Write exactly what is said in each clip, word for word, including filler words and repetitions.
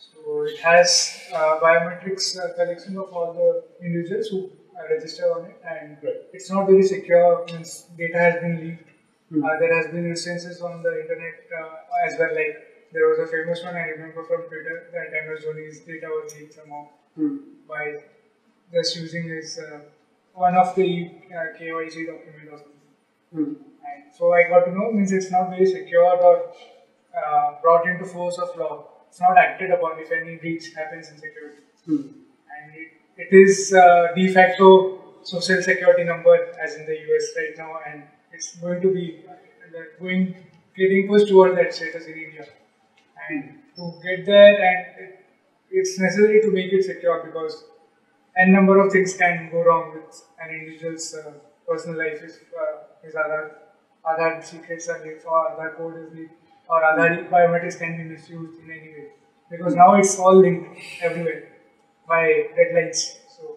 So it has uh, biometrics uh, collection of all the individuals who uh, register on it, and Right. it's not very secure. Means data has been leaked. Hmm. Uh, there has been instances on the internet uh, as well. Like there was a famous one I remember from Twitter that M S Dhoni's data was leaked somehow Hmm. by just using his uh, one of the uh, K Y C document or something. Hmm. And so I got to know means it's not very secure or uh, brought into force of law. It's not acted upon if any breach happens in security. Hmm. And it, it is uh, de facto social security number as in the U S right now, and it's going to be uh, going getting pushed towards that status in India. And to get there, and it, it's necessary to make it secure because n number of things can go wrong with an individual's uh, personal life if uh, his Aadhaar, Aadhaar secrets are leaked or Aadhaar code is leaked or Aadhaar biometrics can be misused in any way. Because now it's all linked everywhere by deadlines. So,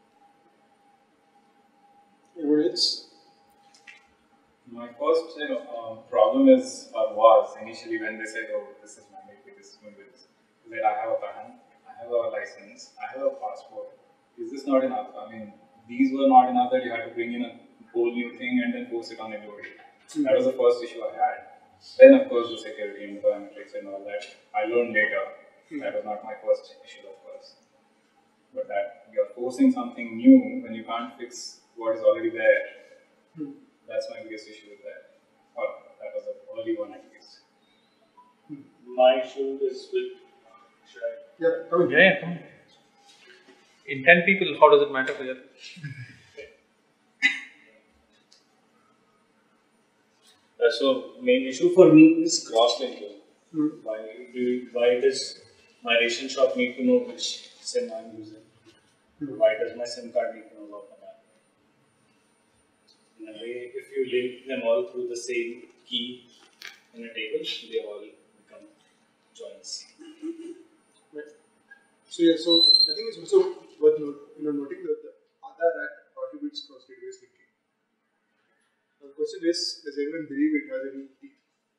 Anyone else? My first you know, uh, problem is or was initially when they said, "Oh, this is mandatory, this is going to be this," is that I have a PAN, I have a license, I have a passport. Is this not enough? I mean, these were not enough that you had to bring in a whole new thing and then force it on everybody. Hmm. That was the first issue I had. Then, of course, the security and biometrics and all that I learned later. Hmm. That was not my first issue, of course. But that you're forcing something new when you can't fix what is already there. Hmm. That's my biggest issue with that. Or that was the early one at least. My issue is with. Should I? Yeah, come in. Yeah, yeah, come on. In ten people, how does it matter for you? Uh, so main issue for me is cross-linking. Hmm. Why do you, why does my ration shop need to know which SIM I'm using? Hmm. Why does my SIM card need to know about my app? In a way, if you link them all through the same key in a table, they all become joins. Right. So yeah, so I think it's also worth note, you know, noting that the Aadhaar Act prohibits cross-database linking. Now the question is, does anyone believe it has any teeth?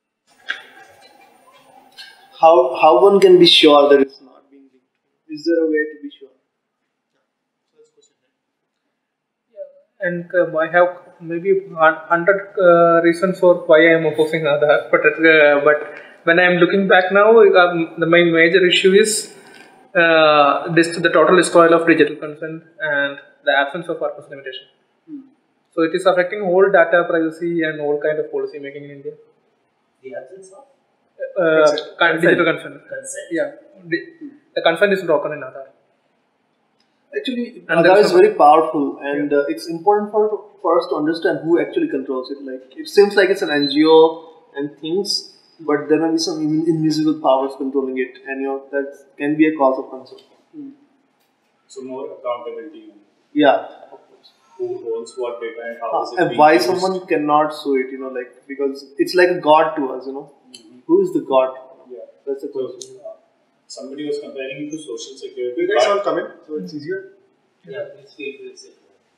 How how one can be sure that it's not being linked? Is there a way to be sure? So that's the question, right? And uh, I have maybe a hundred uh, reasons for why I am opposing Aadhaar, but uh, but when I am looking back now, um, the my major issue is uh, this the total destroyal of digital consent and the absence of purpose limitation. Hmm. So it is affecting whole data privacy and all kind of policy making in India. The absence of Uh, Consent. con- digital consent. consent. Yeah, the, the consent is broken in Aadhaar. Actually, And Aadhaar there's is no- very powerful, and uh, it's important for for us to understand who actually controls it. Like it seems like it's an N G O and things, but there may be some in- invisible powers controlling it, and you know that can be a cause of concern. Hmm. So more accountability on Yeah. who owns what data and how Uh, is it and being why used. someone cannot sue it, you know, like because it's like a god to us, you know. Mhm. Who is the god? Yeah. That's the So, question. uh, somebody was comparing it to social security. You guys but- all come in, so it's easier. Yeah, please feel free to say.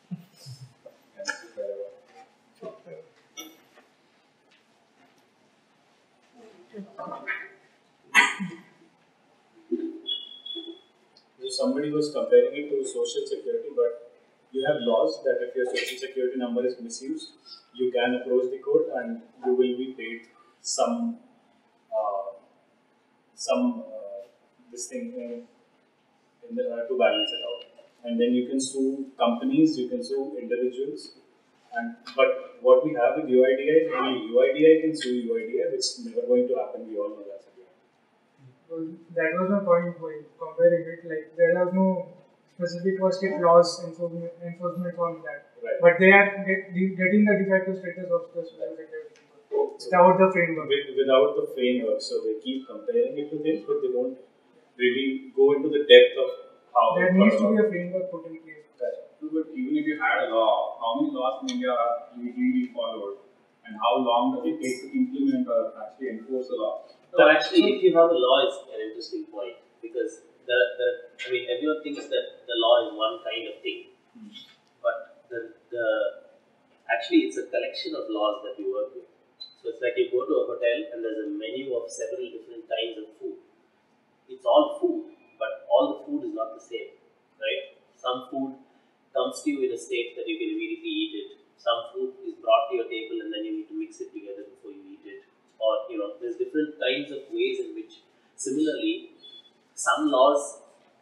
So somebody was comparing it to social security, but you have laws that if your social security number is misused, you can approach the court and you will be paid some uh, some uh, this thing in, in the, uh, to balance it out. And then you can sue companies, you can sue individuals. And but what we have with U I D I is only U I D I can sue U I D I, which is never going to happen. We all know that. well, that was my point by comparing it. Like there are no specific or state laws enforcement, enforcement on that, Right. but they are get, getting the de facto status of the social security without the framework. With, without the framework, so they keep comparing it to things, but they don't really go into the depth of how. There it needs to works. be a framework put in place. Correct. But even if you had a law, how many laws in India are legally followed? And how long does it take to implement or actually enforce a law? No, actually, if you have a law, it's an interesting point because the, the I mean, everyone thinks that the law is one kind of thing, Hmm. but the the actually it's a collection of laws that you work with. So it's like you go to a hotel and there's a menu of several different kinds of food. it's all food, but all the food is not the same, right? Some food comes to you in a state that you can immediately eat it. Some food is brought to your table and then you need to mix it together before you eat it. Or, you know, there's different kinds of ways in which, similarly, some laws,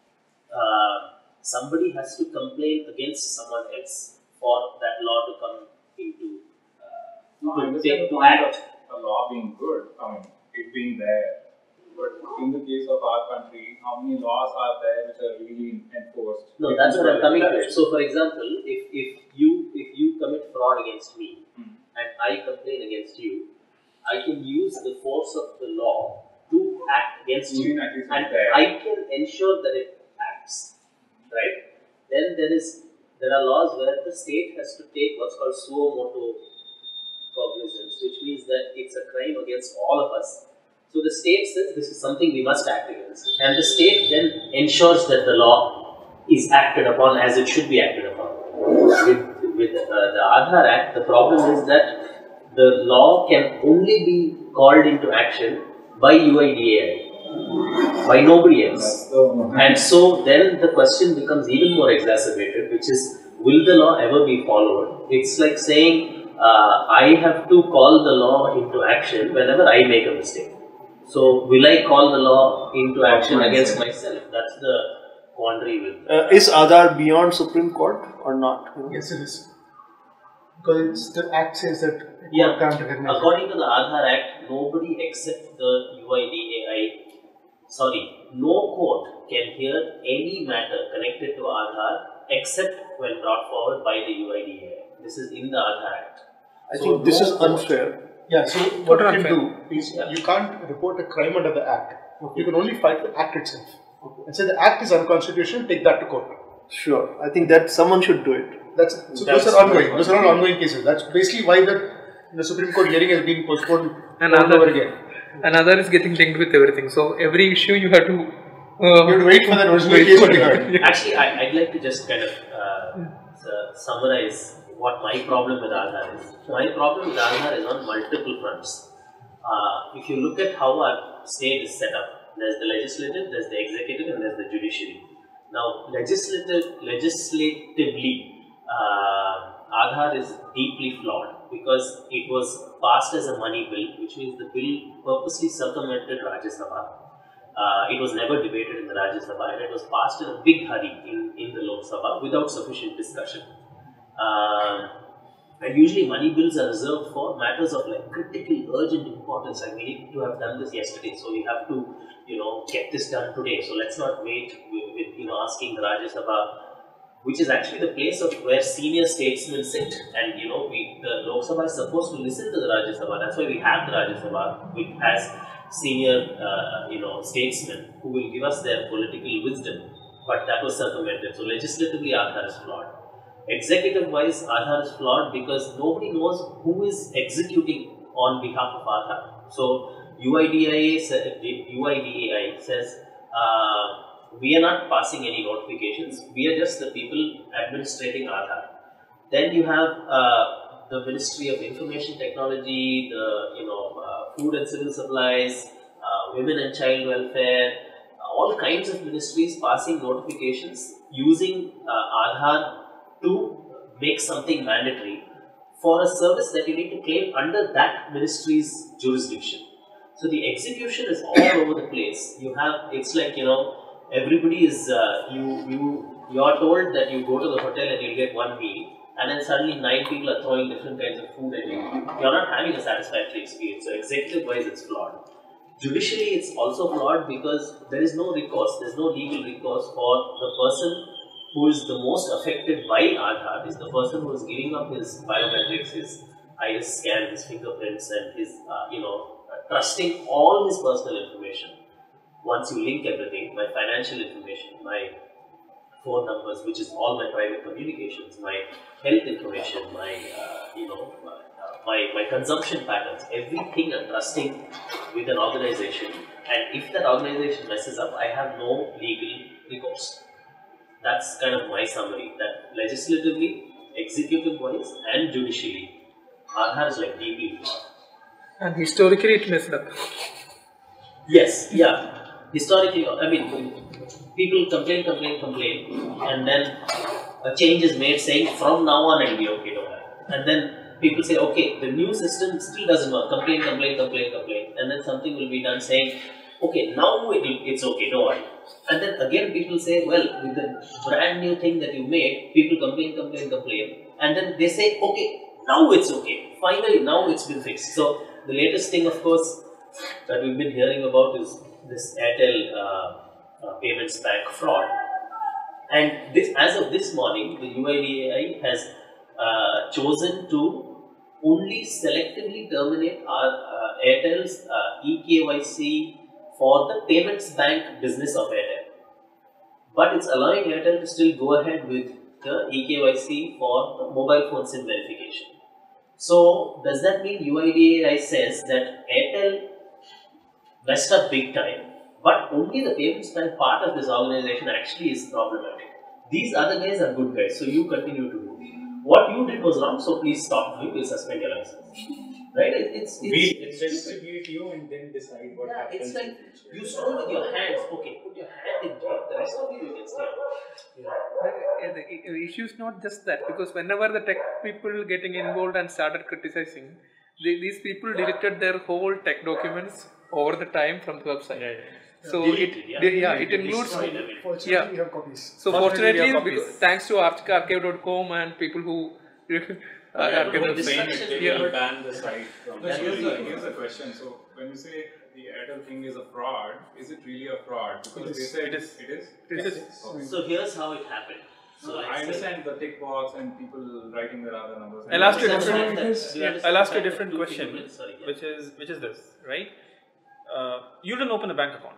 uh, somebody has to complain against someone else for that law to come into, uh, No, I to understand take the to point act. of a law being good, I mean, it being there. But in the case of our country, how many laws are there which are really enforced? No, that's what I'm coming to. So, for example, if, if you if you commit fraud against me Hmm. and I complain against you, I can use the force of the law to act against you, Even at least and it's there. I can ensure that it acts, right? Then there is there are laws where the state has to take what's called suo motu cognizance, which means that it's a crime against all of us. So the state says this is something we must act against, and the state then ensures that the law is acted upon as it should be acted upon. With, with uh, the Aadhaar Act, the problem is that the law can only be called into action by U I D A I, by nobody else. That's the And so then the question becomes even more exacerbated, which is, will the law ever be followed? It's like saying, uh, I have to call the law into action whenever I make a mistake. So will I call the law into action against myself? That's the quandary with. Uh, is Aadhaar beyond Supreme Court or not? Yes, it is. Because it's, the Act says that the Yeah. court can't recognize it. According to the Aadhaar Act, nobody except the U I D A I, sorry, no court can hear any matter connected to Aadhaar except when brought forward by the U I D A I. This is in the Aadhaar Act. I So think this no is court- unfair. Yeah, so what you Totally can do is Yeah. you can't report a crime under the Act. You can only fight the Act itself. And say the Act is unconstitutional, take that to court. Sure. I think that someone should do it. That's so That's those are ongoing. what- Those are all ongoing cases. That's basically why the, the Supreme Court hearing has been postponed And over and other- over again. Another is getting linked with everything. So every issue you have to. Uh, You have to wait for that original case to be heard. Actually, I, I'd like to just kind of uh, s- summarize what my problem with Aadhaar is. My problem with Aadhaar is on multiple fronts. Uh, if you look at how our state is set up, there's the legislative, there's the executive, and there's the judiciary. Now, legislative, legislatively, uh, Aadhaar is deeply flawed because it was passed as a money bill, which means the bill purposely circumvented Rajya Sabha. Uh, it was never debated in the Rajya Sabha, and it was passed in a big hurry in, in the Lok Sabha without sufficient discussion. Um, and usually money bills are reserved for matters of like critical, urgent importance. Like we need to have done this yesterday, so we have to, you know, get this done today. So let's not wait with, with you know, asking the Rajya Sabha, which is actually the place of where senior statesmen sit. And you know, we, the Lok Sabha is supposed to listen to the Rajya Sabha. That's why we have the Rajya Sabha, which has senior, uh, you know, statesmen who will give us their political wisdom. But that was circumvented. So legislatively, Aadhaar is flawed. Executive-wise, Aadhaar is flawed because nobody knows who is executing on behalf of Aadhaar. So U I D A I, sa- U I D A I says, uh, we are not passing any notifications, we are just the people administrating Aadhaar. Then you have uh, the Ministry of Information Technology, the you know uh, Food and Civil Supplies, uh, Women and Child Welfare, all kinds of ministries passing notifications using uh, Aadhaar to make something mandatory for a service that you need to claim under that ministry's jurisdiction. So the execution is all over the place. You have, it's like, you know, everybody is, uh, you, you, you are told that you go to the hotel and you'll get one meal, and then suddenly nine people are throwing different kinds of food at you. You're not having a satisfactory experience. So executive-wise, it's flawed. Judicially, it's also flawed because there is no recourse, there's no legal recourse for the person who is the most affected by Aadhaar, is the person who is giving up his biometrics, his iris scan, his fingerprints, and his, uh, you know, uh, trusting all his personal information. Once you link everything, my financial information, my phone numbers, which is all my private communications, my health information, my, uh, you know, uh, my, my consumption patterns, everything I'm trusting with an organization. And if that organization messes up, I have no legal recourse. That's kind of my summary, that legislatively, executive-wise, and judicially, Aadhaar is like deeply flawed. and historically it messed up. Yes, yeah. historically, I mean, people complain, complain, complain, and then a change is made saying from now on it'll be okay, don't worry. And then people say, okay, the new system still doesn't work, complain, complain, complain, complain, and then something will be done saying, okay, now it will, it's okay, don't worry. And then again people say, well, with the brand new thing that you made, people complain, complain, complain, and then they say, okay, now it's okay, finally, now it's been fixed. So the latest thing, of course, that we've been hearing about is this Airtel uh, uh, Payments Bank fraud. And this, as of this morning, the U I D A I has uh, chosen to only selectively terminate our uh, Airtel's uh, e K Y C for the Payments Bank business of Airtel. But it's allowing Airtel to still go ahead with the e K Y C for the mobile phone SIM verification. So, does that mean U I D A I says that Airtel messed up big time, but only the Payments Bank part of this organization actually is problematic? These other guys are good guys, so you continue to do. What you did was wrong, so please stop. We will suspend your license. Right? It, it's, it's We investigate you and then decide what yeah, happens. it's like you stole with your hands. Okay, put your hand in jail. The rest of you, you can stay out. Uh, The i- issue is not just that, because whenever the tech people getting involved and started criticizing, they, these people deleted their whole tech documents over the time from the website. Yeah, yeah. So Deleted, it yeah. they- yeah, it Deleted, includes. destroyed, I mean. Fortunately, Yeah. we have copies. So Fortunately, fortunately, we have copies. because, thanks to arch- archive dot com and people who uh, Yeah, archive no, dot this- com. Saying it, they Yeah. will ban the site from So That here's will the, be- here's the question. So when you say the Airtel thing is a fraud, is it really a fraud? Because It they is. said It is. It is. It is. Okay. So here's how it happened. So So like I say- understand the tick box and people writing their other numbers. I'll ask you a Do different- understand that- It is- do you yeah, understand I'll ask the you a fact different that two question, fingerprints- sorry, yeah. which is which is this, right? Uh, you didn't open a bank account.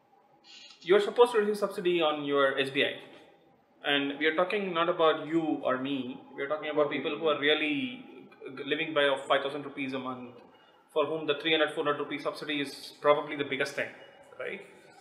You're supposed to receive subsidy on your S B I, and we are talking not about you or me. We are talking about people who are really living by of five thousand rupees a month, for whom the three hundred, four hundred rupees subsidy is probably the biggest thing, right?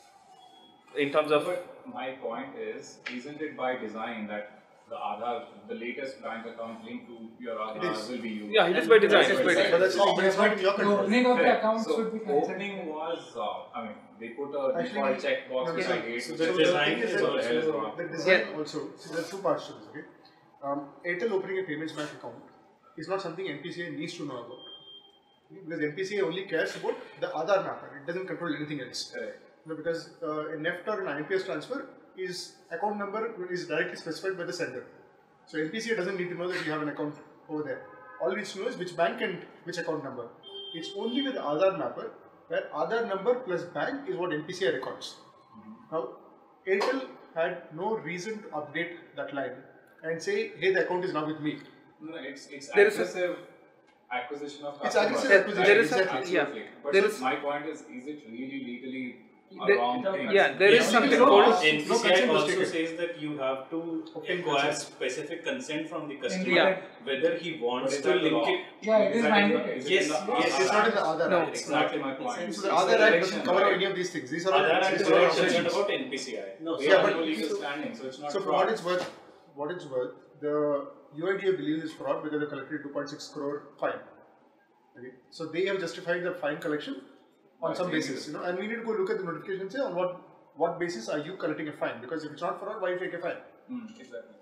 In terms of But my point is, isn't it by design that the Aadhaar, the latest bank account linked to your Aadhaar is. will be used? yeah, it is by design. It It's is by by design. But that's not, but it's not in your The control. opening of the Correct. account So should be consent. opening was, uh, I mean, they put a Actually, default checkbox no, which no, I hate. so which the, is the design thing is is that what the hell is wrong? the design also, so there are two parts to this, okay? Um, Airtel opening a payments bank account is not something N P C I needs to know about. Because N P C I only cares about the Aadhaar mapper, it doesn't control anything else. Correct. You know, because uh, a N E F T or an I M P S transfer is account number is directly specified by the sender. So N P C I doesn't need to know that you have an account over there. All it needs to know is which bank and which account number. It's only with the Aadhaar mapper where Aadhaar number plus bank is what N P C I records. Now, Airtel had no reason to update that line and say, hey, the account is now with me. No, no, it's, it's There is a- aggressive acquisition of It's customers. aggressive acquisition, There is a- exactly. yeah. Absolutely. But There so is- my point is, is it really legally a There- wrong thing? yeah, there is Yeah, something no, called no, N P no C I consent was also taken. says that you have to Obtain acquire consent. specific consent from the customer, Yeah. whether he But wants is to that the link law? it. Yeah, it is Is that in the- mandated. is it Yes, in the yes, It's Aadhaar not in the Act? Aadhaar No. Act. Exactly my It's point. in- So It's the a Aadhaar Act direction, doesn't cover right? any of these things. These are all Aadhaar Act these is are all not concerned operations. about N P C I. No, They Yeah, have but- no legal standing, so it's not So for fraud. what it's worth, what it's worth, the U I D A believes it's fraud because they collected two point six crore fine. Okay, so they have justified the fine collection on By some saying basis, it. you know, and we need to go look at the notification and say on what what basis are you collecting a fine? Because if it's not fraud, why you take a fine? Mm, exactly.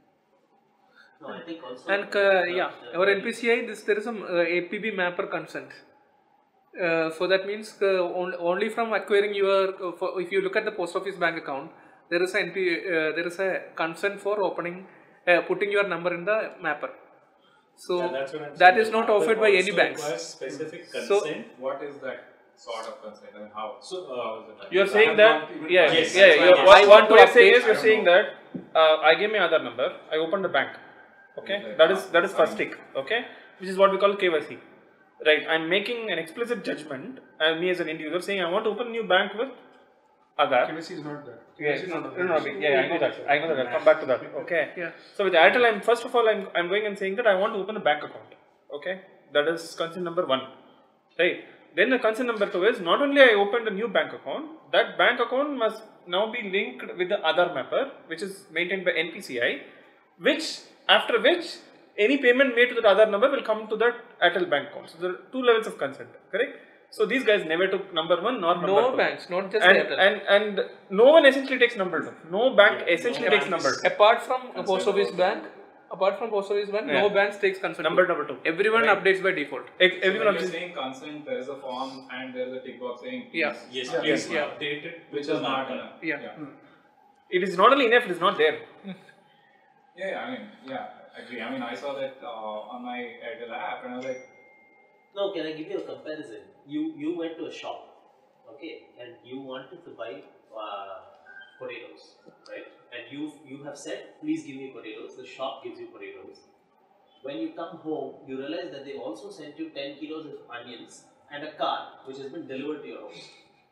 No, I think also. And uh, yeah, our N P C I, this there is some uh, A P B mapper consent. Uh, so that means uh, on, only from acquiring your, uh, for, if you look at the post office bank account, there is a N P, uh, there is a consent for opening, uh, putting your number in the mapper. So Yeah, that's what I'm that saying. is not Apple offered by any also banks. requires specific So- consent. What is that sort of consent? I mean, how? So, uh, You are I saying have that, not even- yeah, Yes, yeah, that's yeah. right. What, Yes. what you are saying is I you are don't saying know. that uh, I gave my Aadhaar number, I opened the bank, okay, Like, that is that is first fine. tick, okay, which is what we call K Y C, right? I'm making an explicit judgment, and me as an individual saying I want to open a new bank with Aadhaar. K Y C is not there. Yeah, K Y C is no, not no, no, there. yeah, I know that. I know that. I'll come back to that. Okay. Yeah. So with Airtel, I'm first of all, I'm I'm going and saying that I want to open a bank account. Okay, that is consent number one, right? Then the consent number two is not only I opened a new bank account, that bank account must now be linked with the Aadhaar mapper, which is maintained by N P C I, which after which any payment made to that Aadhaar number will come to that Airtel bank account. So there are two levels of consent, correct? So these guys never took number one nor number No two. banks, not just And, Airtel. and and no one essentially takes number two. No bank Yeah, essentially no takes bank number is- two. Apart from a Consent post office also. bank, apart from post office bank, Yeah. no banks takes consent. Number number two. Everyone Right. updates by default. Ex- So Everyone when you're updates. saying consent, there is a form and there is a tick box saying Yeah. please. Yes, Yeah. please Yeah. update it, Which is not enough. Yeah. It is not only enough, it is not there. Yeah, yeah, I mean, yeah, I agree. I mean, I saw that uh, on my Airtel app and I was like, Now, can I give you a comparison? You you went to a shop, okay, and you wanted to buy uh, potatoes, right? And you you have said, please give me potatoes. The shop gives you potatoes. When you come home, you realize that they also sent you ten kilos of onions and a car which has been delivered to your home.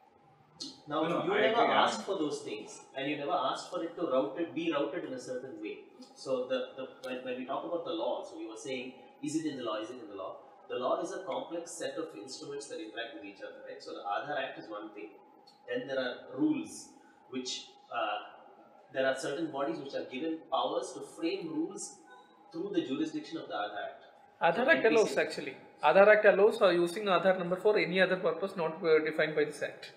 Now, No, no, you I never agree, I asked for those things, and you never asked for it to route it, be routed in a certain way. So, the, the when, when we talk about the law, so we were saying, is it in the law? Is it in the law? The law is a complex set of instruments that interact with each other, right? So, the Aadhaar Act is one thing. Then there are rules, which uh, there are certain bodies which are given powers to frame rules through the jurisdiction of the Aadhaar Act. Aadhaar So Act N P C allows actually. Aadhaar Act allows uh, using Aadhaar number for any other purpose not uh, defined by this Act.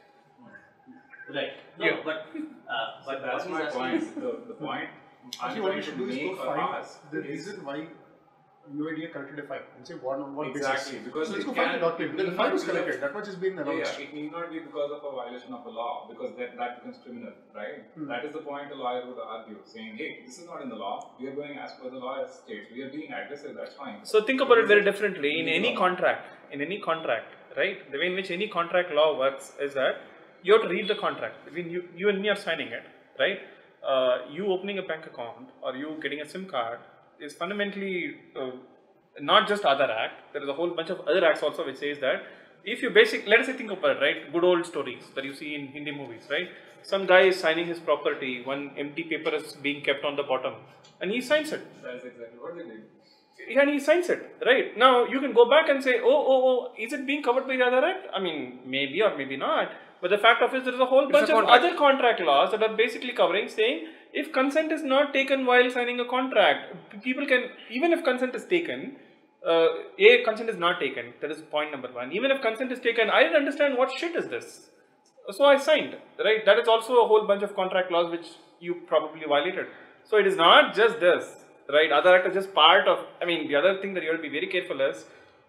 Right. No, Yeah. but uh, but but that's what my he's asking point. is- The, the point I'm Actually, what trying we to should do is make go or find ask the is reason why U I D A collected a fine and say what on what exactly basis. because So let's it go find can- the document. it Then the need fine not was be a- collected. That much is being Yeah, announced. yeah, it need not be because of a violation of a law because that, that becomes criminal, right? Hmm. That is the point the lawyer would argue, saying, hey, this is not in the law. We are going as per the law states. We are being aggressive. That's fine. So think about it very differently. In Legal any law. contract, in any contract, right? The way in which any contract law works is that you have to read the contract. I mean, you, you and me are signing it, right? Uh, you opening a bank account or you getting a SIM card is fundamentally uh, not just Aadhaar Act. There is a whole bunch of other acts also which says that if you basic, let us say think about it, right? Good old stories that you see in Hindi movies, right? Some guy is signing his property, one empty paper is being kept on the bottom, and he signs it. That's exactly what they did. And he signs it, right? Now you can go back and say, oh, oh, oh, is it being covered by the Aadhaar Act? I mean, maybe or maybe not. But the fact of it is there is a whole It's bunch a of contract. other contract laws that are basically covering saying if consent is not taken while signing a contract, people can, even if consent is taken, uh, A, consent is not taken, that is point number one. Even if consent is taken, I didn't understand what shit is this. So I signed, right? That is also a whole bunch of contract laws which you probably violated. So it is not just this, right? Aadhaar Act is just part of, I mean, the other thing that you have to be very careful is,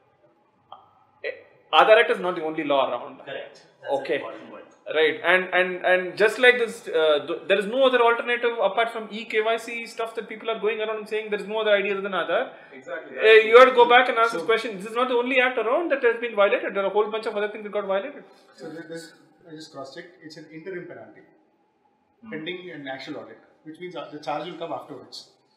Aadhaar Act is not the only law around. Correct. That's Okay. an important point. Right, and and and just like this, uh, th there is no other alternative apart from e K Y C stuff that people are going around and saying there is no other idea other than Aadhaar. Exactly. Uh, you have to go back and ask So- this question. This is not the only act around that has been violated. There are a whole bunch of other things that got violated. So there- there's, I just cross-checked. It's an interim penalty pending an actual audit, which means uh, the charge will come afterwards.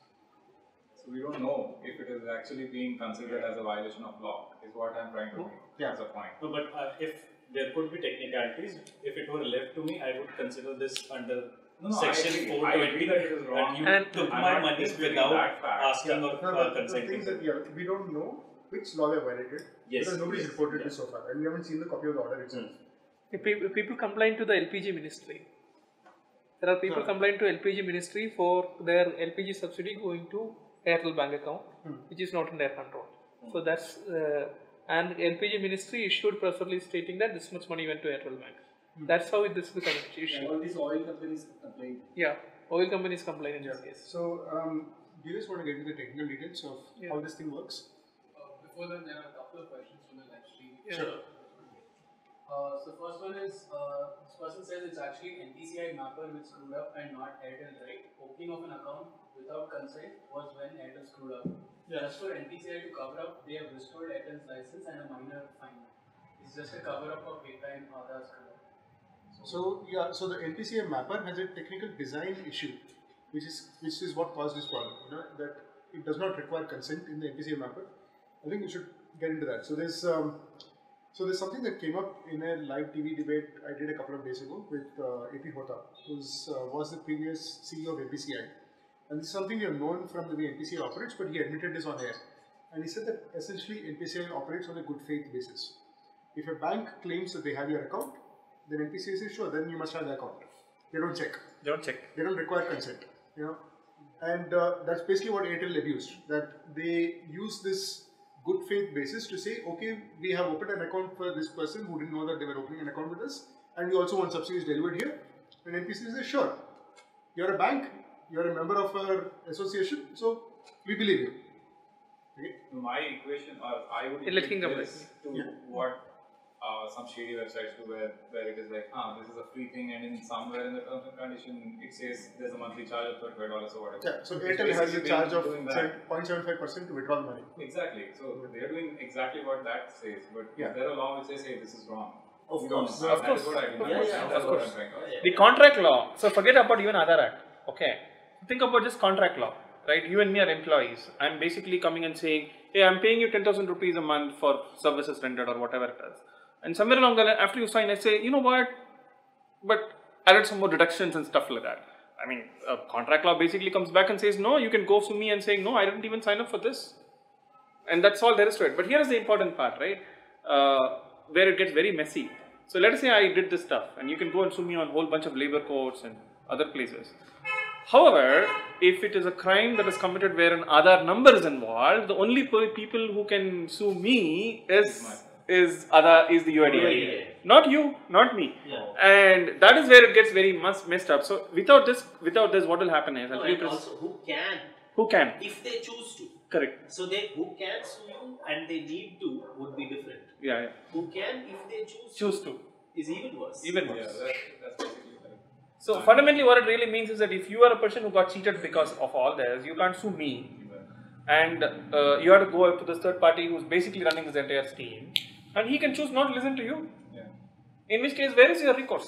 So we don't know if it is actually being considered as a violation of law, is what I'm trying to make Yeah. as a point. No, but uh, if there could be technicalities, if it were left to me, I would consider this under No, no, I section agree. four I twenty. agree that it is wrong. you And- took I'm my not money disputing without that fact. asking or No, uh, the, the consenting. thing is that yeah, we don't know which law they violated Yes, because nobody's yes, reported yeah. this so far, and we haven't seen the copy of the order itself. If pe- people complain to the L P G ministry. There are people Huh. complain to L P G ministry for their L P G subsidy going to Airtel bank account, Hmm. which is not in their control. So that's uh, and L P G ministry issued press release stating that this much money went to Airtel bank. That's how it, this becomes an issue. All these oil companies complain. Yeah, oil companies complain in this case. So, um, do you just want to get into the technical details of Yeah. how this thing works? Uh, before that, there are a couple of questions from the live stream. Yeah. Sure. Uh, so first one is, uh, this person says it's actually N P C I mapper which screwed up and not Airtel, right? Opening of an account without consent was when Airtel screwed up. Just for N P C I to cover up, they have restored Airtel's license and a minor fine. It's just a cover up of data in Aadhaar screw up. So yeah, so the N P C I mapper has a technical design issue, which is which is what caused this problem. You know that it does not require consent in the N P C I mapper. I think we should get into that. So there's um, so there's something that came up in a live T V debate I did a couple of days ago with uh, A P Hota, who uh, was the previous C E O of N P C I, and this is something we have known from the way N P C I operates, but he admitted this on air, and he said that essentially N P C I operates on a good faith basis. If a bank claims that they have your account, then N P C I says, sure, then you must have the account. They don't check. They don't check. They don't require consent, you know. And uh, that's basically what Airtel abused, that they use this good faith basis to say, okay, we have opened an account for this person who didn't know that they were opening an account with us, and we also want subsidies delivered here. And N P C I says, sure, you're a bank, you're a member of our association, so we believe you. Okay. My equation, or I would Let him equate come this to Yeah. what uh, some shady websites do, where, where it is like, ah, this is a free thing, and in somewhere in the terms and condition, it says there's a monthly charge of thirty-five dollars or whatever. Yeah, so It's Airtel has a basically charge of doing that. zero point seven five percent to withdraw the money. Exactly. So they're doing exactly what that says, but Yeah. is there a law which says, hey, this is wrong? Of You course. don't. Of That course. is what I didn't Yeah, understand. yeah, That's of what course. I'm trying to Yeah, yeah. The contract law, so forget about even Aadhaar Act, okay. Think about just contract law, right? You and me are employees. I'm basically coming and saying, hey, I'm paying you ten thousand rupees a month for services rendered or whatever it is. And somewhere along the line, after you sign, I say, you know what, but added some more deductions and stuff like that. I mean, uh, contract law basically comes back and says, no, you can go sue me and say, no, I didn't even sign up for this. And that's all there is to it. But here is the important part, right? Uh, where it gets very messy. So let us say I did this stuff, and you can go and sue me on a whole bunch of labor courts and other places. However, if it is a crime that is committed where an Aadhaar number is involved, the only pe- people who can sue me is is Aadhaar is the U I D A, U I D A. not you, not me. Yeah. And that is where it gets very mus- messed up. So without this, without this, what will happen is, No, I'll give and you this- also who can, who can? if they choose to. Correct. So they who can sue you and they need to would be different. Yeah, yeah. Who can, if they choose, Choose to. is even worse. Even Yeah, worse. that, that's basically correct. So fundamentally, what it really means is that if you are a person who got cheated because of all this, you can't sue me, and uh, you have to go up to this third party who's basically running this entire scheme, and he can choose not to listen to you. Yeah. In which case, where is your recourse?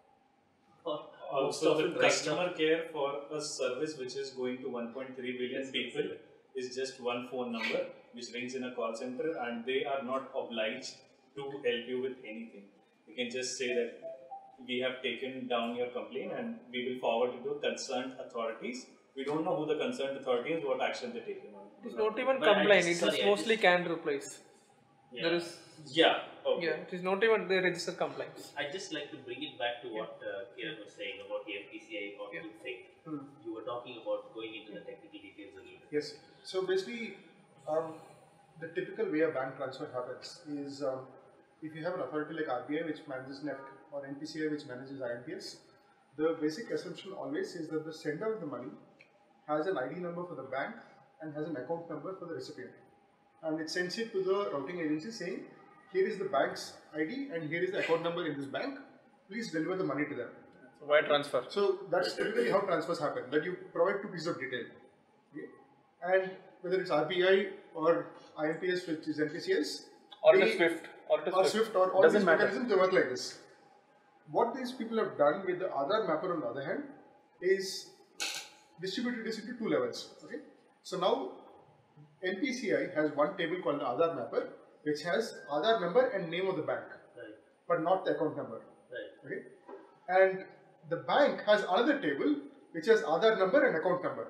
Most Also, of the it right customer care for a service which is going to one point three billion people is just one phone number which rings in a call center, and they are not obliged to help you with anything. You can just say that we have taken down your complaint and we will forward it to concerned authorities. We don't know who the concerned authority is, what action they're taking on. It's not even But I complaint, just- it is sorry, I mostly just- canned replies. Yeah. There is, Yeah, okay. yeah, it is not even the registered complaints. I just like to bring it back to what uh, Kiran was saying about the N P C I or Yeah. good faith. Hmm. You were talking about going into the technical details a little bit. Yes. So basically, um, the typical way a bank transfer happens is um, if you have an authority like R B I which manages N E F T or N P C I which manages I M P S, the basic assumption always is that the sender of the money has an I D number for the bank and has an account number for the recipient. And it sends it to the routing agency saying, here is the bank's I D and here is the account number in this bank. Please deliver the money to them. So wire transfer. So that's typically how transfers happen, that you provide two pieces of detail. Okay? And whether it's R B I or I M P S, which is N P C S, Or it they- is Swift. Or it is or Swift. Swift or all Doesn't these matter. mechanisms, they work like this. What these people have done with the Aadhaar mapper on the other hand is distributed this into two levels. Okay, so now N P C I has one table called the Aadhaar mapper, which has Aadhaar number and name of the bank, Right. but not the account number. Right. Okay, and the bank has another table which has Aadhaar number and account number.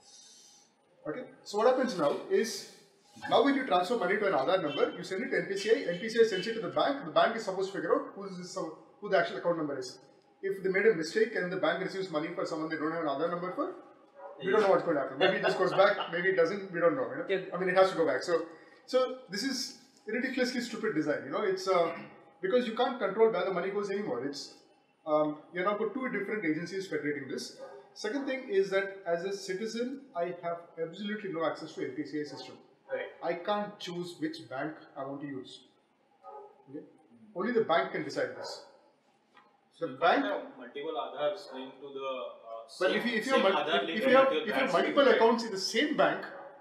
Okay, so what happens now is, now when you transfer money to an Aadhaar number, you send it to N P C I, N P C I sends it to the bank, the bank is supposed to figure out who, is this, who the actual account number is. If they made a mistake and the bank receives money for someone they don't have an Aadhaar number for, we don't know what's going to happen. Maybe it just goes back, maybe it doesn't, we don't know. You know? Yeah. I mean, it has to go back. So, so this is ridiculously stupid design. You know, it's uh, because you can't control where the money goes anymore. It's um, you're now got two different agencies federating this. Second thing is that as a citizen, I have absolutely no access to N P C I system. Right. I can't choose which bank I want to use. Okay? Only the bank can decide this. So the bank. multiple Aadhaars linked to the. Uh, But same- if you, if you same have, mul- Aadhaar if, linked if you have, to if you your have bank multiple statement. accounts in the same bank,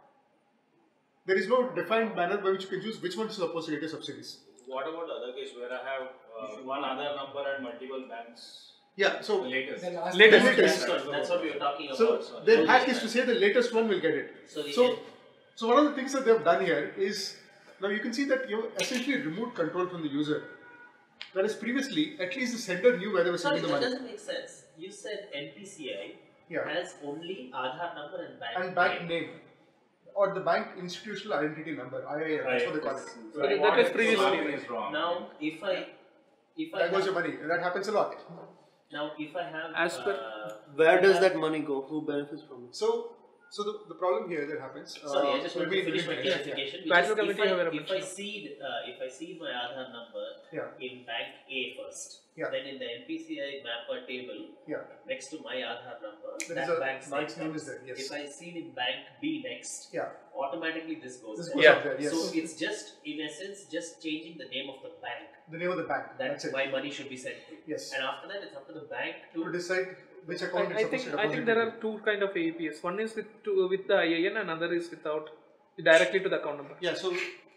there is no defined manner by which you can choose which one is supposed to get your subsidies. What about the other case where I have uh, one Aadhaar number and multiple banks? Yeah, so The latest. The last Latest. one- Latest. That's what, that's what we were talking about. so their hack is to say the latest one will get it. So, the So, so one of the things that they have done here is, now you can see that you have essentially removed control from the user. Whereas previously, at least the sender knew where they were sorry, sending the that money. doesn't make sense. You said N P C I Yeah. has only Aadhaar number and bank And bank name. Or the bank institutional identity number, I I N, that's what they call it. So That is- what that is if previously. something is wrong. Now, if I, if I There goes have, your money, and that happens a lot. now if I have, As per- uh, Where if I does have- that money go? Who benefits from it? So, So the, the problem here that happens. Sorry, uh, I just want to finish my clarification. Which Battle is committee if I, have a if I mention. seed uh, if I seed my Aadhaar number Yeah. in bank A first, Yeah. then in the N P C I mapper table Yeah. next to my Aadhaar number, There that is a bank's bank's name name is comes. there, yes. If I seed in bank B next, Yeah. automatically this goes This there. goes Yeah. up there. Yes. So it's just in essence just changing the name of the bank the name of the bank. that That's it. my money should be sent to. Yes. And after that, it's up to the bank to To decide which I, account I it's supposed think to I deposit. think there into. are two kind of A P S. One is with to, with the I A N and another is without, directly to the account number. Yeah. So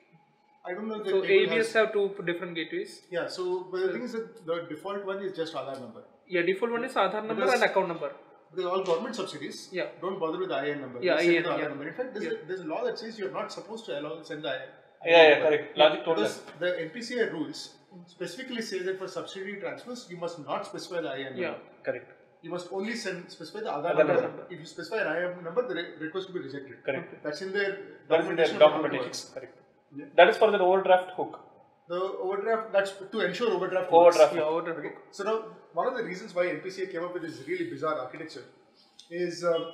I don't know if the So table A B S has. have two different gateways. Yeah. So but the thing is that the default one is just Aadhaar number. Yeah, default one is Aadhaar number Because- and account number. Because all government subsidies Yeah. don't bother with the I N number. Yeah, They send I N, the Aadhaar yeah. number. In fact, there's, Yeah. a, there's a law that says you're not supposed to allow send the I N Yeah, yeah, number. correct. Logic told Because us. the N P C I rules specifically say that for subsidiary transfers, you must not specify the I N Yeah, number. correct. You must only send specify the Aadhaar Aadhaar number. number. If you specify an I N number, the re- request will be rejected. Correct. That's in their That is in their documentation. of how it documentation. works. Correct. Yeah. That is for the overdraft hook. The overdraft, that's to ensure overdraft. Overdraft. works. Yeah, overdraft Okay. hook. So now, one of the reasons why N P C I came up with this really bizarre architecture is um,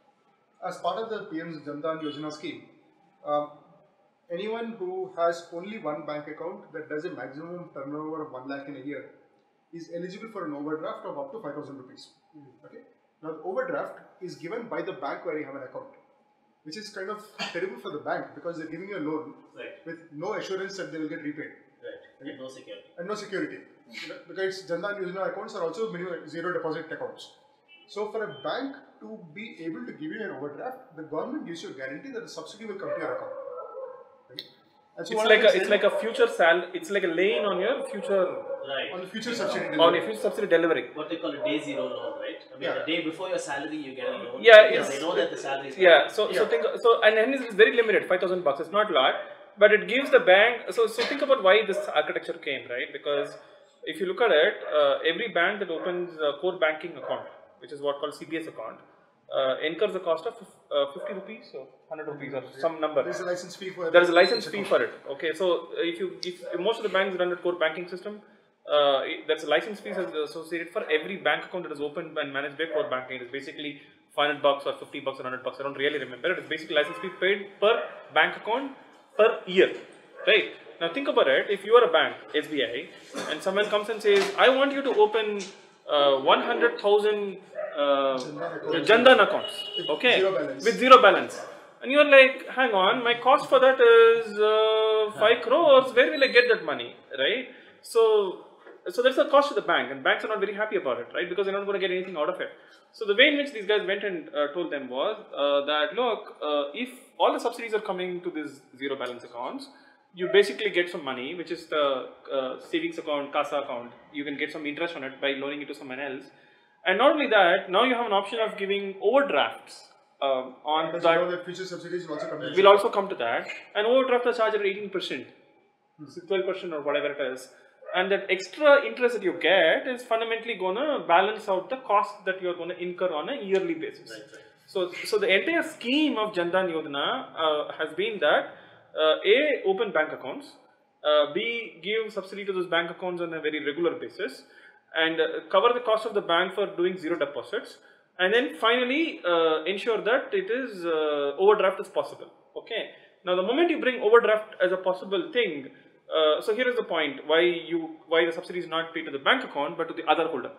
as part of the P M's Jandan Yojana scheme, um, anyone who has only one bank account that does a maximum turnover of one lakh in a year is eligible for an overdraft of up to five thousand rupees. Okay. Now, the overdraft is given by the bank where you have an account, which is kind of terrible for the bank because they're giving you a loan right, with no assurance that they will get repaid right, and no security. and no security. You know, because Jandan Yojana accounts are also minimum zero deposit accounts. So for a bank to be able to give you an overdraft, the government gives you a guarantee that the subsidy will come to your account. Right? And so It's what like a, happens it's then like a future sal. It's like a lane on your future Right. on the future subsidy on delivery. your future subsidy delivery. What they call a day zero loan, right? I mean, Yeah. the day before your salary, you get a loan. Yeah, because it's- they know that the salary is Yeah. So so Yeah. think so and then it's very limited, five thousand bucks. It's not a lot, but it gives the bank. So so think about why this architecture came, right? Because if you look at it, uh, every bank that opens a core banking account, which is what called C B S account, uh, incurs the cost of uh, fifty rupees or one hundred rupees or some number. There's a license fee for There is a license fee for it. Okay, so if you if most of the banks run a core banking system, uh, it- that's a license fee is associated for every bank account that is opened and managed by core banking. It's basically five hundred bucks or fifty bucks or one hundred bucks. I don't really remember. It's basically license fee paid per bank account per year, right? Now think about it. If you are a bank, S B I, and someone comes and says, "I want you to open uh, one hundred thousand uh, Jandan accounts, okay, zero balance. with zero balance," and you're like, "Hang on, my cost for that is uh, five crores. Where will I get that money, right?" So, so there's a cost to the bank, and banks are not very happy about it, right? Because they're not going to get anything out of it. So the way in which these guys went and uh, told them was uh, that look, uh, if all the subsidies are coming to these zero balance accounts, you basically get some money, which is the uh, savings account, CASA account. You can get some interest on it by loaning it to someone else. And not only that, now you have an option of giving overdrafts um, on Because that. you know that future subsidies will also come. We'll also come to that. And overdraft is charged at eighteen percent, twelve percent or whatever it is. And that extra interest that you get is fundamentally going to balance out the cost that you're going to incur on a yearly basis. Right, right. So, so the entire scheme of Jandan Yojana uh, has been that uh, A, open bank accounts, uh, B, give subsidy to those bank accounts on a very regular basis, and uh, cover the cost of the bank for doing zero deposits, and then finally uh, ensure that it is uh, overdraft is possible. Okay. Now, the moment you bring overdraft as a possible thing, uh, so here is the point why you why the subsidy is not paid to the bank account but to the other holder.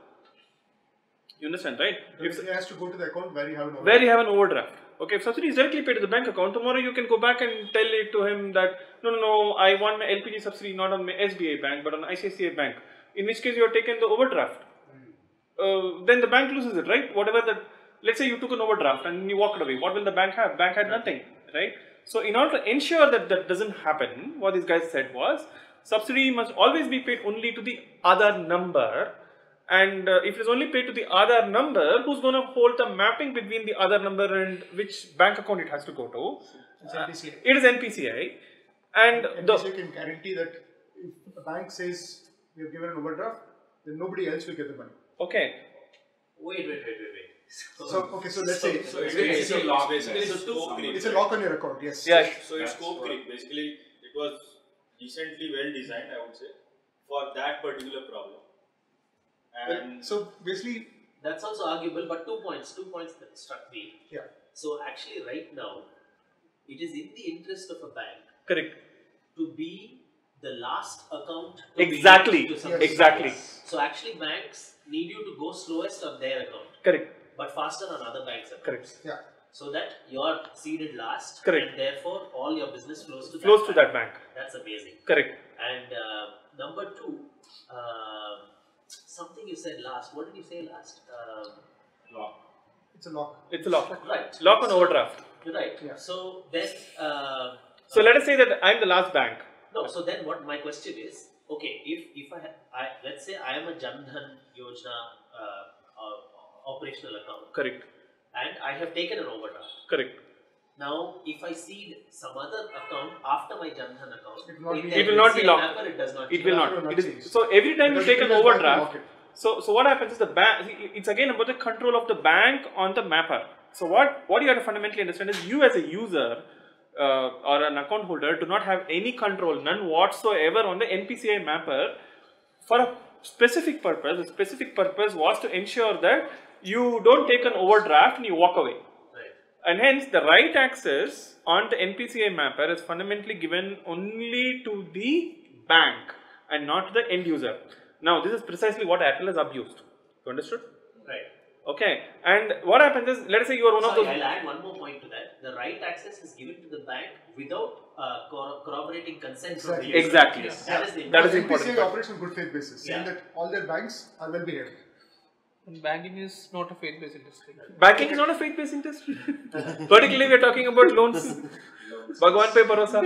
You understand, right? If, It has to go to the account where you have an overdraft. where you have an overdraft. Okay, if subsidy is directly paid to the bank account, tomorrow you can go back and tell it to him that no, no, no, I want my L P G subsidy not on my S B I bank but on I C I C I bank. In which case you have taken the overdraft. Uh, then the bank loses it, right? Whatever that, let's say you took an overdraft and you walked away. What will the bank have? Bank had nothing, right? So in order to ensure that that doesn't happen, what these guys said was subsidy must always be paid only to the Aadhaar number. And uh, if it is only paid to the Aadhaar number, who's going to hold the mapping between the Aadhaar number and which bank account it has to go to? It's N P C I. It is N P C I. And N P C I the, can guarantee that if a bank says we have given an overdraft, then nobody else will get the money. okay, Wait, wait, wait, wait, wait. So okay, so let's say So it's it's, basically law based. So It's two- scope creep. it's a lock on your account. Yes. yeah, So it's scope creep. Basically, it was decently well designed, I would say, for that particular problem. Well, And so basically, that's also arguable, but two points, two points that struck me. Yeah. So actually right now, it is in the interest of a bank Correct. to be the last account to Exactly. be linked to Yes. some Exactly. So actually banks need you to go slowest on their account, Correct. but faster on other banks' accounts. Correct. Yeah. So that you are seeded last, Correct. and therefore all your business flows to Flows that to bank. that bank. That's amazing. Correct. And uh, number two, um something you said last. What did you say last? Um, Lock. It's a lock. It's a lock. right. Lock on overdraft. Right. Yeah. So then. Uh, So let us say that I'm the last bank. No. So then, what my question is? Okay, if if I, I let's say I am a Jan Dhan Yojana uh, uh, operational account, Correct. and I have taken an overdraft. Correct. Now, if I seed some other account after my Jan Dhan account, It will not in be- the It will not be N P C I locked. mapper, it does not. It will change. will not. not It is, change. so every time you Because take it an will just overdraft, lock it. so so what happens is the bank. It's again about the control of the bank on the mapper. So what what you have to fundamentally understand is you as a user uh, or an account holder do not have any control, none whatsoever, on the N P C I mapper for a specific purpose. The specific purpose was to ensure that you don't take an overdraft and you walk away. Right. And hence, the right access on the N P C I mapper is fundamentally given only to the bank and not the end user. Now, this is precisely what Airtel has abused. You understood? Right. Okay. And what happens is, let us say you are one Sorry, of those. I'll add one more point to that. The right access is given to the bank without uh, cor- corroborating consent from the Exactly. user. Exactly. That is the That is N P C I important point. operates on good faith basis, saying Yeah. that all their banks are well behaved. And banking is not a faith-based industry. Banking is not a faith-based industry. Particularly, we are talking about loans. Bhagwan pe bharosa.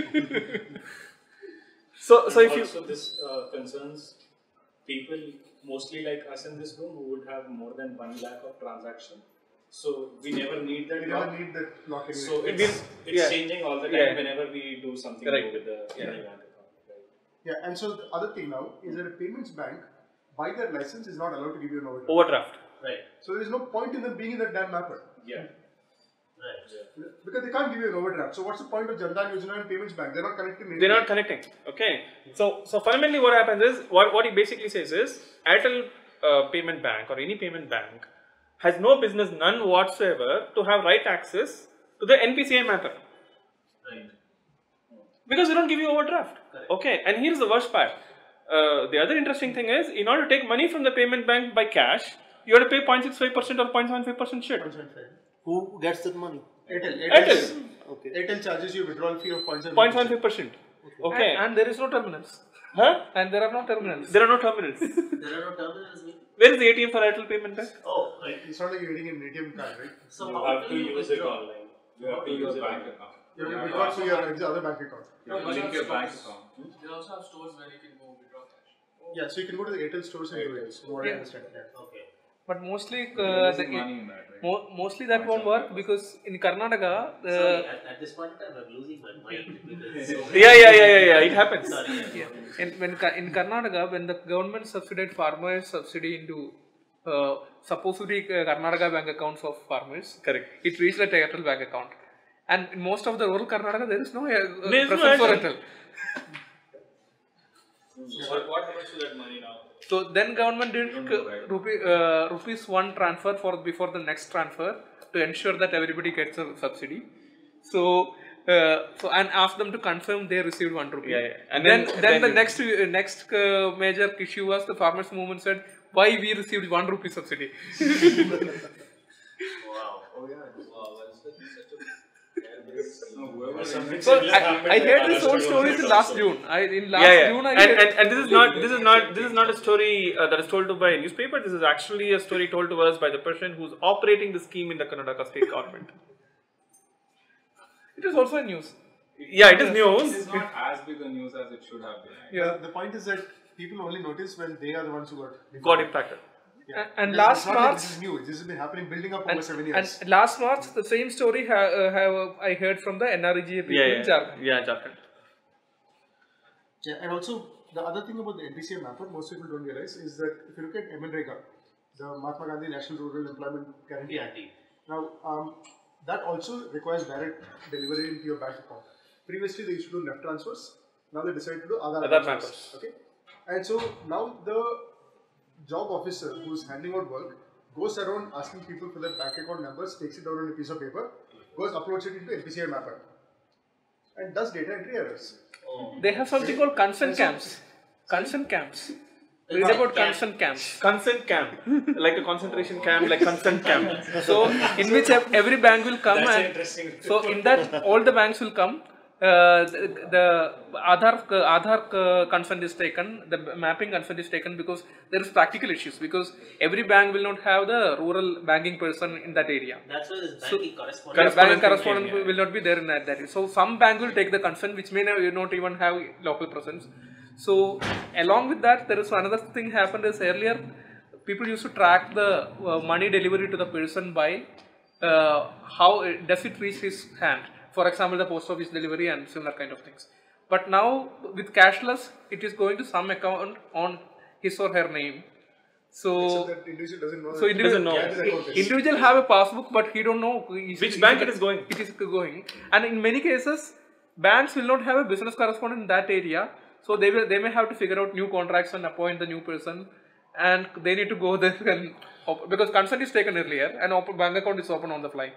So, so And if you. also this uh, concerns people mostly like us in this room who would have more than one lakh of transaction. So we never need that We lock. never need that lock anyway. So It it's, will- it's yeah. changing all the time Yeah. whenever we do something Correct. new with the Yeah. any bank account. Right? Yeah, and so the other thing now is that a payments bank, by their license, is not allowed to give you an overdraft. Overdraft. Right. So there is no point in them being in that damn mapper. Yeah. Right. Because they can't give you an overdraft. So what's the point of Jan Dhan Yojana and Payments Bank? They're not connected. in They're any not way. connecting. Okay. So, so fundamentally, what happens is what, what he basically says is Airtel uh, Payment Bank or any payment bank has no business, none whatsoever, to have right access to the N P C I mapper Right. because they don't give you overdraft. Correct. Okay. And here's the worst part. Uh, the other interesting thing is, in order to take money from the payment bank by cash, you have to pay zero point six five percent or zero point seven five percent shit. Who gets that money? Airtel. Airtel. Okay. Airtel charges you a withdrawal fee of zero point seven zero point seven five percent. Okay. And, and there is no terminals. Huh? And there are no terminals. There are no terminals. There are no terminals. with- Where is the A T M for Airtel Payment Bank? Oh, right. It's not like you're getting an A T M card, right? So You how have to do you use it withdraw? online. You have to use a bank account. You Yeah, have yeah. got to your other bank account. You have to link your bank account. They also have stores where you can go withdraw cash. Yeah, so you can go to the Airtel stores and do it. From what I Yeah. understand. Okay. But mostly, You're uh, losing the, money in that, right? mo- mostly that won't work because in Karnataka, uh, Sorry, at, at this point in time, I'm losing my mind because so Yeah, yeah, yeah, yeah, yeah. It happens. Sorry. yeah, in, when Ka- in Karnataka, when the government subsidized farmers subsidy into uh, supposedly uh, Karnataka bank accounts of farmers, Correct. it reached the Airtel bank account. And in most of the rural Karnataka, there is no uh, uh, There is no presence for Airtel. Airtel. So what, what happens to that money now? So then government did Don't uh, know, right? rupee, uh, rupees one transfer for before the next transfer to ensure that everybody gets a subsidy. So uh, so and asked them to confirm they received one rupee. Yeah, yeah. And And then then- then, then the you- next uh, next uh, major issue was the farmers movement said why we received one rupee subsidy. Wow. Oh yeah. Wow, that's such a No, whoever Something So similar I, happened I in heard this whole Maharashtra stories in also. last June. I in last Yeah, yeah. June I And, heard- and and this is not this is not this is not a story uh, that is told to by a newspaper. This is actually a story told to us by the person who's operating the scheme in the Karnataka state government. it was also a news. Yeah, it is It news. is not as big a news as it should have been. right? Yeah. The point is that people only notice when they are the ones who got Got impacted. Yeah. And- and It's last not like March- this is new. This has been happening, building up And, over seven years. and last March, the same story ha- uh, have uh, I heard from the N R E G A people Yeah, in yeah, Jharkhand. yeah, Jharkhand. Yeah, and also the other thing about the N P C I mapper, most people don't realize, is that if you look at MNREGA, the Mahatma Gandhi National Rural Employment Guarantee Act, now um, that also requires direct delivery into your bank account. Previously, they used to do left transfers. Now they decided to do Aadhaar Aadhaar transfers. Okay, and so now the job officer who's handling out work goes around asking people for their bank account numbers, takes it down on a piece of paper, goes uploads it into N P C I mapper, and does data entry errors. Oh. They have something called consent camps. Consent camps. Read about consent camps. Consent camp, like a concentration camp, like consent camp. So, in which every bank will come. That's and interesting. So, in that, all the banks will come. Uh, the, the Aadhaar, Aadhaar consent is taken, the mapping consent is taken because there is practical issues, because every bank will not have the rural banking person in that area. That's why this So, banking correspondent. correspondent, correspondent yeah. will not be there in that, that area. So some bank will take the consent which may not even have local presence. So along with that, there is another thing happened is earlier people used to track the uh, money delivery to the person by uh, how it, does it reach his hand. For example, the post office delivery and similar kind of things. But now with cashless, it is going to some account on his or her name. So, that individual doesn't know. so individual, know. individual have a passbook, but he don't know which bank it is going. It is going, and in many cases, banks will not have a business correspondent in that area. So they will, they may have to figure out new contracts and appoint the new person, and they need to go there and because consent is taken earlier and open bank account is open on the fly.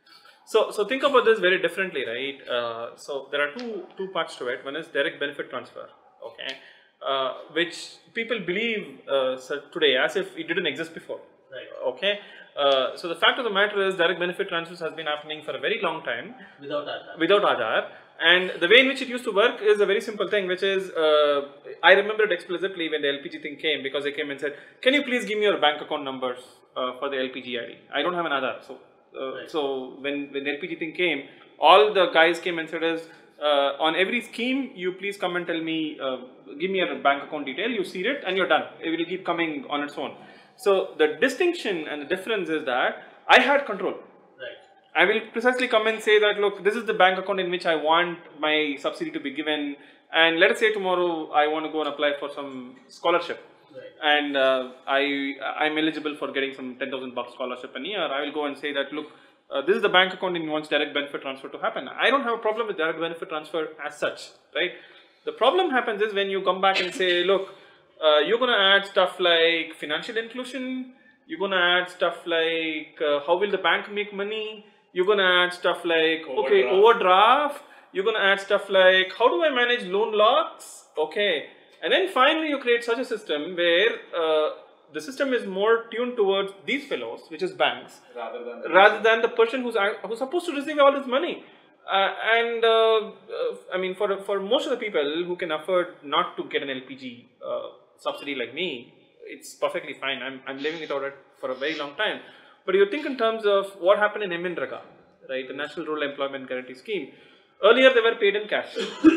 So, so think about this very differently, right? Uh, so there are two two parts to it. One is direct benefit transfer, okay, uh, which people believe uh, today as if it didn't exist before, right? Okay. Uh, so the fact of the matter is, direct benefit transfers has been happening for a very long time without Aadhaar. Without Aadhaar, and the way in which it used to work is a very simple thing, which is uh, I remember it explicitly when the L P G thing came, because they came and said, "Can you please give me your bank account numbers uh, for the L P G I D? I don't have an Aadhaar." So. Uh, right. So when, when the L P G thing came, all the guys came and said is, uh, on every scheme, you please come and tell me, uh, give me your bank account detail, you see it and you're done. It will keep coming on its own. So the distinction and the difference is that I had control. Right. I will precisely come and say that, look, this is the bank account in which I want my subsidy to be given, and let us say tomorrow I want to go and apply for some scholarship. Right. And uh, I I'm eligible for getting some ten thousand bucks scholarship a year. I will go and say that, look, uh, this is the bank account in which direct benefit transfer to happen. I don't have a problem with direct benefit transfer as such, right? The problem happens is when you come back and say, look, uh, you're going to add stuff like financial inclusion. You're going to add stuff like uh, how will the bank make money. You're going to add stuff like overdraft. okay overdraft. You're going to add stuff like how do I manage loan locks? Okay. And then finally you create such a system where uh, the system is more tuned towards these fellows, which is banks, rather than the, rather than the person who's, who's supposed to receive all this money. Uh, and uh, uh, I mean, for, for most of the people who can afford not to get an L P G uh, subsidy like me, it's perfectly fine. I'm, I'm living without it for a very long time. But you think in terms of what happened in MNREGA, right, the National Rural Employment Guarantee Scheme. Earlier they were paid in cash.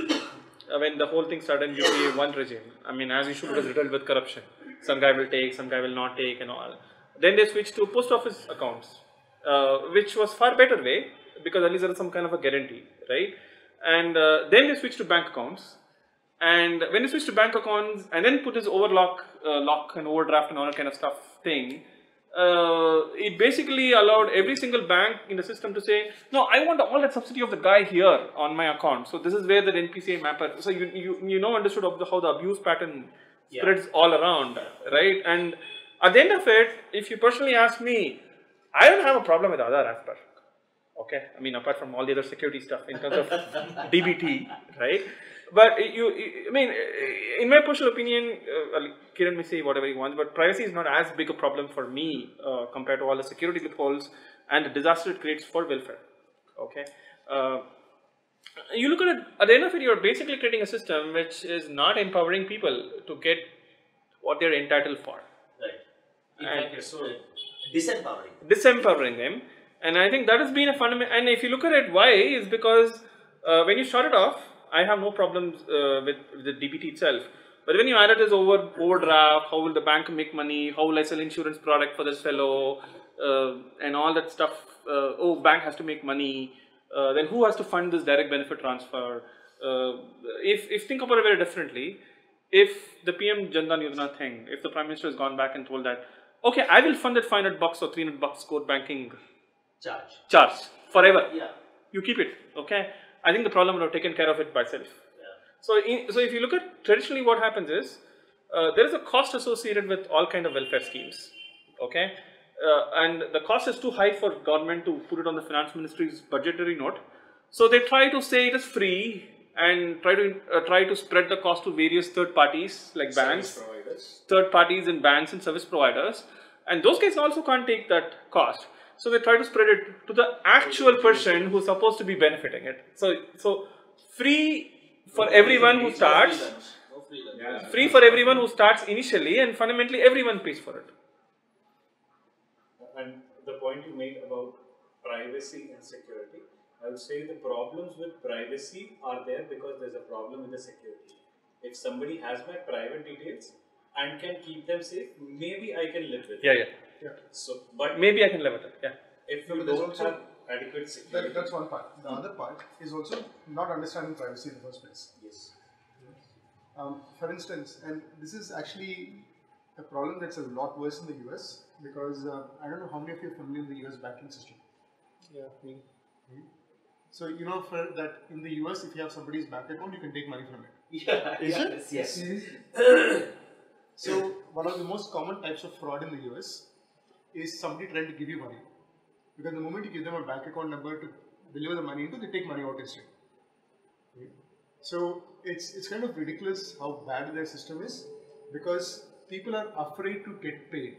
When the whole thing started in U P A one regime, I mean, as usual, it was riddled with corruption. Some guy will take, some guy will not take, and all. Then they switched to post office accounts, uh, which was far better way because at least there is some kind of a guarantee, right? And uh, then they switched to bank accounts. And when they switched to bank accounts and then put this overlock, uh, lock and overdraft and all that kind of stuff thing, uh, it basically allowed every single bank in the system to say, no, I want all that subsidy of the guy here on my account. So this is where the N P C I mapper, so you, you, you know understood of the, how the abuse pattern yeah. spreads all around, right? And at the end of it, if you personally ask me, I don't have a problem with Aadhaar as per, okay? I mean, apart from all the other security stuff in terms of D B T, right? But you, you, I mean, in my personal opinion, uh, Kiran may say whatever he wants, but privacy is not as big a problem for me uh, compared to all the security loopholes and the disaster it creates for welfare. Okay, uh, you look at it. At the end of it, you're basically creating a system which is not empowering people to get what they're entitled for. Right. In fact, it's so disempowering. Disempowering them, and I think that has been a fundamental. And if you look at it, why is because uh, when you started off, I have no problems uh, with, with the D B T itself. But when you added this over, overdraft, how will the bank make money, how will I sell insurance product for this fellow, uh, and all that stuff, uh, oh, bank has to make money, uh, then who has to fund this direct benefit transfer? Uh, if, if think about it very differently, if the P M Jan Dhan Yojana thing, if the Prime Minister has gone back and told that, okay, I will fund that five hundred bucks or three hundred bucks core banking charge, charge forever, yeah. you keep it, okay? I think the problem would have taken care of it by itself. Yeah. So, in, so if you look at traditionally what happens is, uh, there is a cost associated with all kind of welfare schemes, okay? uh, and the cost is too high for government to put it on the finance ministry's budgetary note. So they try to say it is free and try to uh, try to spread the cost to various third parties like banks, third parties and banks and service providers, and those guys also can't take that cost. So they try to spread it to the actual person who's supposed to be benefiting it. So so free for everyone who starts, free for everyone who starts initially, and fundamentally everyone pays for it. And the point you made about privacy and security, I would say the problems with privacy are there because there's a problem with the security. If somebody has my private details and can keep them safe, maybe I can live with Yeah, it. yeah. Yeah. So, but Maybe I can live with it. Yeah. if No, you but there's don't also- have adequate security, That, that's one part. The other part is also not understanding privacy in the first place. yes. Um, for instance, and this is actually a problem that's a lot worse in the U S because uh, I don't know how many of you are familiar with the U S banking system. Yeah, me. So you know for that in the U S, if you have somebody's bank account, you can take money from it. Yeah, Is yeah, it? yes, yes. So one of the most common types of fraud in the U S is somebody trying to give you money. Because the moment you give them a bank account number to deliver the money into, they take money out instead. So it's it's kind of ridiculous how bad their system is because people are afraid to get paid.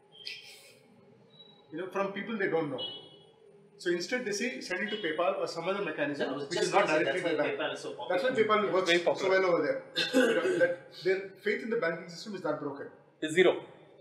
You know, from people they don't know. So instead they say send it to PayPal or some other mechanism I was which just is not gonna say, directly that's to the why bank. PayPal is so popular. That's why PayPal works Very so popular. well over there. You know, that their faith in the banking system is that broken. It's zero.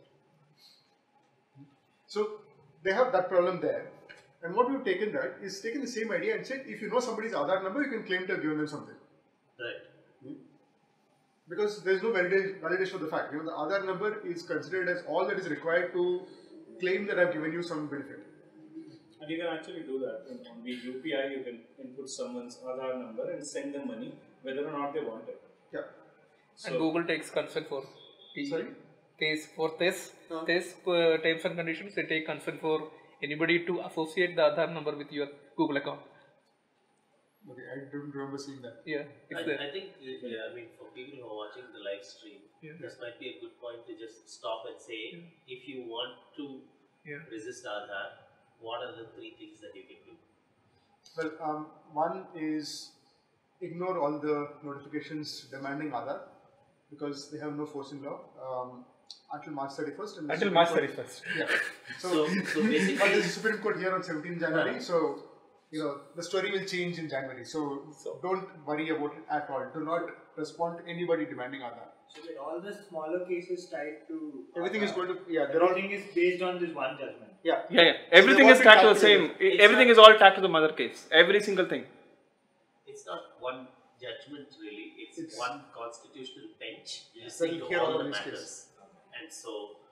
So they have that problem there. And what we've taken that is taken the same idea and said if you know somebody's Aadhaar number, you can claim to have given them something. Right. Because there is no validation, validation of the fact. You know, the Aadhaar number is considered as all that is required to claim that I've given you some benefit. And you can actually do that. In, on the U P I, you can input someone's Aadhaar number and send them money, whether or not they want it. Yeah. So, And Google takes consent for the Sorry? case for this Uh. this uh, terms and conditions. They take consent for anybody to associate the Aadhaar number with your Google account. Okay, I don't remember seeing that. Yeah, it's I, there. I think, uh, yeah, I mean, for people who are watching the live stream, Yeah. this might be a good point to just stop and say, if you want to Yeah. resist Aadhaar, what are the three things that you can do? Well, um, one is ignore all the notifications demanding Aadhaar because they have no force in law um, until March thirty-first. And the Until Supreme March Court- thirty-first. Yeah. So, So, so but basically, there's a Supreme Court here on seventeenth January, so you know the story will change in January. So, don't worry about it at all. Do not respond to anybody demanding Aadhaar. So that all the smaller cases tied to Everything is Aadhaar, going to yeah. They're all everything is based on this one judgment. yeah. Yeah, yeah. Everything they've is all been tagged to the same. calculated. It's Everything not- is all tagged to the mother case. Every single thing. it's not one judgment really, it's, It's- one constitutional bench That'll listening to hear all all the of these matters. And so,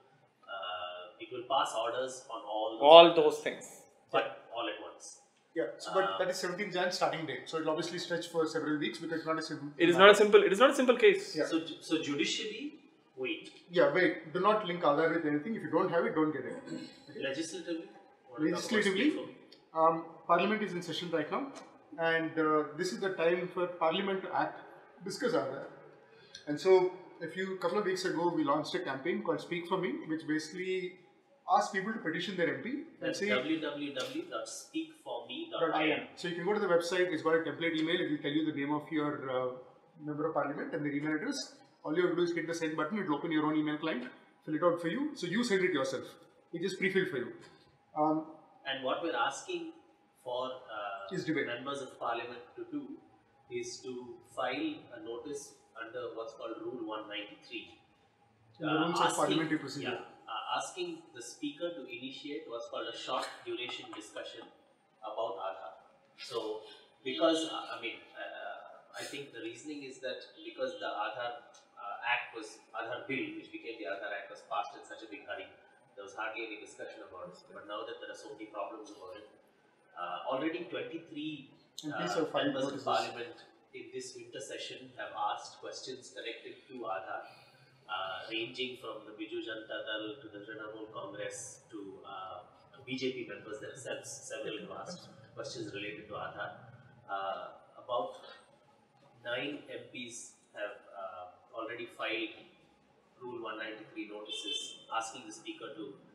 uh, it will pass orders on all those All matters, those things. but all at once. Yeah, so, but Uh, that is seventeenth Jan starting date. So it'll obviously stretch for several weeks because it's not a simple. It is not a simple. It is not a simple case. Yeah. So, ju- so judicially, wait. Yeah, wait. Do not link Aadhaar with anything. If you don't have it, don't get it. Legislatively, what do you talk about Legislatively, speak for me? um, Parliament is in session right now, and uh, this is the time for Parliament to act, discuss Aadhaar. And so, a few couple of weeks ago, we launched a campaign called "Speak for Me," which basically asks people to petition their M P and That's say. w w w dot speak for me dot i n. So you can go to the website. It's got a template email. It will tell you the name of your uh, member of parliament and their email address. All you have to do is hit the send button. It will open your own email client, fill it out for you. So you send it yourself. It is pre-filled for you. Um, And what we're asking for uh, Is debate. members of parliament to do is to file a notice under what's called Rule one ninety-three. In the rules of parliamentary procedure. Yeah, uh, asking the speaker to initiate what's called a short duration discussion about Aadhaar. So, because uh, I mean, uh, I think the reasoning is that because the Aadhaar uh, Act was Aadhaar Bill, which became the Aadhaar Act, was passed in such a big hurry, there was hardly any discussion about it. But now that there are so many problems about it, uh, already twenty-three And uh, please have filed members of notices. parliament in this winter session have asked questions connected to Aadhaar, uh, ranging from the Biju Janata Dal to the Trinamool Congress to uh, B J P members themselves. Several have asked questions related to Aadhaar. Uh, about nine M Ps have uh, already filed Rule one ninety-three notices asking the Speaker to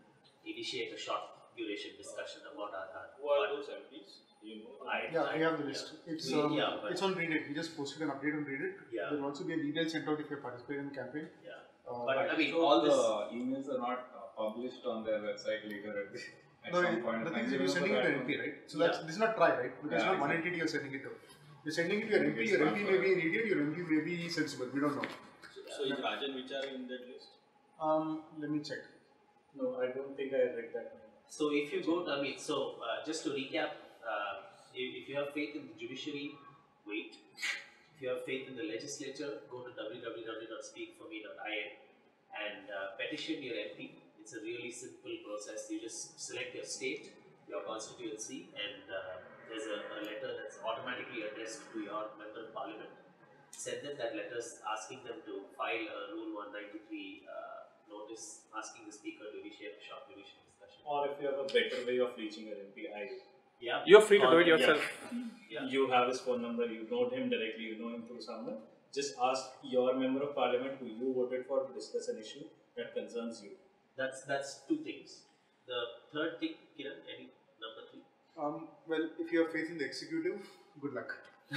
initiate a short duration discussion about Aadhaar. Who are those M Ps? You know? I, Yeah, I, we have the list. yeah. It's We- um, yeah, but- it's on Reddit. We just posted an update on Reddit. Yeah. There will also be an email sent out if you participate in the campaign. Yeah. Uh, But I mean, so all the this. emails are not uh, published on their website later at, the, at no, some point. the in thing time. is, You you're sending it to remember an M P, that right? So Yeah. that's this is not try, right? Because Yeah, it's not one exactly. entity you're sending it to. You're sending it to your M P. Your M P may be an idiot. Your M P may be sensible. We don't know. So is Rajan Vichara in that list? Um, let me check. No, I don't think I read that. So if you go, I mean, so uh, just to recap, uh, if, if you have faith in the judiciary, wait. If you have faith in the legislature, go to w w w dot speak for me dot i n and uh, petition your M P. It's a really simple process. You just select your state, your constituency, and uh, there's a, a letter that's automatically addressed to your member of parliament. Send them that letter asking them to file a Rule one ninety-three uh, notice asking the speaker to initiate a short duration discussion. Or if you have a better way of reaching your M P, I. Yeah. You're free to Or- do it yeah. yourself. Yeah. You have his phone number, you know him directly, you know him through someone. Just ask your member of parliament who you voted for to discuss an issue that concerns you. That's that's two things. The third thing, Kiran, any number three? Um, well, if you have faith in the executive, good luck.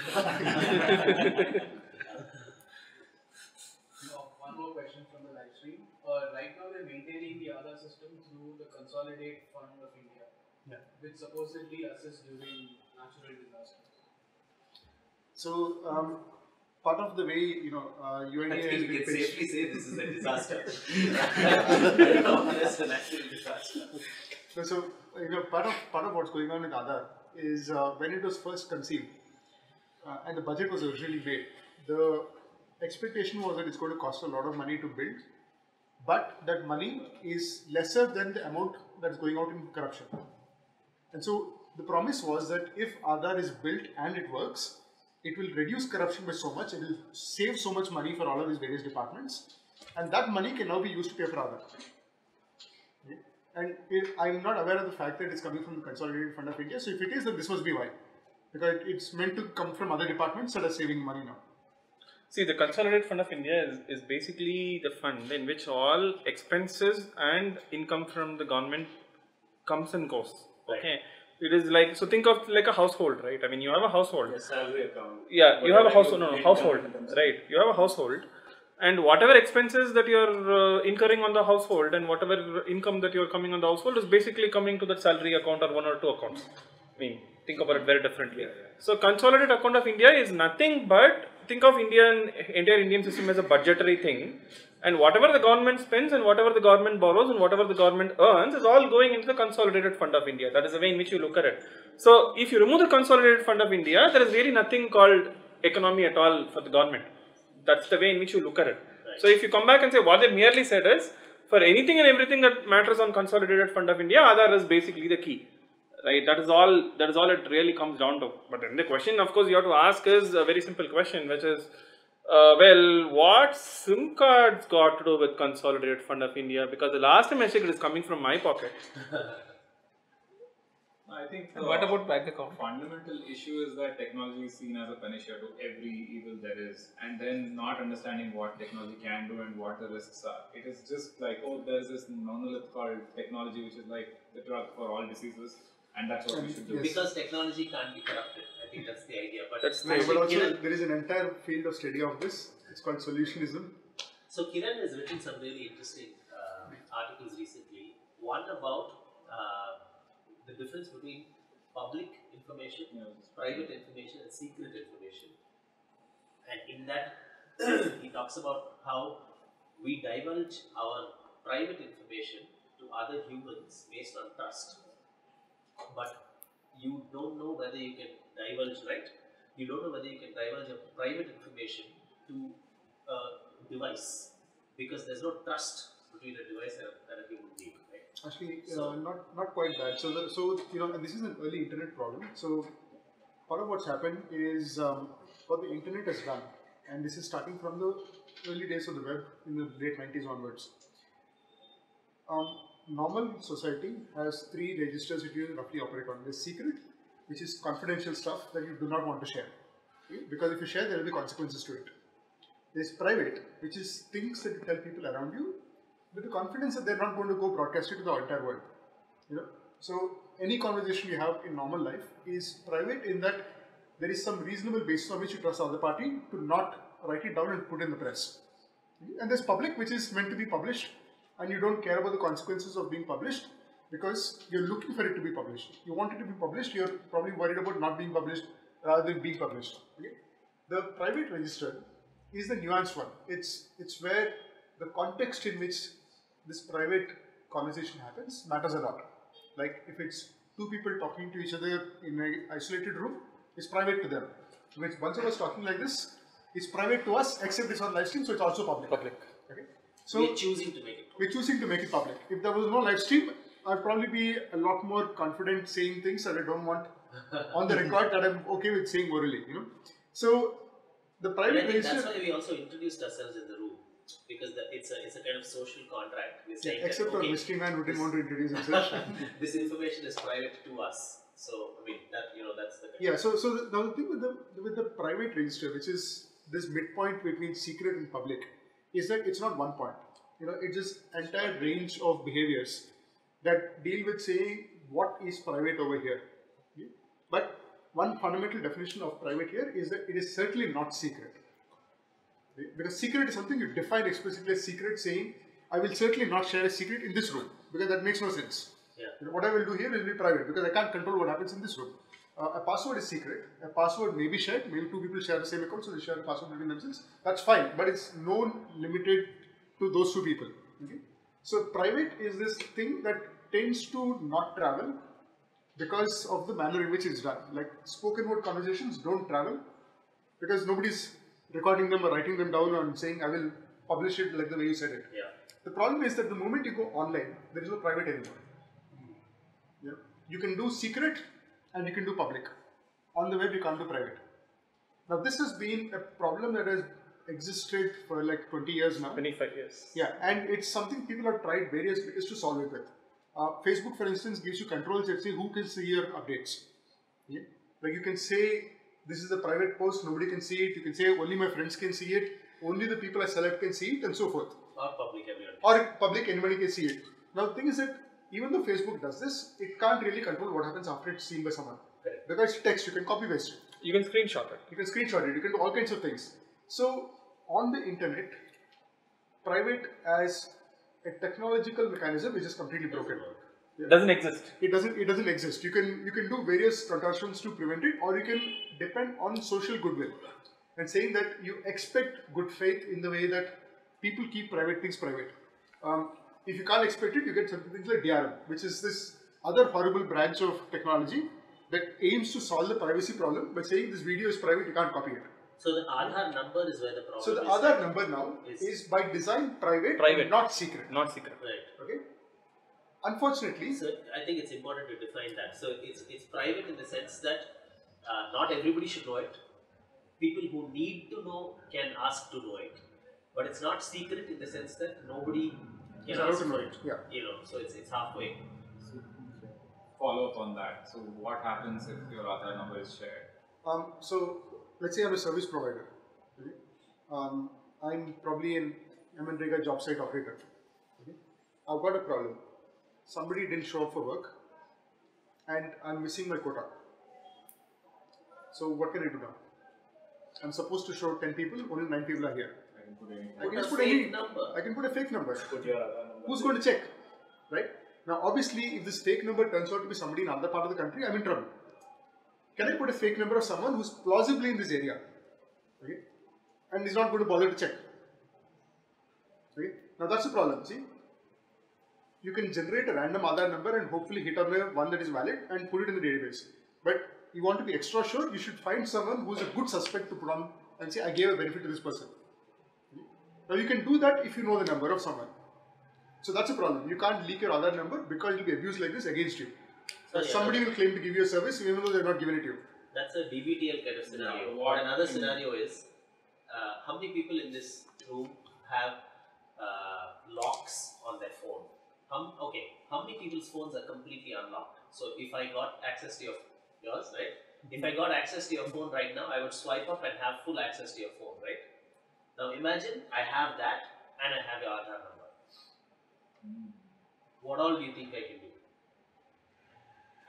No, one more question from the live stream. Uh, right now they're maintaining the Aadhaar system through the Consolidated Fund of India, Yeah. which supposedly assists during natural disasters. So, um, part of the way, you know, uh, U N I D A think has you been can pitched. safely say this is a disaster. I don't know, it's a natural disaster. So, so, you know, part of part of what's going on with Aadhaar is uh, when it was first conceived uh, and the budget was originally made, the expectation was that it's going to cost a lot of money to build, but that money is lesser than the amount that's going out in corruption. And so the promise was that if Aadhaar is built and it works, it will reduce corruption by so much, it will save so much money for all of these various departments, and that money can now be used to pay for Aadhaar. Okay? And if, I'm not aware of the fact that it's coming from the Consolidated Fund of India, so if it is, then this must be why. Because it's meant to come from other departments that are saving money now. See, the Consolidated Fund of India is, is basically the fund in which all expenses and income from the government comes and goes. Okay, it is like, so think of like a household, right? I mean, you have a household. Your salary account. Yeah, you have a Whatever household. you No, no, make household. down in terms of- Right, you have a household, and whatever expenses that you're uh, incurring on the household and whatever income that you're coming on the household is basically coming to that salary account or one or two accounts. I mean, think about it very differently. So, Consolidated Account of India is nothing but, think of Indian entire Indian system as a budgetary thing, and whatever the government spends and whatever the government borrows and whatever the government earns is all going into the Consolidated Fund of India. That is the way in which you look at it. So, if you remove the Consolidated Fund of India, there is really nothing called economy at all for the government. That's the way in which you look at it. Right. So, if you come back and say what they merely said is, for anything and everything that matters on Consolidated Fund of India, Aadhaar is basically the key. Right, that is all. That is all it really comes down to. But then the question, of course, you have to ask is a very simple question, which is, uh, well, what SIM cards got to do with Consolidated Fund of India? Because the last time I checked, it is coming from my pocket. I think the What about bank account? fundamental issue is that technology is seen as a panacea to every evil there is, and then not understanding what technology can do and what the risks are. It is just like, oh, there's this monolith called technology, which is like the drug for all diseases, and that's what we should do. Yes. Because technology can't be corrupted. I think that's the idea. But That's No, but also there is an entire field of study of this. It's called solutionism. So Kiran has written some really interesting uh, articles recently. One about uh, the difference between public information, private information, and secret information. And in that, he talks about how we divulge our private information to other humans based on trust. But you don't know whether you can divulge, right? You don't know whether you can divulge your private information to a device because there's no trust between a device and a, and a human being, right? Actually, So- uh, not not quite that. So, the, so you know, and this is an early internet problem. So, part of what's happened is um, what the internet has done, and this is starting from the early days of the web in the late nineties onwards. Um, normal society has three registers that you roughly operate on. There's secret, which is confidential stuff that you do not want to share, okay? Because if you share, there will be consequences to it. There's private, which is things that you tell people around you with the confidence that they're not going to go broadcast it to the entire world. You know, so any conversation you have in normal life is private in that there is some reasonable basis on which you trust the other party to not write it down and put in the press. And there's public, which is meant to be published, and you don't care about the consequences of being published because you're looking for it to be published. You want it to be published, you're probably worried about not being published rather than being published. Okay? The private register is the nuanced one. It's, it's where the context in which this private conversation happens matters a lot. Like if it's two people talking to each other in an isolated room, it's private to them. If bunch of us talking like this, it's private to us, except it's on live stream, so it's also public. Public. Okay. So we're choosing to make it public. We're choosing to make it public. If there was no live stream, I'd probably be a lot more confident saying things that I don't want on the record that I'm okay with saying orally. You know. So the private register. That's why we also introduced ourselves in the room. Because the, it's a it's a kind of social contract. We're saying yeah, except that, okay, for mystery man who didn't want to introduce himself. This information is private to us. So I mean that you know that's the yeah. So so the, now the thing with the with the private register, which is this midpoint between secret and public, is that it's not one point. You know, it's just entire range of behaviors that deal with saying what is private over here. Okay? But one fundamental definition of private here is that it is certainly not secret. Because secret is something you define explicitly as secret, saying, I will certainly not share a secret in this room, because that makes no sense. Yeah. You know, what I will do here will be private, because I can't control what happens in this room. Uh, a password is secret, a password may be shared, maybe two people share the same account, so they share a password between themselves, that's fine, but it's known, limited to those two people. Okay? So private is this thing that tends to not travel because of the manner in which it's done. Like spoken word conversations don't travel because nobody's recording them or writing them down and saying, I will publish it like the way you said it. Yeah. The problem is that the moment you go online, there is no private anymore. Yeah. You can do secret and you can do public. On the web, you can't do private. Now, this has been a problem that has existed for like twenty years now. twenty-five years. Yeah, and it's something people have tried various ways to solve it with. Uh, Facebook, for instance, gives you controls that say who can see your updates. Yeah? Like you can say, this is a private post, nobody can see it. You can say only my friends can see it, only the people I select can see it, and so forth. Or public, everyone. Or public, anybody can see it. Now the thing is that even though Facebook does this, it can't really control what happens after it's seen by someone. Correct. Because it's text, you can copy paste it. You can screenshot it. You can screenshot it, you can do all kinds of things. So on the internet, private as a technological mechanism which is completely broken. Yeah. Doesn't exist. It doesn't. It doesn't exist. You can you can do various contortions to prevent it, or you can depend on social goodwill and saying that you expect good faith in the way that people keep private things private. Um, if you can't expect it, you get something things like D R M, which is this other horrible branch of technology that aims to solve the privacy problem by saying this video is private, you can't copy it. So the Aadhaar number is where the problem is. So the Aadhaar number now is, is by design private, private, not secret. Not secret. Right. Okay. Unfortunately, so I think it's important to define that. So it's it's private in the sense that uh, not everybody should know it. People who need to know can ask to know it, but it's not secret in the sense that nobody can allowed ask to know for it. Yeah. You know, so it's it's halfway. Follow up on that. So what happens if your Aadhaar number is shared? Um, so let's say I'm a service provider. Okay? Um, I'm probably an M N Rega job site operator. Okay? I've got a problem. Somebody didn't show up for work and I'm missing my quota. So what can I do now? I'm supposed to show ten people, only nine people are here. I can put any. I can a just put fake any number. I can put a fake number. Put your Aadhaar number. Who's going to check? Right? Now obviously if this fake number turns out to be somebody in another part of the country, I'm in trouble. Can I put a fake number of someone who's plausibly in this area? Okay? And is not going to bother to check. Okay? Now that's the problem, see? You can generate a random Aadhaar number and hopefully hit on the one that is valid and put it in the database. But you want to be extra sure, you should find someone who's a good suspect to put on and say, I gave a benefit to this person. Now you can do that if you know the number of someone. So that's a problem. You can't leak your Aadhaar number because it will be abused like this against you. So Uh, yeah, somebody will claim to give you a service even though they're not giving it to you. That's a D B T L kind of scenario. Yeah, what- But another scenario is uh, how many people in this room have uh, locks on their phone? How, okay, how many people's phones are completely unlocked? So if I got access to your yours, right? If I got access to your phone right now, I would swipe up and have full access to your phone, right? Now imagine I have that and I have your Aadhaar number. What all do you think I can do?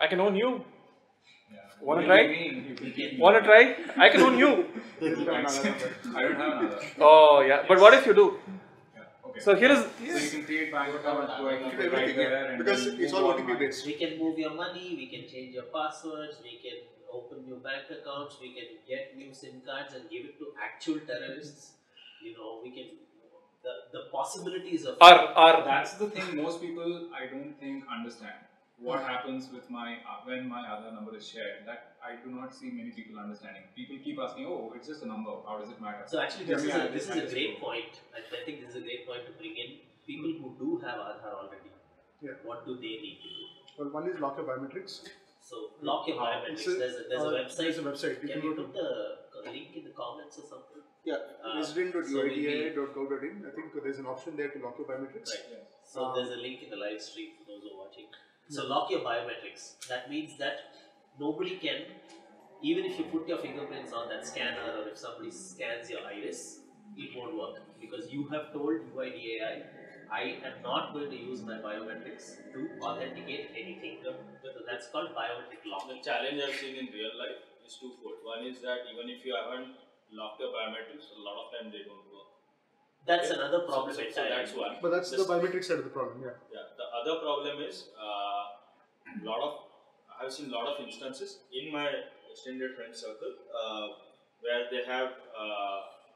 I can own you. Yeah. Wanna You try? give me- you can keep me. Wanna try? I can own you. Thanks. I don't have another. Oh yeah, but what if you do? Yeah. Okay. So here is. So you can create bank accounts going You up can do right everything, there yeah. and Because then it's move all all O T P my- based. We can move your money, we can change your passwords, we can open new bank accounts, we can get new SIM cards and give it to actual terrorists. You know, we can, the, the possibilities of Are are That's the thing most people I don't think understand. What happens with my uh, when my Aadhaar number is shared? That I do not see many people understanding. People keep asking, "Oh, it's just a number. How does it matter?" So actually, this Yeah, is a, yeah, this is that a is great true. point. I, I think this is a great point to bring in people who do have Aadhaar already. Yeah. What do they need to do? Well, one is lock your biometrics. So lock your biometrics. It's a- there's a, there's uh, a website. there's a website. You Can can you go put the link in the comments or something? Yeah, Uh, resident dot so U I we'll D A be- dot gov dot in. I think there's an option there to lock your biometrics. Right. So Um, there's a link in the live stream for those who are watching. So lock your biometrics. That means that nobody can, even if you put your fingerprints on that scanner or if somebody scans your iris, it won't work because you have told U I D A I, I am not going to use my biometrics to authenticate anything. So that's called biometric lock. The challenge I've seen in real life is twofold. One is that even if you haven't locked your biometrics, a lot of time they don't work. That's Yeah. another So, problem so, so entirely. that's one. But that's the This- biometric side of the problem. Yeah. Yeah. The other problem is uh, lot of I have seen lot of instances in my extended friend circle uh, where they have uh,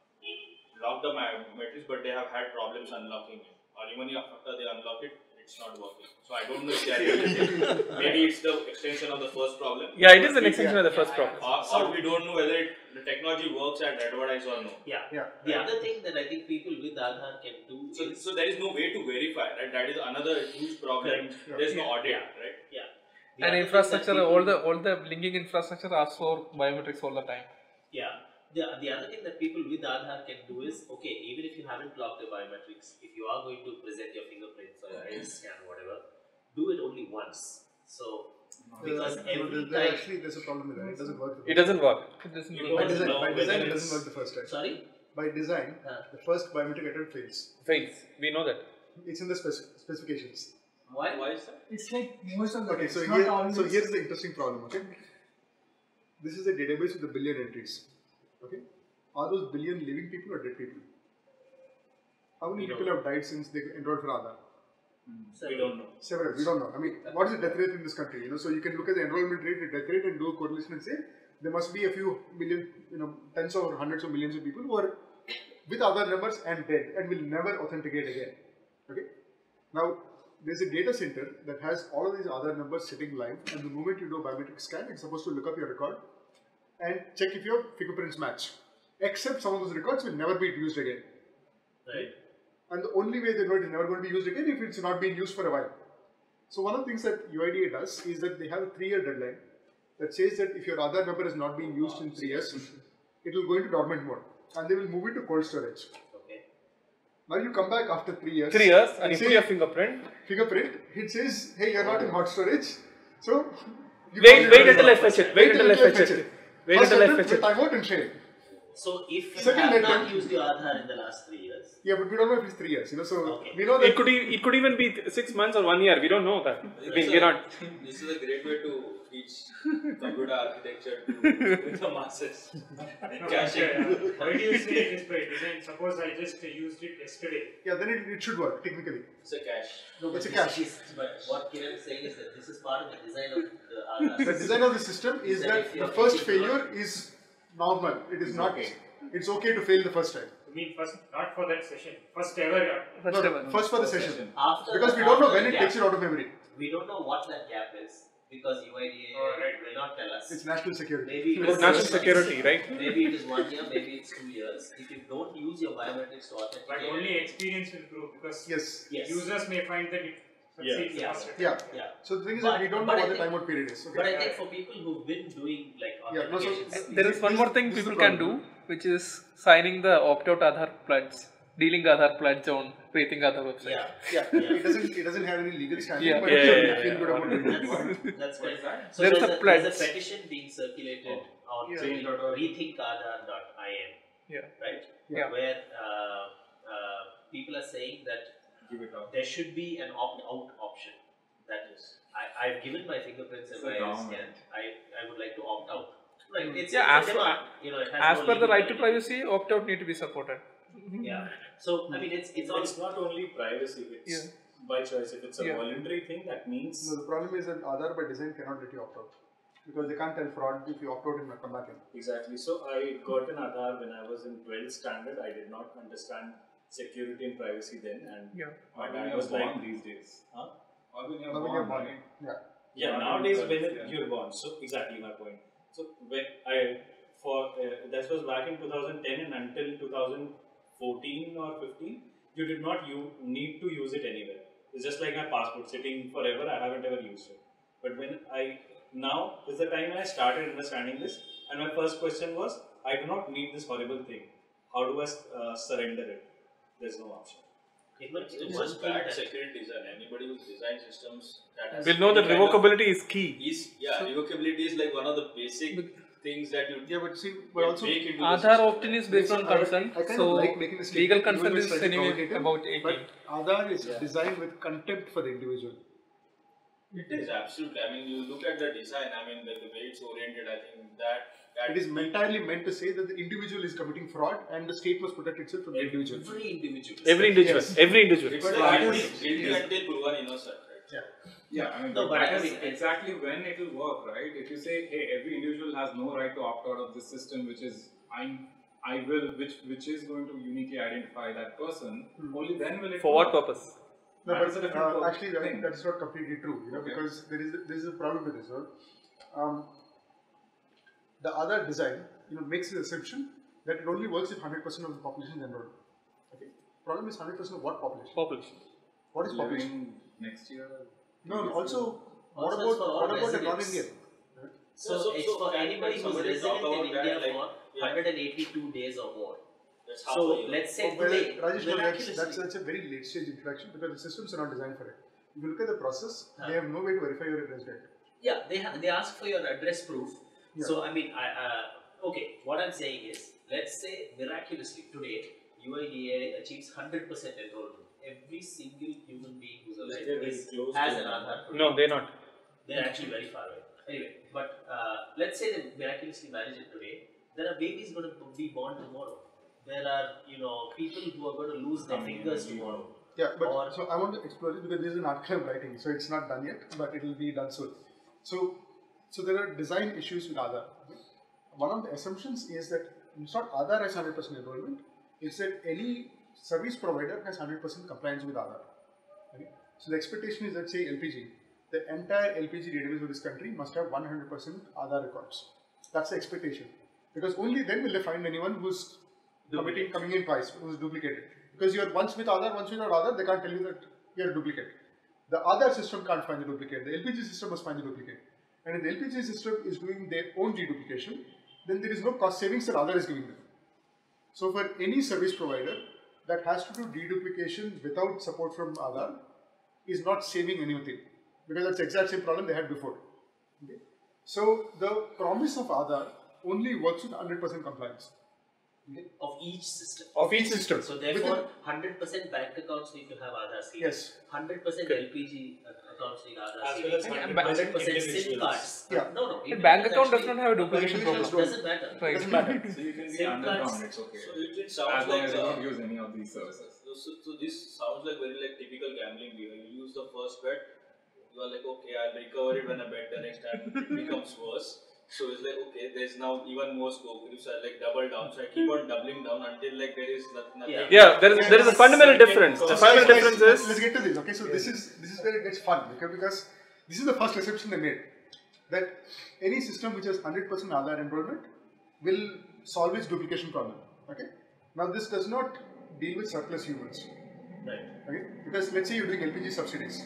locked the biometrics, but they have had problems unlocking it. Or even after they unlock it, it's not working. So I don't know if they are really maybe it's the extension of the first problem. yeah, it is an extension of the first problem. Or, or we don't know whether it, the technology works at advertise or no. Yeah. Yeah. The other thing that I think people with Aadhaar can do So, is so there is no way to verify, right? That is another huge problem. Yeah. There's no Yeah. audit, Yeah. right? yeah. The And other thing infrastructure, that all people- the all the linking infrastructure asks for biometrics all the time. Yeah. The, the other thing that people with Aadhaar can do is, okay, even if you haven't locked your biometrics, if you are going to present your fingerprints or your iris scan or whatever, do it only once. So, because Uh, no, every there- there time... actually there's a problem with that. It doesn't work. the It first doesn't work. It doesn't You time. By don't design, know by whether design it it's- doesn't work the first time. Sorry? By design, Huh. the first biometric attempt fails. fails. We know that. It's in the spec- specifications. Why? Why is that? It's like most of the Okay, so it's here, not always. so here's the interesting problem. Okay, this is a database with a billion entries. Okay, are those billion living people or dead people? How many We people don't have died since they enrolled for Aadhaar? So, We don't know. Several. We don't know. I mean, what is the death rate in this country? You know, so you can look at the enrollment rate, the death rate, and do a correlation and say there must be a few million, you know, tens or hundreds of millions of people who are with Aadhaar numbers and dead and will never authenticate again. Okay. Now, there's a data center that has all of these Aadhaar numbers sitting live, and the moment you do a biometric scan, it's supposed to look up your record and check if your fingerprints match. Except some of those records will never be used again. right. And the only way they know it is never going to be used again if it's not being used for a while. So one of the things that U I D A does is that they have a three-year deadline that says that if your Aadhaar number is not being used in three years, it will go into dormant mode and they will move it to cold storage. Okay. Now you come back after three years. Three years and you say put your fingerprint. fingerprint. It says, hey, you're not in hot storage. So you Wait, can't- wait until I fetch it. Wait until I fetch it. Wait First until I attempt fetch with it. timeout and fail. So, if you Second have not attempt. used your Aadhaar in the last three years, Yeah, but we don't know if it's three years. You know, so Okay. we know that. It could e- it could even be th- six months or one year. We don't know that. We, This is we're a- not. This is a great way to teach computer architecture to the masses. No, Caching. uh, why do you say it is by design? Suppose I just uh, used it yesterday. Yeah, then it, it should work technically. It's a cache. No, it's a this cache. is- but what Kiran is saying is that this is part of the design of the Aadhaar The system. design of the system is That that if the you're first thinking failure is normal. It is not. It's okay to fail the first time. I mean, first, not for that session. First ever. uh, First No, ever. no, first for the session. After Because the- we don't know after when the it gap. takes it out of memory. We don't know what that gap is because U I D A Oh, right. will not tell us. It's national security. Maybe it It's is national six security, months. right? Maybe it is one year, maybe it's two years. If you don't use your biometrics to But authenticate, only experience will prove because Yes. yes. users may find that it succeeds Yeah. faster. Yeah. Yeah. So the thing is But- that we don't know but I what the think- timeout period is. But Okay. I think for people who've been doing like Yeah, no, so- authentications, There is one This- more thing this is people the can do, problem. which is signing the opt-out Aadhaar pledge, dealing Aadhaar pledge on Rethink Aadhaar website. yeah, Yeah. Yeah. It doesn't. It doesn't have any legal standing. Yeah. But Yeah, it should yeah, yeah, feel yeah. good about doing it. that's, that's What good. is that? So There's there's, a a, pledge. there's a petition being circulated on Yeah. re- Change dot org. rethink aadhaar dot I N, Yeah. right? Yeah. Where uh, uh, people are saying that Give it up. there should be an opt-out option. that is, I, I've given my fingerprints and my scan. I, I would like to opt out. Right. It's, yeah, it's as, a per, demand. You know, it has as no per the legal right to validity. privacy, opt out need to be supported. Yeah. So I mean, it's it's, all, it's not only privacy; it's Yeah. by choice. If it's a Yeah. voluntary thing, that means No, the problem is that Aadhaar by design cannot let you opt out because they can't tell fraud if you opt out and come back in. exactly. So I got an Aadhaar when I was in twelfth standard. I did not understand security and privacy then, and Yeah. Or and when I you're was like, born these days. huh? Or when you're Now when born, you're born, right? yeah. Yeah, Not nowadays even when twelve, it, yeah. you're born. So exactly my point. So when I for uh, that was back in two thousand ten and until two thousand fourteen or fifteen, you did not you need to use it anywhere. It's just like my passport sitting forever. I haven't ever used it. But when I now is the time I started understanding this, and my first question was, I do not need this horrible thing. How do I uh, surrender it? There's no option. It might be It's one just thing bad that security design. Anybody who's designed systems that has We'll know that any kind of- revocability is key. is yeah, revocability is like one of the basic things that you Yeah, but see, but get also bake into the Aadhaar system. opt-in is based on I- consent, I kind so of like making this legal statement, consent even though is it's slightly anyway provocative, about eighteen. But Aadhaar is Yeah. designed with contempt for the individual. It is absolutely. I mean, you look at the design. I mean, the, the way it's oriented. I think that that It is entirely meant to say that the individual is committing fraud and the state must protect itself from the individual. every individual. Every individual, Yes. every individual. It's But like I guilty, would- guilty yes. until proven innocent, right? Yeah. Yeah, I mean, No, but but that I is mean, I- exactly when it will work, right? If you say, hey, every individual has no right to opt out of this system, which is I, I will, which which is going to uniquely identify that person, Hmm. only then will it For work. what purpose? No, That but is a different uh, actually that, thing. that is not completely true, you know, Okay. because there is there is a problem with this. Right? Um, the other design, you know, makes the assumption that it only works if one hundred percent of the population is enrolled. Okay. Problem is one hundred percent of what population? Population. What is population? Living next year. No, no, also what Also about it's for all what about a residents. non-Indian? So, So- it's so for can- anybody can who's somebody resident talk in about India that, like, for yeah. one hundred eighty-two days or more. That's half a So year. let's say Oh, well, today, Rajesh, no, that's, miraculously- that's, that's a very late stage introduction because the systems are not designed for it. If you look at the process, Huh. they have no way to verify your resident. Yeah, they ha- they ask for your address proof. Yeah. So I mean, I uh, okay. What I'm saying is, let's say miraculously today, U I D A achieves one hundred percent enrollment. Every single human being who's Like alive they're very is, close has to an that. Aadhaar. No, they're not. They're actually very far away. Anyway, but uh, let's say they miraculously manage it today. There are babies going to be born tomorrow. There are, you know, people who are going to lose their fingers tomorrow. Yeah, but Or- so I want to explore this because this is an article I'm writing, so it's not done yet, but it will be done soon. So, so there are design issues with Aadhaar. Okay? One of the assumptions is that it's not Aadhaar has one hundred percent enrollment, it's that any service provider has one hundred percent compliance with Aadhaar. Okay? So the expectation is that, say, L P G, the entire L P G database of this country must have one hundred percent Aadhaar records. That's the expectation. Because only then will they find anyone who's committing, coming in twice, who's duplicated. Because you're once with Aadhaar, once without Aadhaar, they can't tell you that you're a duplicate. The Aadhaar system can't find the duplicate. The L P G system must find the duplicate. And if the L P G system is doing their own deduplication, then there is no cost savings that Aadhaar is giving them. So for any service provider that has to do deduplication without support from Aadhaar is not saving anything. Because that's the exact same problem they had before. Okay? So the promise of Aadhaar only works with one hundred percent compliance. Okay? Of each system. Of each system. So therefore, one hundred percent bank accounts need to have Aadhaar C D. Yes. one hundred percent L P G accounts need Aadhaar As C well D. as one one hundred percent individuals. SIM cards. Yeah. No, no. A bank account does actually- not have a duplication individuals problem. doesn't matter. Right. Doesn't matter. So you can be SIM underground, cards. it's okay. So it, it As sounds long like as you uh, don't use any of these services. So, so, so this sounds like very like typical gambling behavior. You use the first bet, you are like, okay, I'll recover it when I bet the next time it becomes worse. So it's like, okay, there's now even more scope. You start like double down. So I keep on doubling down until like there is nothing. nothing. Yeah. Yeah, there is there is a fundamental difference. The So fundamental guys, difference let's, is let's get to this. Okay, so this is this is where it gets fun, okay, because this is the first assumption they made that any system which has one hundred percent Aadhaar enrollment will solve its duplication problem. Okay, now this does not deal with surplus humans. Right. Okay, because let's say you're doing L P G subsidies.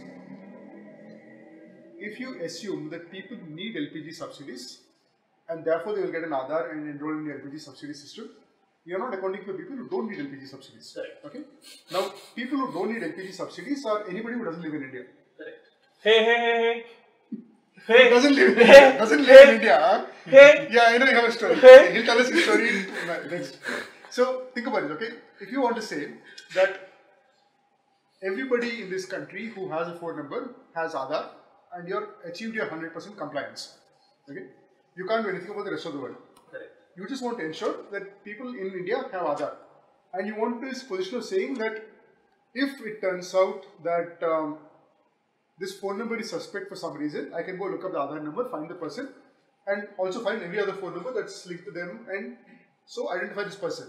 If you assume that people need L P G subsidies and therefore they will get an Aadhaar and enroll in the L P G subsidy system, you are not accounting for people who don't need L P G subsidies. Correct. Okay. Now, people who don't need L P G subsidies are anybody who doesn't live in India. Correct. hey hey hey Who hey doesn't live in Hey. India. Doesn't live in India. Huh? hey Yeah, I know you have a story. Hey. He'll tell us his story next. So think about it. Okay, if you want to say that everybody in this country who has a phone number has Aadhaar, and you're achieved your one hundred percent compliance. Okay, you can't do anything about the rest of the world. Correct. You just want to ensure that people in India have Aadhaar, and you want this position of saying that if it turns out that um, this phone number is suspect for some reason, I can go look up the Aadhaar number, find the person, and also find every other phone number that's linked to them, and so identify this person.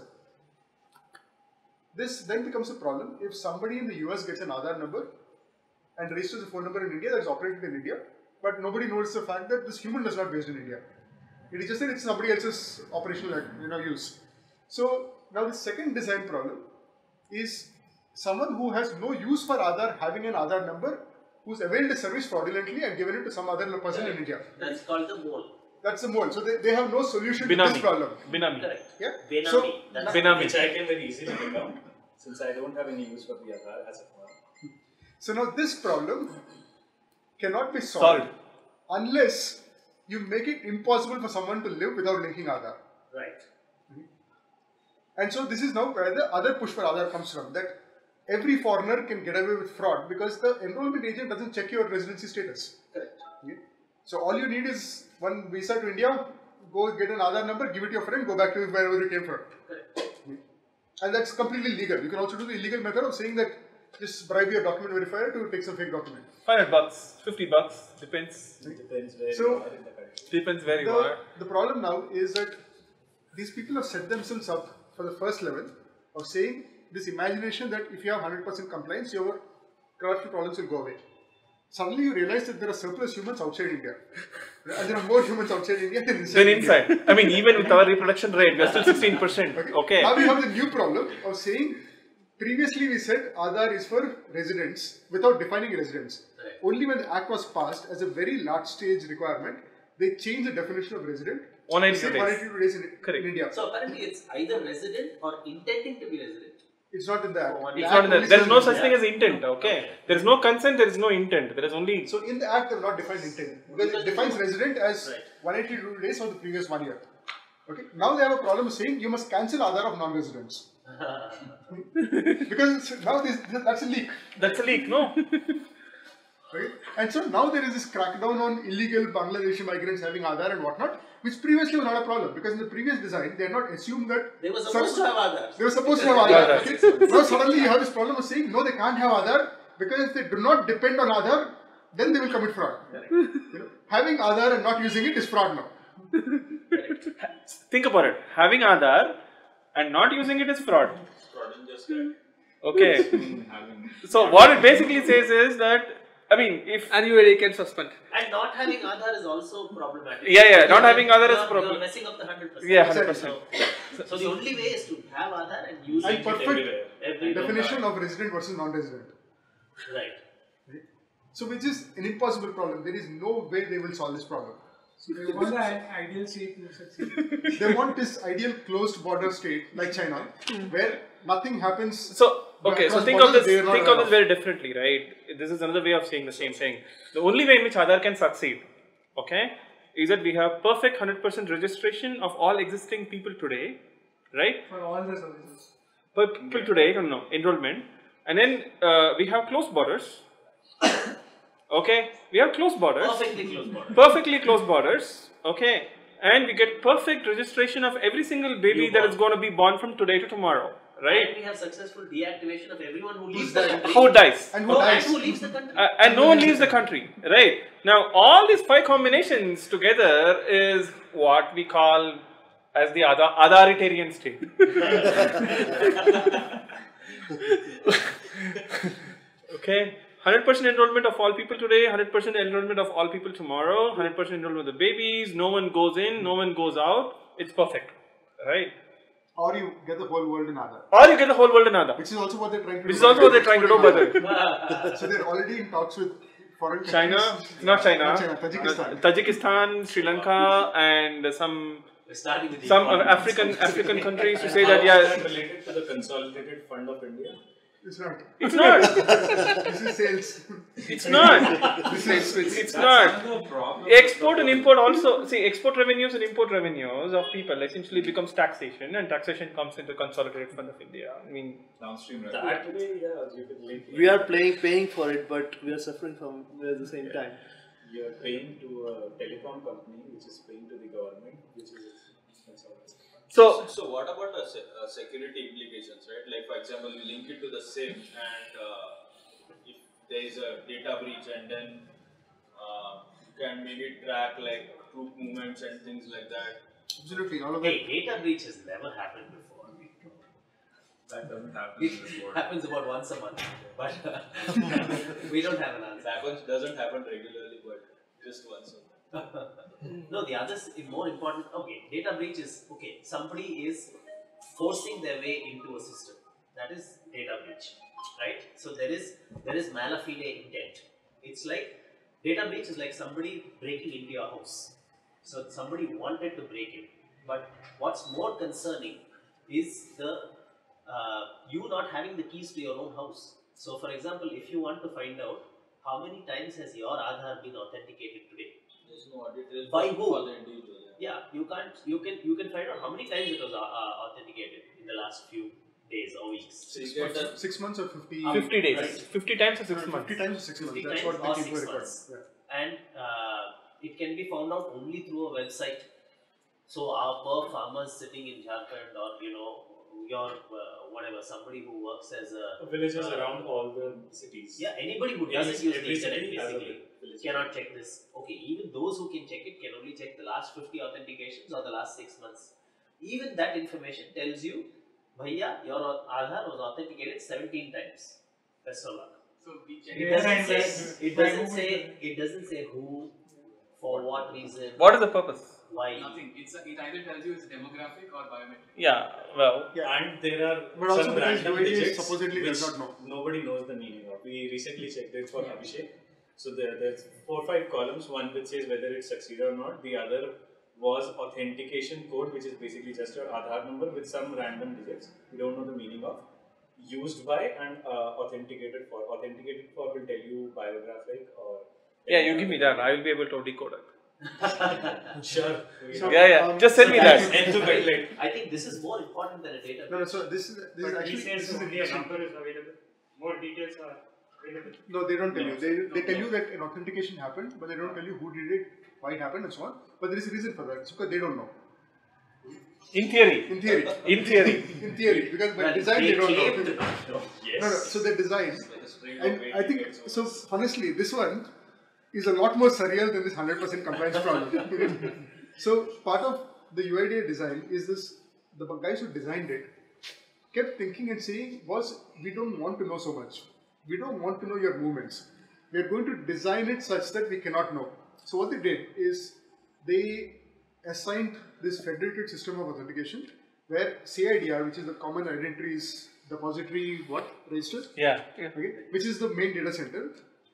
This then becomes a problem if somebody in the U S gets an Aadhaar number and registers a phone number in India that is operated in India, but nobody knows the fact that this human is not based in India. It is just that it's somebody else's operational, you know, use. So now the second design problem is someone who has no use for Aadhaar having an Aadhaar number, who's availed the service fraudulently and given it to some other person Right. in India. That's called the mole. That's the mole. So they, they have no solution Binami. to this problem. Binami. Correct. Yeah. Benami. So, That's Binami. Which I can very easily become, since I don't have any use for the Aadhaar as of now. so now this problem cannot be solved, Solved. unless you make it impossible for someone to live without linking Aadhaar. right. And so this is now where the other push for Aadhaar comes from, that every foreigner can get away with fraud because the enrollment agent doesn't check your residency status. Correct. Okay? So all you need is one visa to India, go get an Aadhaar number, give it to your friend, go back to wherever you came from. Correct. Okay? And that's completely legal. You can also do the illegal method of saying that just bribe your document verifier to take some fake document. five hundred bucks, fifty bucks, depends. It depends where So, you are in the country. Depends where you The, are. the problem now is that these people have set themselves up for the first level of saying this imagination that if you have one hundred percent compliance, your corruption problems will go away. Suddenly you realize that there are surplus humans outside India. And there are more humans outside India than inside Then India. inside. I mean, even with our reproduction rate, we are still sixteen percent. Okay. Okay. Now we have the new problem of saying, previously we said Aadhaar is for residents without defining residents. Right. Only when the act was passed as a very large stage requirement, they changed the definition of resident. one hundred to say eighty-two one days. hundred eighty-two days in, Correct. in India. So apparently it's either resident or intending to be resident. It's not in the act. So one- The It's act not in the, only there is says no such resident. thing as intent, okay? There is no consent, there is no intent. There is only. So in the act, they have not defined intent because it defines resident as Right. one hundred eighty-two days for the previous one year. Okay. Now they have a problem of saying you must cancel Aadhaar of non-residents because now this, that's a leak. That's a leak, no? Right? And so now there is this crackdown on illegal Bangladeshi migrants having Aadhaar and whatnot, which previously was not a problem because in the previous design they had not assumed that They were supposed to have Aadhaar. they were supposed to have Aadhaar. Okay? Now suddenly you have this problem of saying no, they can't have Aadhaar because if they do not depend on Aadhaar, then they will commit fraud. You know, having Aadhaar and not using it is fraud now. Think about it. Having Aadhaar and not using it is fraud. Fraud in just that. Okay. Having So what it basically says is that, I mean, if. And you already can suspend. And not having Aadhaar is also problematic. Yeah, yeah, not You're- having Aadhaar is you're- problem- You're messing up the one hundred percent. Yeah, one hundred percent. So, so the only way is to have Aadhaar and use And it perfect everywhere. Every definition of resident versus non-resident. Right. So which is an impossible problem. There is no way they will solve this problem. So they want the i- ideal state to succeed. They want this ideal closed border state like China, where nothing happens. So, okay, so across think of borders this, they are not think of aware this very differently, right? This is another way of saying the same thing. The only way in which Aadhaar can succeed, okay, is that we have perfect one hundred percent registration of all existing people today, right? For all the services. Per people today, no, no, enrollment. And then uh, we have closed borders. Okay, we have closed borders. Perfectly closed border. Perfectly closed borders. Okay, and we get perfect registration of every single baby that is going to be born from today to tomorrow, right? And we have successful deactivation of everyone who leaves the country. Who dies? And who Oh, and dies? who leaves the country. Uh, and no one leaves the country, right? Now, all these five combinations together is what we call as the Aadha- Aadharitarian state. Okay, one hundred percent enrollment of all people today, one hundred percent enrollment of all people tomorrow, one hundred percent enrollment of the babies, no one goes in, no one goes out, it's perfect, right? Or you get the whole world in Aadhaar. Or you get the whole world in Aadhaar, Which is also what they're trying to which do. is also what they're trying to do, by the way. So they're already in talks with foreign China, countries. not China, Not China, Tajikistan. Tajikistan, Sri Lanka, and some We're starting with the some uh, economy. African African countries to say How that is yeah, that related to the Consolidated Fund of India? It's not. It's not. This is sales. It's not. This is It's That's not. another problem. Export and import also, see, export revenues and import revenues of people essentially becomes taxation, and taxation comes into consolidated fund of India. I mean, Downstream That revenue. way, yeah, you can link. We are playing, paying for it, but we are suffering from it at the same time. You are paying to a telecom company, which is paying to the government, which is consolidated. so So what about the se- uh, security implications, right? Like for example, you link it to the SIM, and uh, if there is a data breach, and then uh, you can maybe track like troop movements and things like that. Absolutely, all of that. Hey, data breach has never happened before. That doesn't happen in this It world. happens about once a month, but uh, we don't have an It answer. happens, doesn't happen regularly, but just once. a month. No, the other is more important. Okay, data breach is okay. Somebody is forcing their way into a system. That is data breach, right? So there is there is malafide intent. It's like data breach is like somebody breaking into your house. So somebody wanted to break in, but what's more concerning is the uh, you not having the keys to your own house. So, for example, if you want to find out how many times has your Aadhaar been authenticated today, There's no audit trail By for, who? for the individual. yeah, you can't. You can you can find out how many times it was uh, uh, authenticated in the last few days or weeks. So you Six get months, a six months or fifty? fifty days, Right. fifty times or six months. Fifty times or six months. fifty That's times what or the keeper six records. months. Yeah. And uh, it can be found out only through a website. So our poor farmers sitting in Jharkhand, or you know, your uh, whatever, somebody who works as a Villages uh, around all the cities. yeah, anybody who Every- doesn't use the every internet city has a basically village. cannot check this. Okay, even those who can check it can only check the last fifty authentications or the last six months. Even that information tells you, Bhaiya, your Aadhaar was authenticated seventeen times. Best of luck. So we check It it. doesn't say. Yes. It doesn't say. It doesn't say who, for what reason, What is the purpose? why. Nothing. It's a, it either tells you it's demographic or biometric. Yeah, well, And there are But also some because random U I D digits supposedly does which not know. nobody knows the meaning of. We recently checked it for Abhishek. So there, there's four or five columns. One which says whether it succeeded or not. The other was authentication code, which is basically just your Aadhaar number with some random digits. We don't know the meaning of. Used by and uh, authenticated for. Authenticated for will tell you biographic or. yeah, you give me that. I will be able to decode it. Sure. So, Yeah, yeah. um, Just send me that. And to get like I think this is more important than a database. No, no. So this is this is But he actually says this is only a interesting. number is available. More details are available. No, they don't tell No. you. They, they tell you that an authentication happened, but they don't tell you who did it, why it happened, and so on. But there is a reason for that. It's because they don't know. In theory. In theory. In theory. In theory, because by Well, design they don't claim know. to not know. yes. No, no. So they design, like a string of and eight I think digits so. over- Honestly, this one is a lot more surreal than this hundred percent compliance problem. So part of the U I D A design is this: the guys who designed it kept thinking and saying, "Was we don't want to know so much. We don't want to know your movements. We are going to design it such that we cannot know." So what they did is they assigned this federated system of authentication where C I D R, which is the Common Identities Depository, what register, Yeah. yeah. okay, which is the main data center,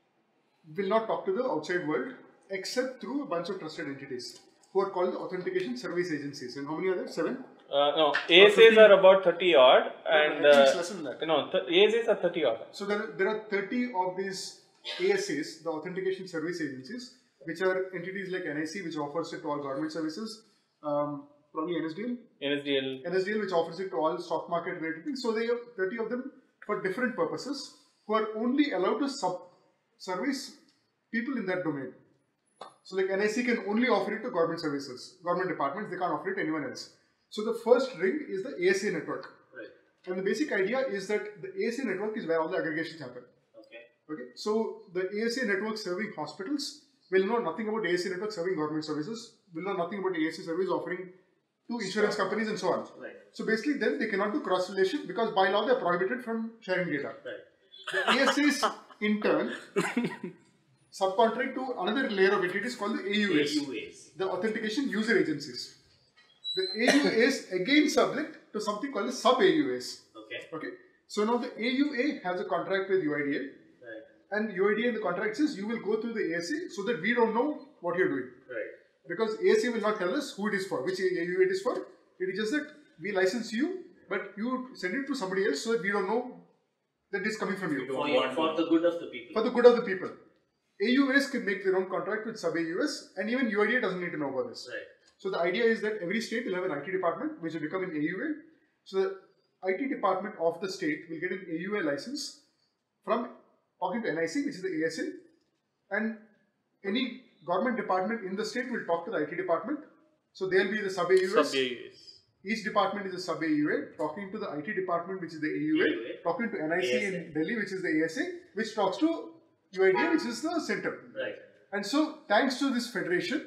will not talk to the outside world except through a bunch of trusted entities who are called the authentication service agencies. And how many are there? Seven? Uh, no, A S As are about thirty odd, and I think it's uh, less than that. no, th- A S As are thirty odd. So there, there are thirty of these A S As, the authentication service agencies, which are entities like N I C, which offers it to all government services, um, probably N S D L, N S D L. N S D L, which offers it to all stock market related things. So they have thirty of them for different purposes, who are only allowed to sub service people in that domain. So like N I C can only offer it to government services, government departments, they can't offer it to anyone else. So the first ring is the A S A network. Right. And the basic idea is that the A S A network is where all the aggregations happen. Okay. Okay. So the A S A network serving hospitals will know nothing about A S A network serving government services, will know nothing about A S A service offering to insurance companies and so on. Right. So basically then they cannot do cross relation because by law they are prohibited from sharing data. Right. The A S As in turn subcontract to another layer of entities called the A U As, A U As. the authentication user agencies. The A U As again subject to something called the sub A U As. Okay. Okay. So now the A U A has a contract with U I D A, Right. and U I D A in the contract says you will go through the A S A so that we don't know what you're doing. Right. Because A S A will not tell us who it is for, which A U A it is for. It is just that we license you, but you send it to somebody else so that we don't know that is coming from you. For, your, for the good of the people. For the good of the people. A U As can make their own contract with sub-A U S, and even U I D A doesn't need to know about this. Right. So the idea is that every state will have an I T department, which will become an A U A. So the I T department of the state will get an A U A license from talking to N I C, which is the A S A, and any government department in the state will talk to the I T department. So they'll be the sub-A U S. Sub-A U S. Each department is a sub-A U A, talking to the I T department, which is the A U A, A U A. talking to N I C A S A. in Delhi, which is the A S A, which talks to U I D A, which is the center. Right. And so, thanks to this federation,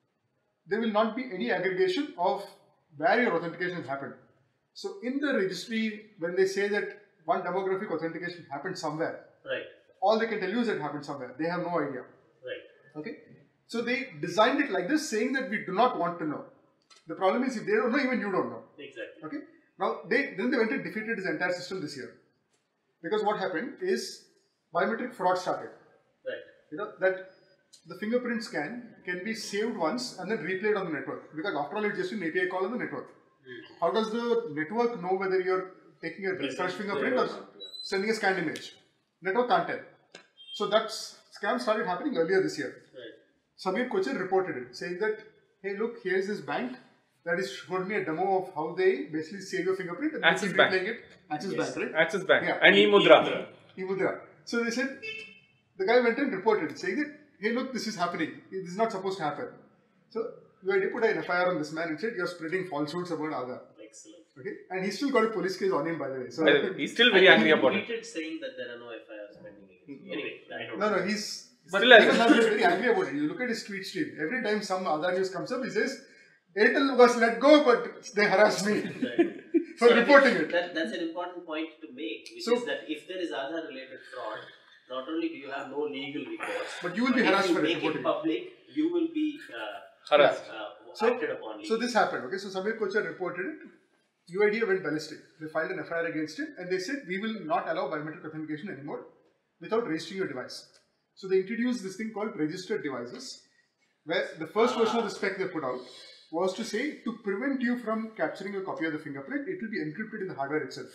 there will not be any aggregation of where your authentication has happened. So, in the registry, when they say that one demographic authentication happened somewhere, Right. all they can tell you is that it happened somewhere. They have no idea. Right. Okay. So, they designed it like this, saying that we do not want to know. The problem is, if they don't know, even you don't know. Exactly. Okay. Now, they then they went and defeated this entire system this year. Because what happened is biometric fraud started. Right. You know, that the fingerprint scan can be saved once and then replayed on the network. Because after all, it's just an A P I call on the network. Mm. How does the network know whether you're taking a fresh fingerprint or sending a scanned image? Network can't tell. So that scam started happening earlier this year. Right. Samir Kochar reported it, saying that, hey, look, here's this bank that is showed me a demo of how they basically save your fingerprint and Axis keep Bank. replaying it. Axis Yes. Bank, right? Axis Bank. Yeah. And eMudra. eMudra. So they said, the guy went and reported, saying that, hey, look, this is happening. This is not supposed to happen. So U I D A put an F I R on this man and said, you're spreading falsehoods about Aadhaar. Excellent. Okay, and he still got a police case on him, by the way. So By the way, he's still very I angry think about he it. tweeted saying that there are no F I Rs pending against him. Anyway, I don't no, know. no, he's But but still even angry. now he's very angry about it. You look at his tweet stream. Every time some Aadhaar news comes up, he says, Airtel was let go, but they harassed me Right. for So I reporting think it. That, that's an important point to make, which So- is that if there is Aadhaar related fraud, not only do you have no legal recourse, But you will be but harassed if for you it, make reporting it it. public, you will be uh, Harassed. uh, So- acted upon. So this happened. Okay, so Samir Kochar reported it. U I D A went ballistic. They filed an F I R against it and they said, we will not allow biometric authentication anymore without registering your device. So they introduced this thing called registered devices, where the first Ah. version of the spec they put out was to say, to prevent you from capturing a copy of the fingerprint, it will be encrypted in the hardware itself.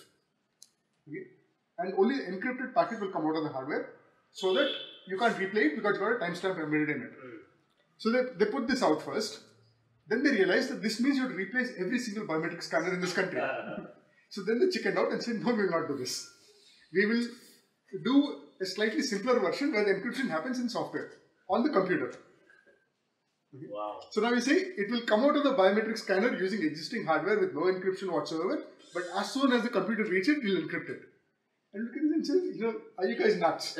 Okay? And only the encrypted packet will come out of the hardware so that you can't replay it because it's got a timestamp embedded in it. So they, they put this out first. Then they realized that this means you have to replace every single biometric scanner in this country. So then they chickened out and said, no, we will not do this. We will do a slightly simpler version where the encryption happens in software on the computer. Okay. Wow. So now you say it will come out of the biometric scanner using existing hardware with no encryption whatsoever, but as soon as the computer reads it, it will encrypt it. And look at this and say, you know, are you guys nuts?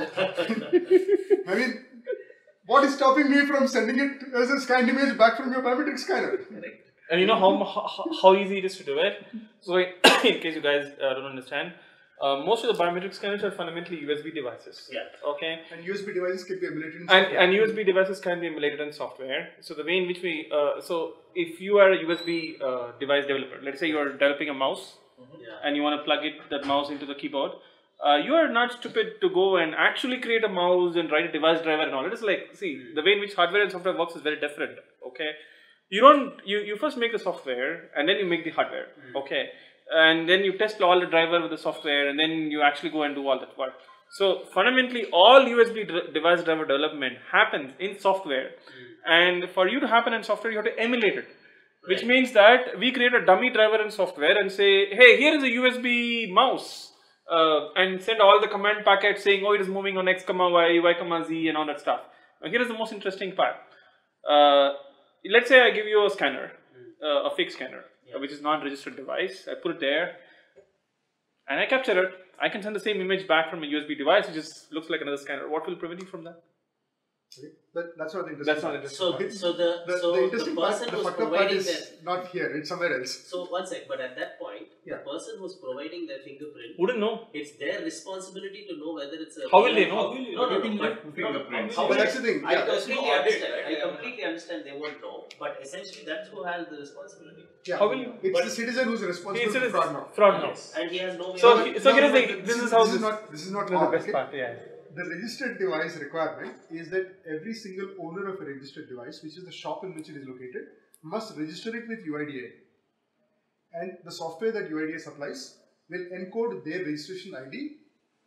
I mean, what is stopping me from sending it as a scanned image back from your biometric scanner? And you know how, how, how easy it is to do it? So, in case you guys uh, don't understand, uh, most of the biometric scanners are fundamentally U S B devices. Yeah. Okay. And U S B devices can be emulated in And, software. and U S B devices can be emulated in software. So the way in which we, uh, so if you are a U S B uh, device developer, let's say you are developing a mouse Yeah. and you want to plug it, that mouse into the keyboard, uh, you are not stupid to go and actually create a mouse and write a device driver and all. It is like, see, the way in which hardware and software works is very different. Okay. You don't, you, you first make the software and then you make the hardware. Okay. And then you test all the driver with the software and then you actually go and do all that work. So fundamentally all U S B device driver development happens in software, and for you to happen in software you have to emulate it, which Right. means that we create a dummy driver in software and say, hey, here is a U S B mouse, uh, and send all the command packets saying, oh, it is moving on X comma Y, Y comma Z and all that stuff. Now here is the most interesting part. Uh, let's say I give you a scanner, uh, a fake scanner, Yeah. which is non-registered device. I put it there and I capture it. I can send the same image back from a U S B device, which just looks like another scanner. What will prevent you from that? Okay. But that's not the interesting That's not part. interesting. So, Okay. so the, The, so the the interesting part, person the who's fucked up part providing is their, not here, it's somewhere else. so one sec, but at that point, Yeah. the person who's providing their fingerprint, Wouldn't know. it's their responsibility to know whether it's a. How will they know? How will you No, no, get no, but, no, no, fingerprints? how But will that's they- the thing, I yeah. There's no completely audit, understand. right? I Yeah. completely understand they won't know, but essentially that's who has the responsibility. Yeah. How will you- It's but- the citizen who's responsible It's for a fraud now. fraud now. And he has no way. So, of- he- so No, here is no, the, but this is how this this is not this is not no, the odd, best okay? part, yeah. The registered device requirement is that every single owner of a registered device, which is the shop in which it is located, must register it with U I D A. And the software that U I D A supplies will encode their registration I D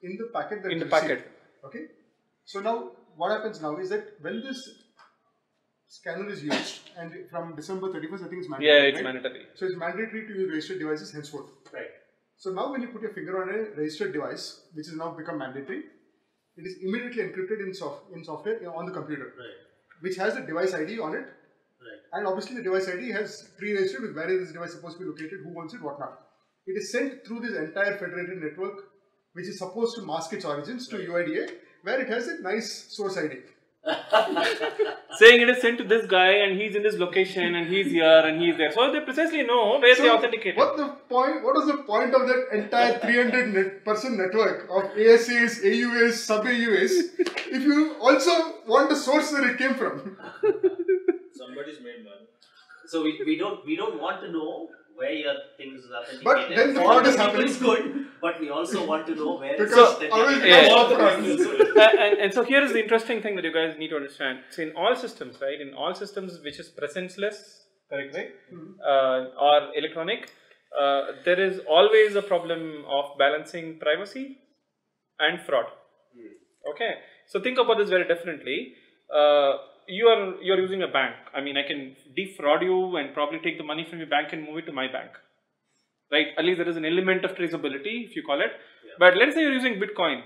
in the packet that In you the packet. receive. Okay. So now what happens now is that when this scanner is used, and from December thirty-first, I think it's mandatory. Yeah, it's right? mandatory. So it's mandatory to use registered devices henceforth. Right. So now when you put your finger on a registered device, which has now become mandatory, it is immediately encrypted in, soft, in software on the computer, Right. which has the device I D on it. Right. And obviously the device I D has pre-registered with where is this device supposed to be located, who owns it, whatnot. It is sent through this entire federated network, which is supposed to mask its origins to U I D A, where it has a nice source I D. Saying it is sent to this guy and he's in this location and he's here and he's there. So they precisely know where So they authenticate. what the point? What is the point of that entire three hundred net person network of A S As, A U As, sub-A U As if you also want the source where it came from? Somebody's made money. So we, we don't we don't want to know where your things are authenticated. But then the For fraud is people happening. is good, but we also want to know where it's Because authenticated. always Yeah. all the fraud. and, and, and so here is the interesting thing that you guys need to understand. So in all systems, right, in all systems which is presence-less, correct, right, Mm-hmm. uh, or electronic, uh, there is always a problem of balancing privacy and fraud. Okay, so think about this very differently. Uh, you are you are using a bank. I mean, I can defraud you and probably take the money from your bank and move it to my bank, right? At least there is an element of traceability, if you call it. Yeah. But let's say you're using Bitcoin,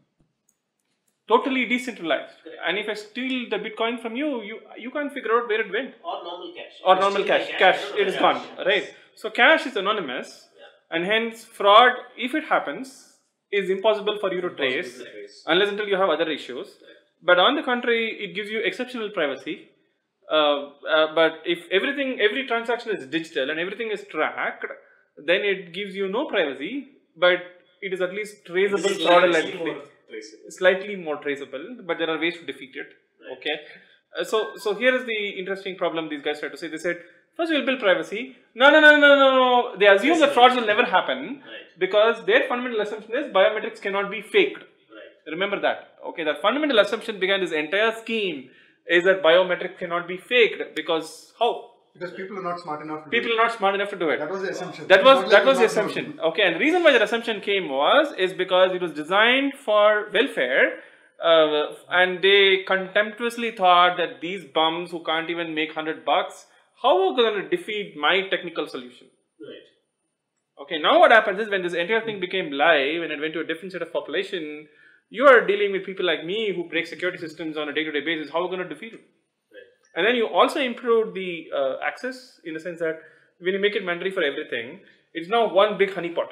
totally decentralized, Correct. and if I steal the Bitcoin from you, you you can't figure out where it went. Or normal cash. Or If normal it's still cash, my cash, I don't it know is where gone, cash right? So cash is anonymous, Yeah. and hence fraud, if it happens, is impossible for you to trace, Impossible to trace. unless until you have other issues. But on the contrary, it gives you exceptional privacy. Uh, uh, but if everything, every transaction is digital and everything is tracked, then it gives you no privacy, but it is at least traceable This is fraudulently. slightly more traceable. Slightly more traceable, but there are ways to defeat it. Right. Okay, uh, so so here is the interesting problem these guys tried to say. They said first we'll build privacy. No, no, no, no, no, no. They assume that frauds will never happen Right. because their fundamental assumption is biometrics cannot be faked. Right. Remember that. Okay, the fundamental assumption behind this entire scheme is that biometrics cannot be faked because how? Because people are not smart enough to People do are not smart enough to do it. it. That was the assumption. That It's was not like that was the they're not assumption. knowing. Okay, and the reason why that assumption came was is because it was designed for welfare, uh, and they contemptuously thought that these bums who can't even make hundred bucks, how are they going to defeat my technical solution? Right. Okay, now what happens is when this entire thing became live and it went to a different set of population, you are dealing with people like me who break security systems on a day-to-day basis. How are we going to defeat it? And then you also improve the uh, access in the sense that when you make it mandatory for everything, it's now one big honeypot.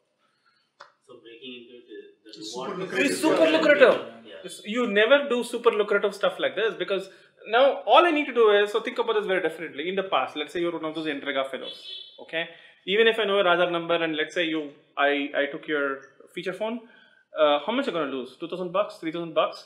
So breaking into the, the It's reward super mechanism. It's super lucrative. Yeah. It's- You never do super lucrative stuff like this because now all I need to do is, so think about this very differently. In the past, let's say you're one of those Entrega fellows, okay? Even if I know your Aadhaar number and let's say you, I, I took your feature phone, uh, how much are you going to lose? two thousand bucks, three thousand bucks?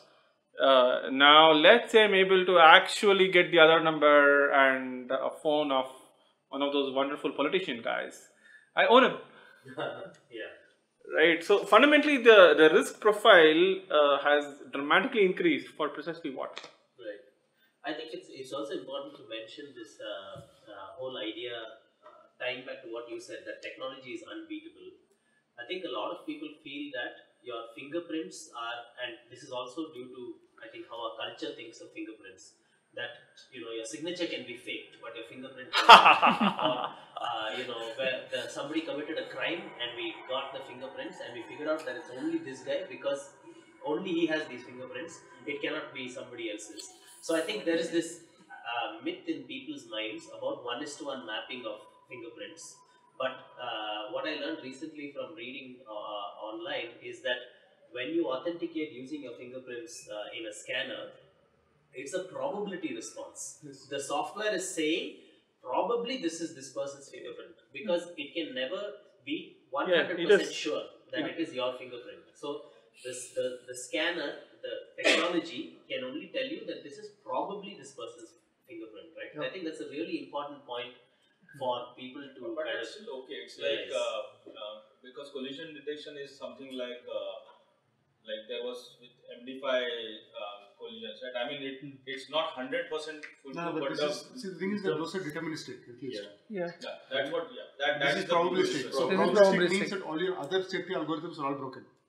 Uh, now let's say I'm able to actually get the other number and a phone of one of those wonderful politician guys. I own him, Yeah. right? So fundamentally the, the risk profile uh, has dramatically increased for precisely what? Right. I think it's it's also important to mention this uh, uh, whole idea, uh, tying back to what you said, that technology is unbeatable. I think a lot of people feel that your fingerprints are, and this is also due to, I think, how our culture thinks of fingerprints, that, you know, your signature can be faked, but your fingerprint cannot. Or, uh, you know, where the, somebody committed a crime and we got the fingerprints and we figured out that it's only this guy because only he has these fingerprints, it cannot be somebody else's. So I think there is this uh, myth in people's minds about one is to one mapping of fingerprints. But uh, what I learned recently from reading uh, online is that when you authenticate using your fingerprints uh, in a scanner, it's a probability response. Yes. The software is saying probably this is this person's fingerprint because it can never be one hundred percent Yeah, it is. sure that Yeah. it is your fingerprint. So this, the, the scanner, the technology can only tell you that this is probably this person's fingerprint, right? Yeah. I think that's a really important point for people to But kind it's of still okay. It's like realize. uh, uh, because collision detection is something like uh, like there was with M D five uh, collisions, right? I mean, it it's not hundred percent No, but this is, see, the thing is that those are deterministic, at least. yeah. Yeah. yeah, that's what yeah that that This is the probabilistic. rule. So This is probabilistic probabilistic. means that all your other safety algorithms are all broken.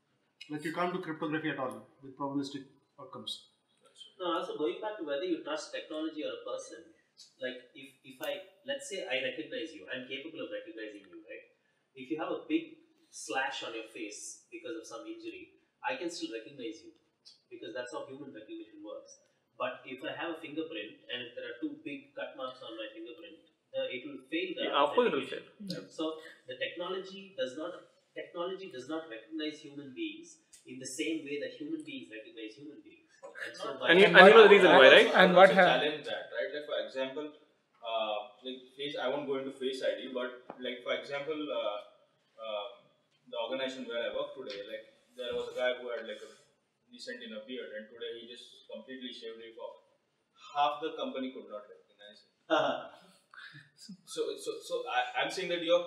Like you can't do cryptography at all with probabilistic outcomes. No, also going back to whether you trust technology or a person, like if, if I, let's say I recognize you, I'm capable of recognizing you, right? If you have a big slash on your face because of some injury, I can still recognize you because that's how human recognition works. But if I have a fingerprint and if there are two big cut marks on my fingerprint, uh, it will fail the Yeah, of course it will fail. authentication. So the technology does not technology does not recognize human beings in the same way that human beings recognize human beings. And, so by And you, and you know the reason why, right? I And would what also happened? challenge that, right? Like for example, uh, like face, I won't go into Face I D, but like for example, uh, uh, the organization where I work today, like there was a guy who had like a decent in a beard, and today he just completely shaved it off. Half the company could not recognize him. so, so, so I, I'm saying that your,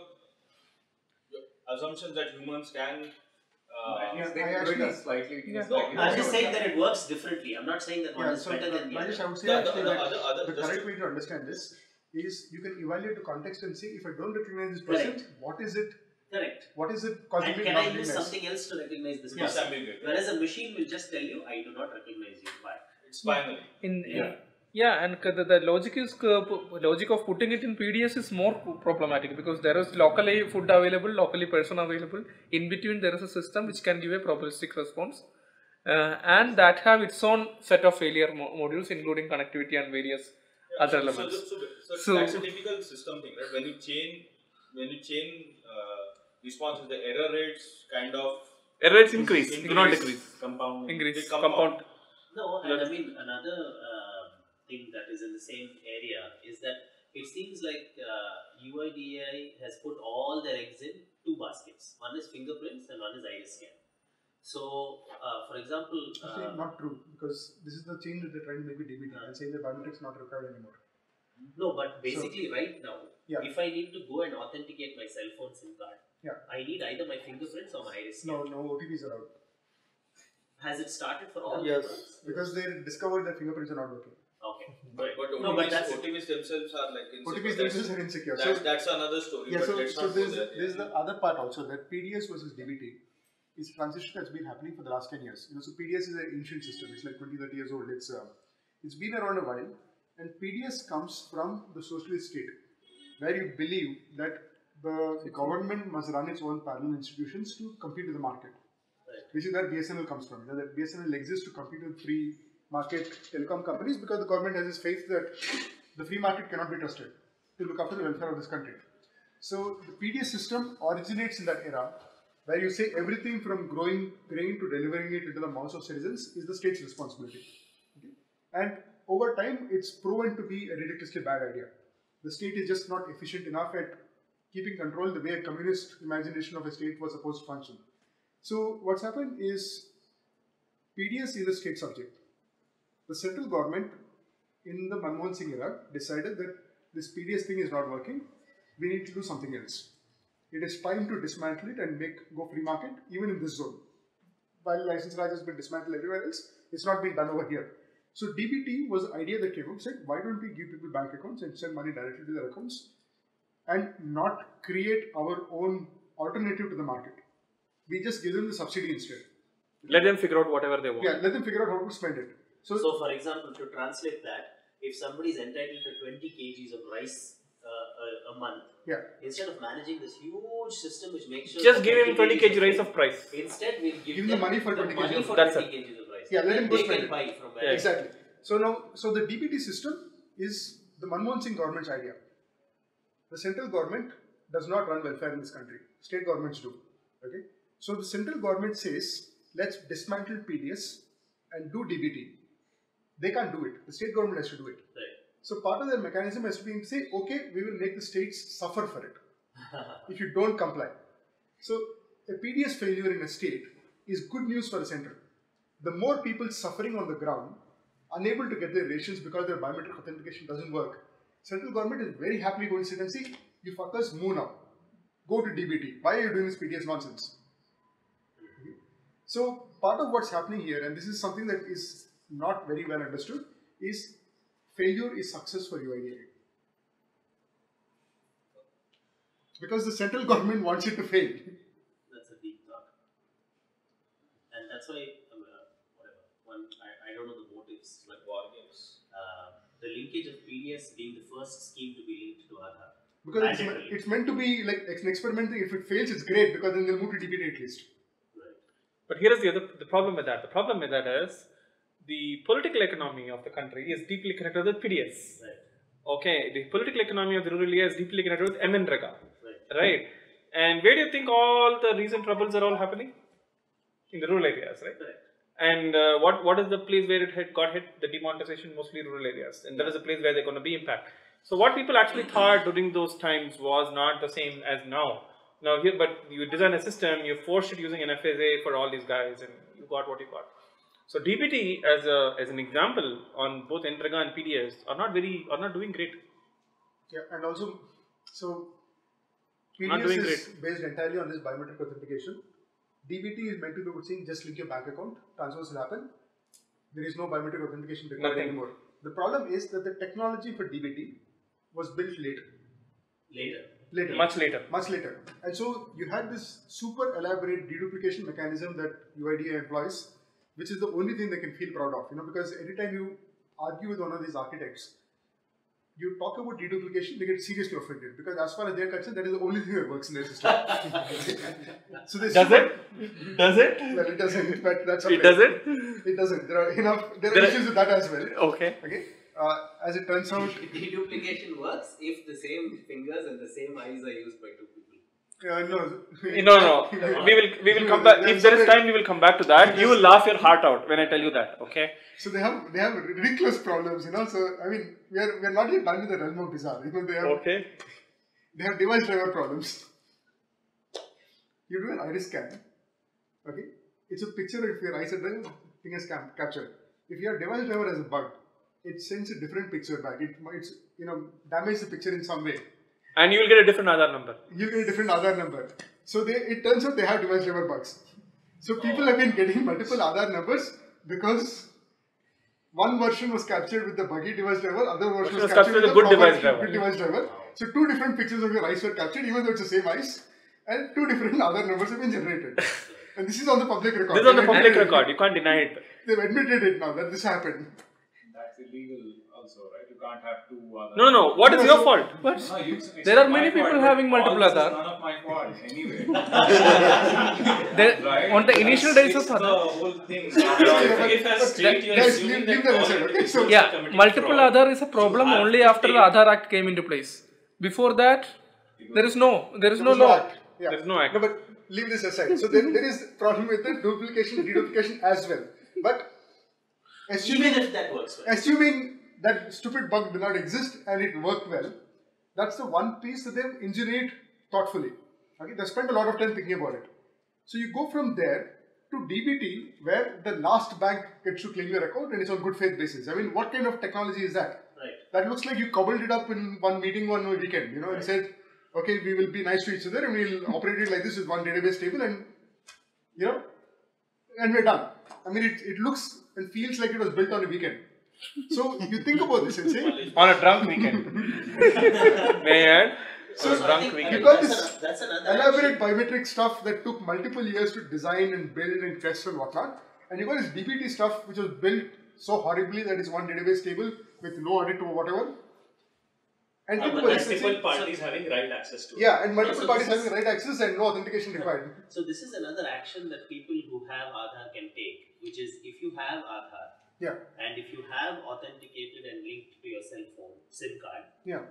your assumptions that humans can. Uh, At least they I can do it actually- as slightly. it is No, slightly I'm just different. saying that it works differently. I'm not saying that one Yeah, is so better than the Rajesh, I other. would say The- actually the that other- other- the just correct to- way to understand this is you can evaluate the context and see if I don't recognize this person, Correct. what is it? Correct. What is it causing And me can not I use recognize? something else to recognize this Yes, person? ambiguous. Whereas a machine will just tell you, I do not recognize you. Why? It's binary. In, Yeah. in yeah, and c- the, the logic is uh, p- logic of putting it in P D S is more p- problematic because there is locally food available, locally person available. In between, there is a system which can give a probabilistic response, uh, and that have its own set of failure mo- modules, including connectivity and various Yeah, other so, elements. So, so, so, So- that's a typical system thing, right? When you chain, when you chain uh, responses, the error rates kind of Error rates increase, increase, do not decrease. Compound. Increase, They compound. compound. No, and I mean another uh, thing that is in the same area is that it seems like uh, U I D A I has put all their eggs in two baskets. One is fingerprints and one is iris scan. So, uh, for example, Actually, uh, not true because this is the change that they're trying to make with D B T. They're saying that biometrics not required anymore. no, but basically right now, Yeah. if I need to go and authenticate my cell phone SIM card, Yeah. I need either my fingerprints or my iris scan. No, no O T Ps are out Has it started for all Yes. networks? because they discovered that fingerprints are not working. Okay. But, but No, but O T Ps, that's- O T Ps themselves are like O T insecure. Ps themselves are insecure. That's, So, that's another story. yeah, but so, let's so not go there's, there. there's the other part also that P D S versus D B T is a transition that's been happening for the last ten years. You know, so P D S is an ancient system. It's like twenty, thirty years old. It's uh, it's been around a while, and P D S comes from the socialist state, where you believe that the government must run its own parallel institutions to compete with the market, Right. which is where B S N L comes from. You know, that B S N L exists to compete with free market telecom companies because the government has this faith that the free market cannot be trusted to look after the welfare of this country. So the P D S system originates in that era, where you say everything from growing grain to delivering it into the mouths of citizens is the state's responsibility. Okay? And over time, it's proven to be a ridiculously bad idea. The state is just not efficient enough at keeping control the way a communist imagination of a state was supposed to function. So what's happened is P D S is a state subject. The central government in the Manmohan Singh era decided that this P D S thing is not working. We need to do something else. It is time to dismantle it and make go free market even in this zone. While license Raj has been dismantled everywhere else, it's not been done over here. So D B T was the idea that came up, said why don't we give people bank accounts and send money directly to their accounts and not create our own alternative to the market. We just give them the subsidy instead. Let them figure out whatever they want. Yeah, let them figure out how to spend it. So, So, for example, to translate that, if somebody is entitled to twenty kilograms of rice uh, a, a month, yeah, instead of managing this huge system which makes sure Just that give him twenty kilograms rice of price. Instead, we'll give, Give him them the money for the twenty money kilograms. for That's twenty kilograms of rice. Yeah, let him go They spend can it. buy from where. Yeah. Exactly. So now, so the D B T system is the Manmohan Singh government's idea. The central government does not run welfare in this country. State governments do. Okay. So the central government says, let's dismantle P D S and do D B T. They can't do it. The state government has to do it. Right. So part of their mechanism has to be to say, okay, we will make the states suffer for it if you don't comply. So a P D S failure in a state is good news for the central. The more people suffering on the ground, unable to get their rations because their biometric authentication doesn't work, central government is very happily going to sit and say, you fuckers, move now. Go to D B T. Why are you doing this P D S nonsense? Okay. So part of what's happening here, and this is something that is not very well understood, is failure is success for U I D A I. Because the central government wants it to fail. That's a deep thought. that's why um, uh, whatever one I, I don't know the motives, but war games. Uh, the linkage of P D S being the first scheme to be linked to Aadhaar. Because it's, me- it's meant to be like an experiment. If it fails, it's great because then they'll move to D B T at least. Right. But here is the other the problem with that. The problem with that is the political economy of the country is deeply connected with P D S. Right. Okay, the political economy of the rural area is deeply connected with M N R E G A. Right. Right. And where do you think all the recent troubles are all happening? In the rural areas, right? Right. And uh, what what is the place where it had got hit? The demonetization, mostly rural areas, and that is the place where they're going to be impact. So what people actually thought during those times was not the same as now. Now here, but you design a system, you force it using an F S A for all these guys, and you got what you got. So D B T as a as an example on both N R E G A and P D S are not very are not doing great. Yeah, and also so P D Not S doing is great. based entirely on this biometric authentication. D B T is meant to be about saying just link your bank account, transfers will happen. There is no biometric authentication required Nothing. anymore. The problem is that the technology for D B T was built later. Later. Later. Much later. Much later. And so you had this super elaborate deduplication mechanism that U I D A employs, which is the only thing they can feel proud of. You know, because every time you argue with one of these architects, you talk about deduplication, they get seriously offended because as far as they're concerned, that is the only thing that works in their system. So Does it? Does it? Well, it doesn't, but that's okay. It does it? It doesn't. There are enough. There are There are- issues with that as well. Okay. Okay. Uh, as it turns out, Deduplication works if the same fingers and the same eyes are used by two people. uh, no, No, no. We will we will come back. If there is time, we will come back to that. You will laugh your heart out when I tell you that. Okay. So they have they have ridiculous problems, you know. So I mean, we are we are not yet done with the realm of bizarre. You know, they have Okay. they have device driver problems. You do an iris scan. Okay, it's a picture if your eyes are the thing is cam- captured. If your device driver has a bug, it sends a different picture back. It it's you know damage the picture in some way. And you will get a different Aadhaar number. You'll get a different Aadhaar number. So they it turns out they have device driver bugs. So people have been getting multiple Aadhaar numbers because one version was captured with the buggy device driver, other version was, was captured with the good proper device driver. good device driver. So two different pictures of your eyes were captured, even though it's the same eyes, and two different Aadhaar numbers have been generated. And this is on the public record. This is on the They've public admitted record. it. You can't deny it. They've admitted it now that this happened. That's illegal also, right? You can't have two other. No, no. What is No, your so- fault? No, you, it's There not are my many fault, people but having multiple all this is Aadhaar. none of my fault anyway. There, Right? on the initial days of the Aadhaar, whole thing. but- If as state you are guys, assuming leave- that leave them all aside, okay? So- individuals yeah, are committing multiple fraud. Aadhaar is a problem So, only have after to the take- Aadhaar Act came into place. Before that, there is no, there is There no was no law. act. Yeah. There's no act. No, but leave this aside. So there, there is problem with the duplication, deduplication as well. But assuming Even if that works well. assuming that stupid bug did not exist and it worked well, that's the one piece that they've engineered thoughtfully. Okay, they spent a lot of time thinking about it. So you go from there to D B T, where the last bank gets to claim your account and it's on good faith basis. I mean, what kind of technology is that? Right. That looks like you cobbled it up in one meeting one weekend, you know, and said, okay, we will be nice to each other and we'll operate it like this with one database table and, you know, and we're done. I mean, it, it looks and feels like it was built on a weekend. So you think about this and say, On a drunk weekend. May I add? so So I drunk think- I weekend. think you got that's this an- that's another elaborate action. biometric stuff that took multiple years to design and build and test and whatnot. And you got this D B T stuff which was built so horribly that it's one database table with no audit or whatever. And Uh, think but about this and multiple say, parties having right access to it. yeah, and multiple so parties this is- having right access and no authentication required. So this is another action that people who have Aadhaar can take, which is if you have Aadhaar Yeah, and if you have authenticated and linked to your cell phone SIM card, yeah.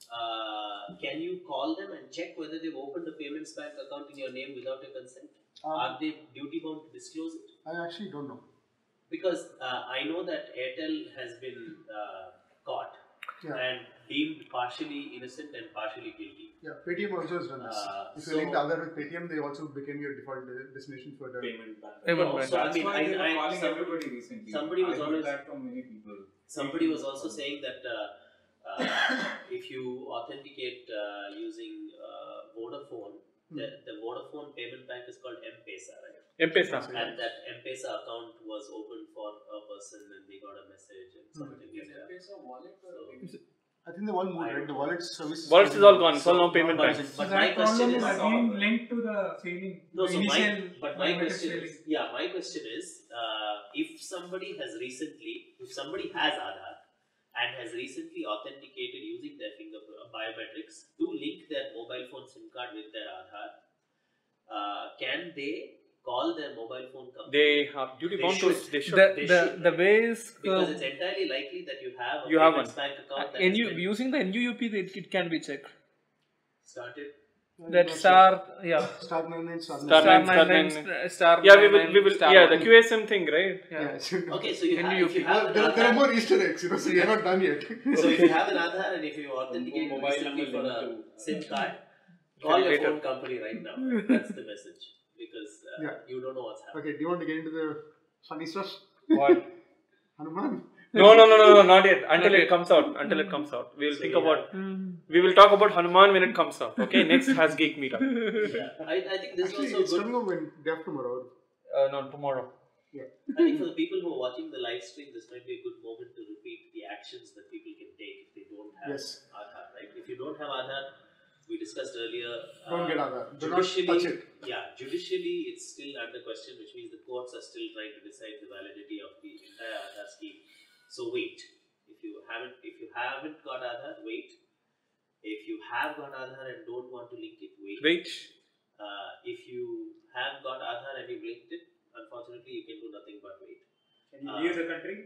uh, can you call them and check whether they've opened a payments bank account in your name without your consent? Uh, Are they duty bound to disclose it? I actually don't know. Because uh, I know that Airtel has been uh, caught Yeah. and deemed partially innocent and partially guilty. Yeah, Paytm also has done this. Uh, if you so- link Aadhaar with Paytm, they also became your default de- destination for the Payment bank. Payment No, bank. so I That's mean, why I, they were I, calling some- everybody recently. somebody was I heard always- that from many people. Somebody was also saying that uh, uh, if you authenticate uh, using uh, Vodafone, Hmm. the, the Vodafone payment bank is called M-Pesa, right? M-Pesa. And that M-Pesa account was opened for a person and they got a message and something Is like that. M-Pesa wallet or So- payment? I think the all moved, right? The wallet service. Wallets is all gone. It's all now payment but, banks. but So my that question problem is, is again linked to the failing, no, the so my, initial but my biometric question failing. is, yeah, my question is, uh, if somebody has recently, if somebody has Aadhaar and has recently authenticated using their finger biometrics to link their mobile phone SIM card with their Aadhaar, uh, can they call their mobile phone company? They have duty bound to it. They should. The, They the, should, the way is because uh, it's entirely likely that you have a You have payments one. bank account that N has U, been using the N U U P, it, it can be checked. started. That star, yeah. Star nine nine star Star Star nine, star nine, nine. nine, star Yeah, we nine, will. We will. star Yeah, one. the Q S M thing, right? Yeah. Yeah. Okay, so you N have, U U if P. you have Well, an there, there are Aadhaar, more Easter eggs, you know, so we are not done yet. so if you have an Aadhaar and if you authenticate Mobile recently number for a linked to- SIM card, call your Later. phone company right now. That's the message, because uh, Yeah. you don't know what's happening. Okay, do you want to get into the funny stuff? What? Hanuman? No, no, no, no, no, not yet. Until Not it yet. comes out. Until it comes out. We will So think we about. Mm. We will talk about Hanuman when it comes out. Okay. Next HasGeek meetup. Yeah. I, I think this Actually, is also it's good. coming up when day after tomorrow. Uh, no, tomorrow. I think for the people who are watching the live stream, this might be a good moment to repeat the actions that people can take if they don't have Yes. Aadhaar. Right? If you don't have Aadhaar, we discussed earlier. Don't uh, get Aadhaar. Do not judicially, touch it. Yeah, judicially it's still under question, which means the courts are still trying to decide the validity of the entire Aadhaar scheme. So wait. If you haven't, if you haven't got Aadhaar, wait. If you have got Aadhaar and don't want to link it, wait. Wait. Uh, if you have got Aadhaar and you've linked it, unfortunately you can do nothing but wait. Can you Uh, leave the country?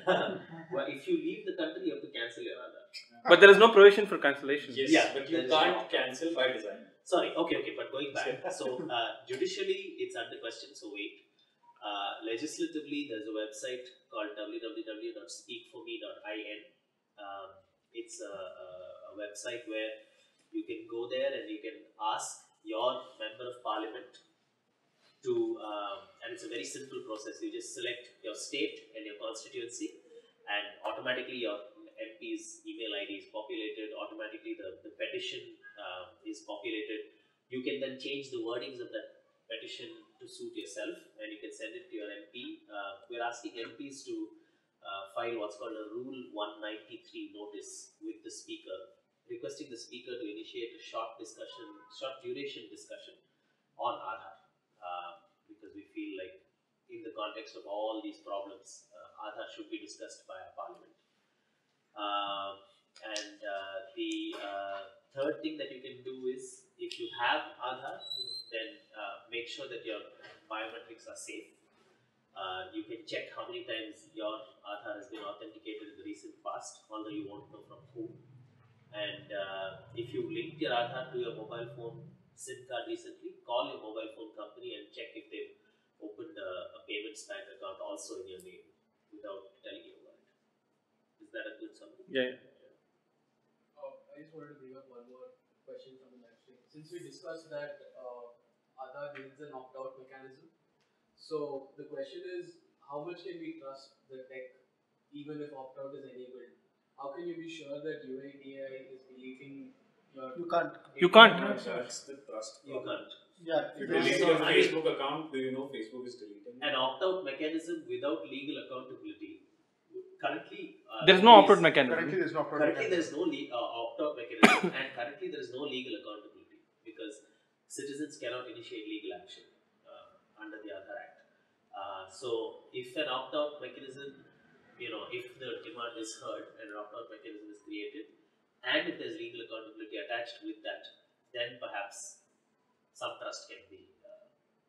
Well, if you leave the country, you have to cancel your Aadhaar. But there is no provision for cancellation. Yes, Yeah, but you there is can't no- cancel by design. Sorry, okay, okay, but going back. So, uh, judicially, it's under question, so wait. Uh, legislatively, there's a website called w w w dot speak for me dot i n. Um, it's a, a, a website where you can go there and you can ask your member of parliament to, um, and it's a very simple process. You just select your state and your constituency, and automatically your M P's email I D is populated, automatically the, the petition um, is populated. You can then change the wordings of that petition to suit yourself, and you can send it to your M P. Uh, we're asking M Ps to uh, file what's called a Rule one ninety-three notice with the Speaker, requesting the Speaker to initiate a short discussion, short duration discussion on Aadhaar, uh, because we feel like in the context of all these problems, uh, Aadhaar should be discussed by our Parliament. Um, and uh, the uh, third thing that you can do is, if you have Aadhaar, then uh, make sure that your biometrics are safe. Uh, you can check how many times your Aadhaar has been authenticated in the recent past, although you won't know from whom. And uh, if you linked your Aadhaar to your mobile phone SIM card recently, call your mobile phone company and check if they've opened a, a payments bank account also in your name without telling you about it. Is that a good summary? Yeah. Uh, I just wanted to bring up one more question from the live stream. Since we discussed that uh, Aadhaar needs an opt-out mechanism, so the question is, how much can we trust the tech even if opt-out is enabled? How can you be sure that U I D A I is deleting your... You can't. You can't. That's the trust You problem. can't. Yeah. If you There's delete some- your Facebook account, do you know Facebook is deleting? An opt-out mechanism without legal accountability. Currently, uh, There is no is- opt-out mechanism. Currently, there's no problem. Currently, there is no le- uh, opt-out mechanism, and currently there is no legal accountability because citizens cannot initiate legal action uh, under the Aadhaar Act. Uh, so, if an opt-out mechanism, you know, if the demand is heard and an opt-out mechanism is created, and if there is legal accountability attached with that, then perhaps some trust can be. Uh,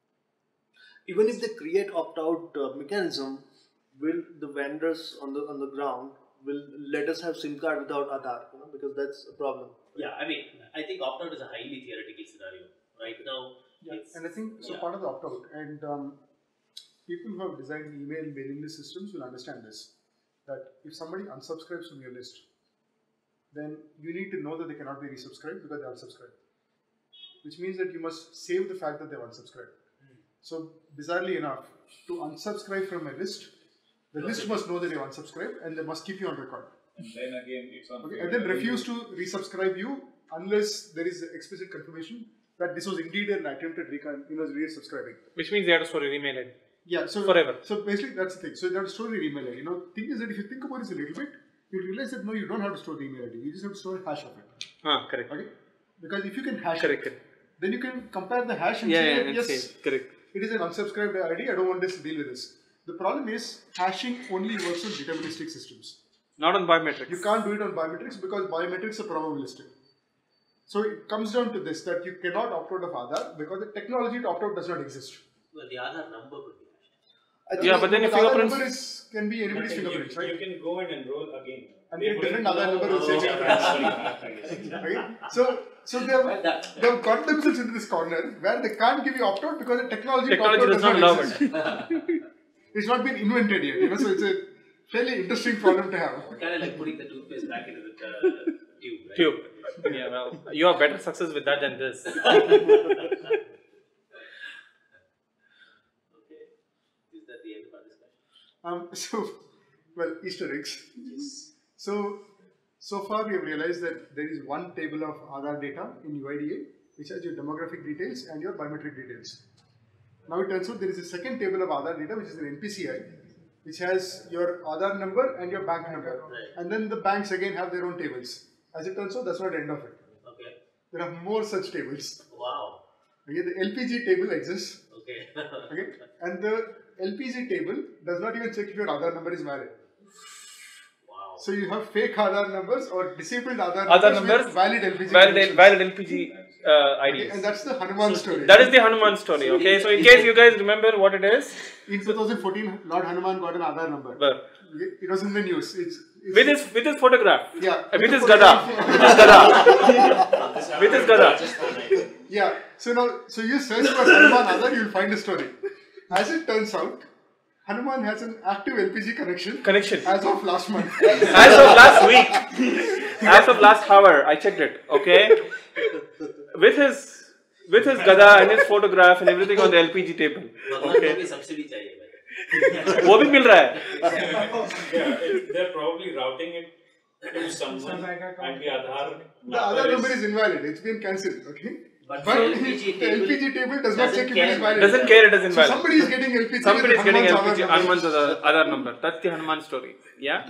Even if they create opt-out uh, mechanism, will the vendors on the on the ground will let us have SIM card without Aadhaar? You know, because that's a problem. yeah, I mean, I think opt-out is a highly theoretical scenario. Right now, Yeah, it's, and I think so. yeah. Part of the opt-out, and um, people who have designed email mailing list systems will understand this. That if somebody unsubscribes from your list, then you need to know that they cannot be resubscribed because they unsubscribed. Which means that you must save the fact that they've unsubscribed. Mm. So bizarrely enough, to unsubscribe from a list, the Okay. list must know that you've unsubscribed and they must keep you on record. And then again, it's on. Okay, and then refuse to resubscribe you unless there is explicit confirmation that this was indeed an attempted recon, you know, resubscribing. Which means they have to store your email I D. Yeah, so Forever. So basically, that's the thing. So that story email, you know, thing is that if you think about this a little bit, you realize that no, you don't have to store the email I D. You just have to store a hash of it. Ah, correct. Okay? Because if you can hash Correct, it, correct. then you can compare the hash and Yeah, say, yeah, and yes, say, correct. it is an unsubscribed I D, I don't want this to deal with this. The problem is, hashing only works on deterministic systems. Not on biometrics. You can't do it on biometrics because biometrics are probabilistic. So it comes down to this, that you cannot opt out of Aadhaar because the technology to opt out does not exist. Well, the Aadhaar number could be I think Yeah, the- but then the your Aadhaar fingerprints- number is, can be anybody's But then fingerprints, you, right? you can go and enroll again. And They get different wouldn't Aadhaar know- number with same Oh, fingerprints. okay. Okay? So, so they have, they have got themselves into this corner where they can't give you opt out because the technology, to Technology opt out does not allow exist. it. It's not been invented yet, you know, so it's a fairly interesting problem to have. kind of like putting the toothpaste back into the uh, tube, right? Tube. Yeah, well, you have better success with that than this. Okay. Is that the end of our discussion? Um, so, well, Easter eggs. So, so far we have realized that there is one table of Aadhaar data in U I D A which has your demographic details and your biometric details. Now it turns out there is a second table of Aadhaar data which is an N P C I which has your Aadhaar number and your bank number. Right. And then the banks again have their own tables. As it turns out, that's not the end of it. Okay. There are more such tables. Wow. Okay, the L P G table exists. Okay. Okay, and the L P G table does not even check if your Aadhaar number is valid. Wow. So you have fake Aadhaar numbers or disabled Aadhaar Aadhaar numbers, numbers, with valid L P G valid, connections. valid L P G uh, Okay, I Ds. and that's the Hanuman story. That is the Hanuman story, okay? So, in case you guys remember what it is, In two thousand fourteen, Lord Hanuman got an Aadhaar number. well, Okay, it was in the news. It's, it's with his with his photograph, yeah, uh, with the his gada, photograph. with his gada, with his gada. Yeah, so now, so you search for Hanuman Aadhaar, you will find a story. As it turns out, Hanuman has an active L P G connection. Connection. As of last month. As of last week, as of last hour, I checked it, okay? With his with his gada and his photograph and everything on the L P G table, भगवान को okay? भी subsidy चाहिए भाई. वो भी मिल रहा है. Yeah, it, they're probably routing it to someone and the Aadhaar The Aadhaar number is invalid. It's been cancelled. Okay. But But the L P G the table L P G table does not doesn't check if it care. is valid. Doesn't care it is So invalid. somebody is getting L P G. Somebody is with getting L Hanuman's P G, Aadhaar number. Hanuman's Aadhaar number. That's the Hanuman story. Yeah?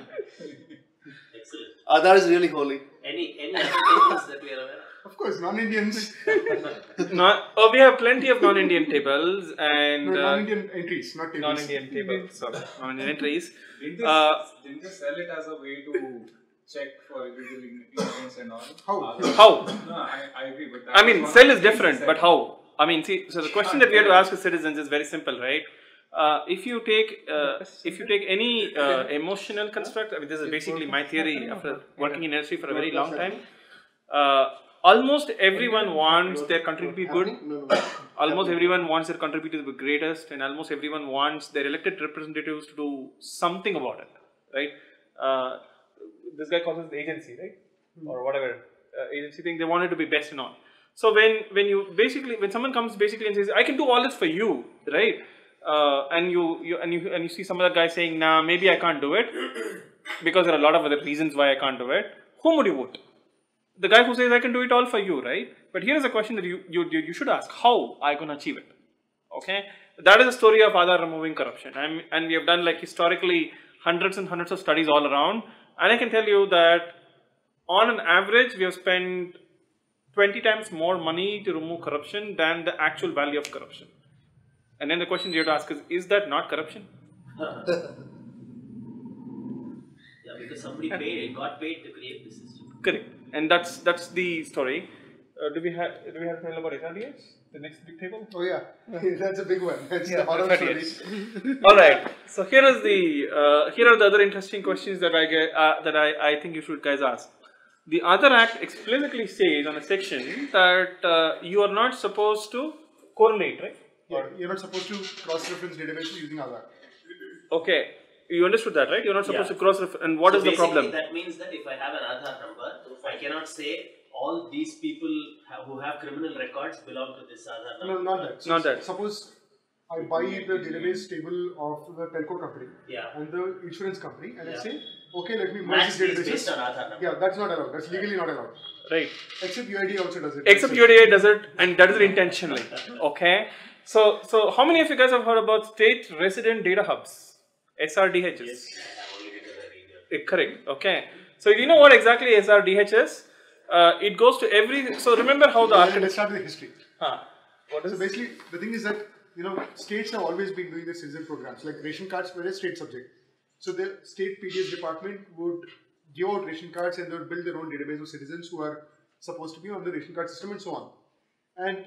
Excellent. Aadhaar is really holy. Any any other tables that we are aware of? Of course, non-Indians. Not, oh, we have plenty of non-Indian tables and No, uh, non-Indian entries, not tables. non-Indian tables. Sorry, non-Indian entries. Didn't they, Uh, didn't they sell it as a way to check for illegal immigrants and all? How? Other- How? No, I, I agree, but that I was mean, one cell of is the things different, they but said. how? I mean, see, so the question that we have to ask as citizens is very simple, right? Uh, if you take uh, if you take any uh, emotional construct, I mean, this is basically my theory after working in industry for a very long time. Uh, almost everyone wants their country to be good. No, no. Almost everyone wants their country to be the greatest, and almost everyone wants their elected representatives to do something about it, right? Uh, this guy calls it the agency, right? Or whatever uh, agency thing. They want it to be best and all. So when when you basically when someone comes basically and says, "I can do all this for you," right? Uh, and you, you and you and you see some other guy saying, "Nah, maybe I can't do it," because there are a lot of other reasons why I can't do it. Whom would you vote? The guy who says, "I can do it all for you," right? But here is a question that you you you, you should ask: how I can achieve it? Okay, that is the story of Aadhaar removing corruption, and and we have done like historically hundreds and hundreds of studies all around, and I can tell you that on an average we have spent twenty times more money to remove corruption than the actual value of corruption. And then the question you have to ask is, is that not corruption? Yeah, because somebody paid, got paid to create the system. Correct. And that's that's the story. Uh, do we have do we have to tell about H R D S? The next big table? Oh yeah, that's a big one. That's Yeah, the horror thirty story. years. All right. So here is the uh, here are the other interesting questions that I get uh, that I, I think you should guys ask. The Aadhaar Act explicitly says on a section that uh, you are not supposed to correlate, right? Yeah, you're not supposed to cross-reference databases using Aadhaar. Okay. You understood that, right? You're not supposed Yeah. to cross refer. And what so is the basically problem? That means that if I have an Aadhaar number, I cannot say all these people have, who have criminal records belong to this Aadhaar No, number. not that. So Not that. Suppose I buy the database table of the telco company Yeah. and the insurance company, and I Yeah. say, okay, let me merge Match these these databases. based on Aadhaar number. Yeah, that's not allowed. That's legally not allowed. Right. Except U I D A also does it. Except U I D A does it, and does it intentionally. Okay. So, so how many of you guys have heard about state resident data hubs, S R D Hs? Yes, I have only written a reader. correct. Okay. So you know what exactly S R D H is? Uh, it goes to every. So remember how the Yeah, architect. let's start with the history. Huh. What is? So basically, the thing is that you know states have always been doing the citizen programs. Like ration cards were a state subject. So the state P D S department would give out ration cards and they would build their own database of citizens who are supposed to be on the ration card system and so on. And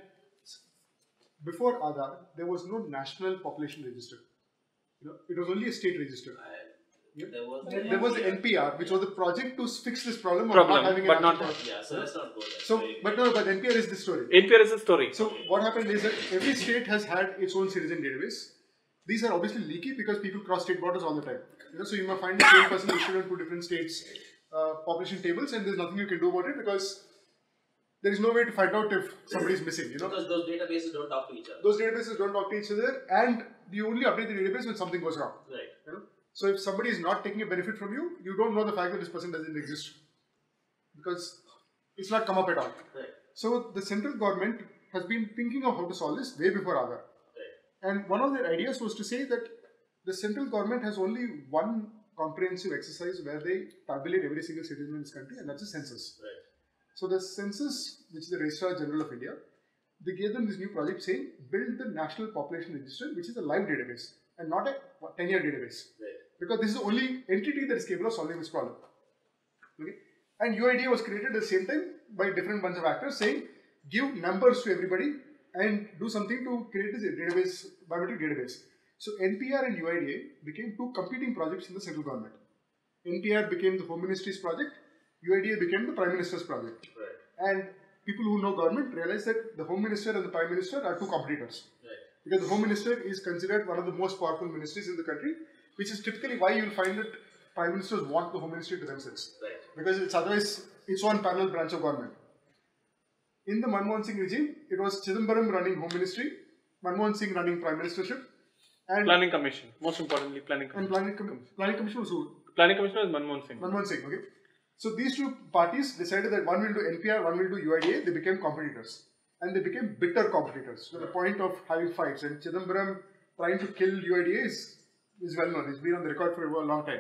before Aadhaar, there was no national population register. You know, it was only a state register. Yeah. There was, There, there was the N P R, which was the project to fix this problem, Problem, of not having but an not- national- yeah, so let's not go there. So, but no, but N P R is the story. N P R is the story. So what happened is that every state has had its own citizen database. These are obviously leaky because people cross state borders all the time. You know, so you might find the same person listed on two different states' uh, population tables, and there's nothing you can do about it because there is no way to find out if somebody is missing. You know, Because those databases don't talk to each other. those databases don't talk to each other, and you only update the database when something goes wrong. Right. You know, so if somebody is not taking a benefit from you, you don't know the fact that this person doesn't exist because it's not come up at all. Right. So the central government has been thinking of how to solve this way before Aadhaar. And one of their ideas was to say that the central government has only one comprehensive exercise where they tabulate every single citizen in this country, and that's the census. Right. So the census, which is the Registrar General of India, they gave them this new project saying, build the National Population Register, which is a live database and not a ten-year database. Right. Because this is the only entity that is capable of solving this problem. Okay? And U I D A was created at the same time by different bunch of actors saying, give numbers to everybody and do something to create this database, biometric database. So N P R and U I D A became two competing projects in the central government. N P R became the Home Ministry's project, U I D A became the Prime Minister's project. Right. And people who know government realize that the Home Minister and the Prime Minister are two competitors. Right. Because the Home Minister is considered one of the most powerful ministries in the country, which is typically why you will find that Prime Ministers want the Home Ministry to themselves. Right. Because it's otherwise its own parallel branch of government. In the Manmohan Singh regime, it was Chidambaram running Home Ministry, Manmohan Singh running Prime Ministership, and Planning Commission. Most importantly, Planning and Commission. Planning, Com Planning Commission was who? Planning Commission was Manmohan Singh. Manmohan Singh, okay. So these two parties decided that one will do N P R, one will do U I D A, they became competitors. And they became bitter competitors to the point of having fights. And Chidambaram trying to kill U I D A is, is well known, it's been on the record for a long time.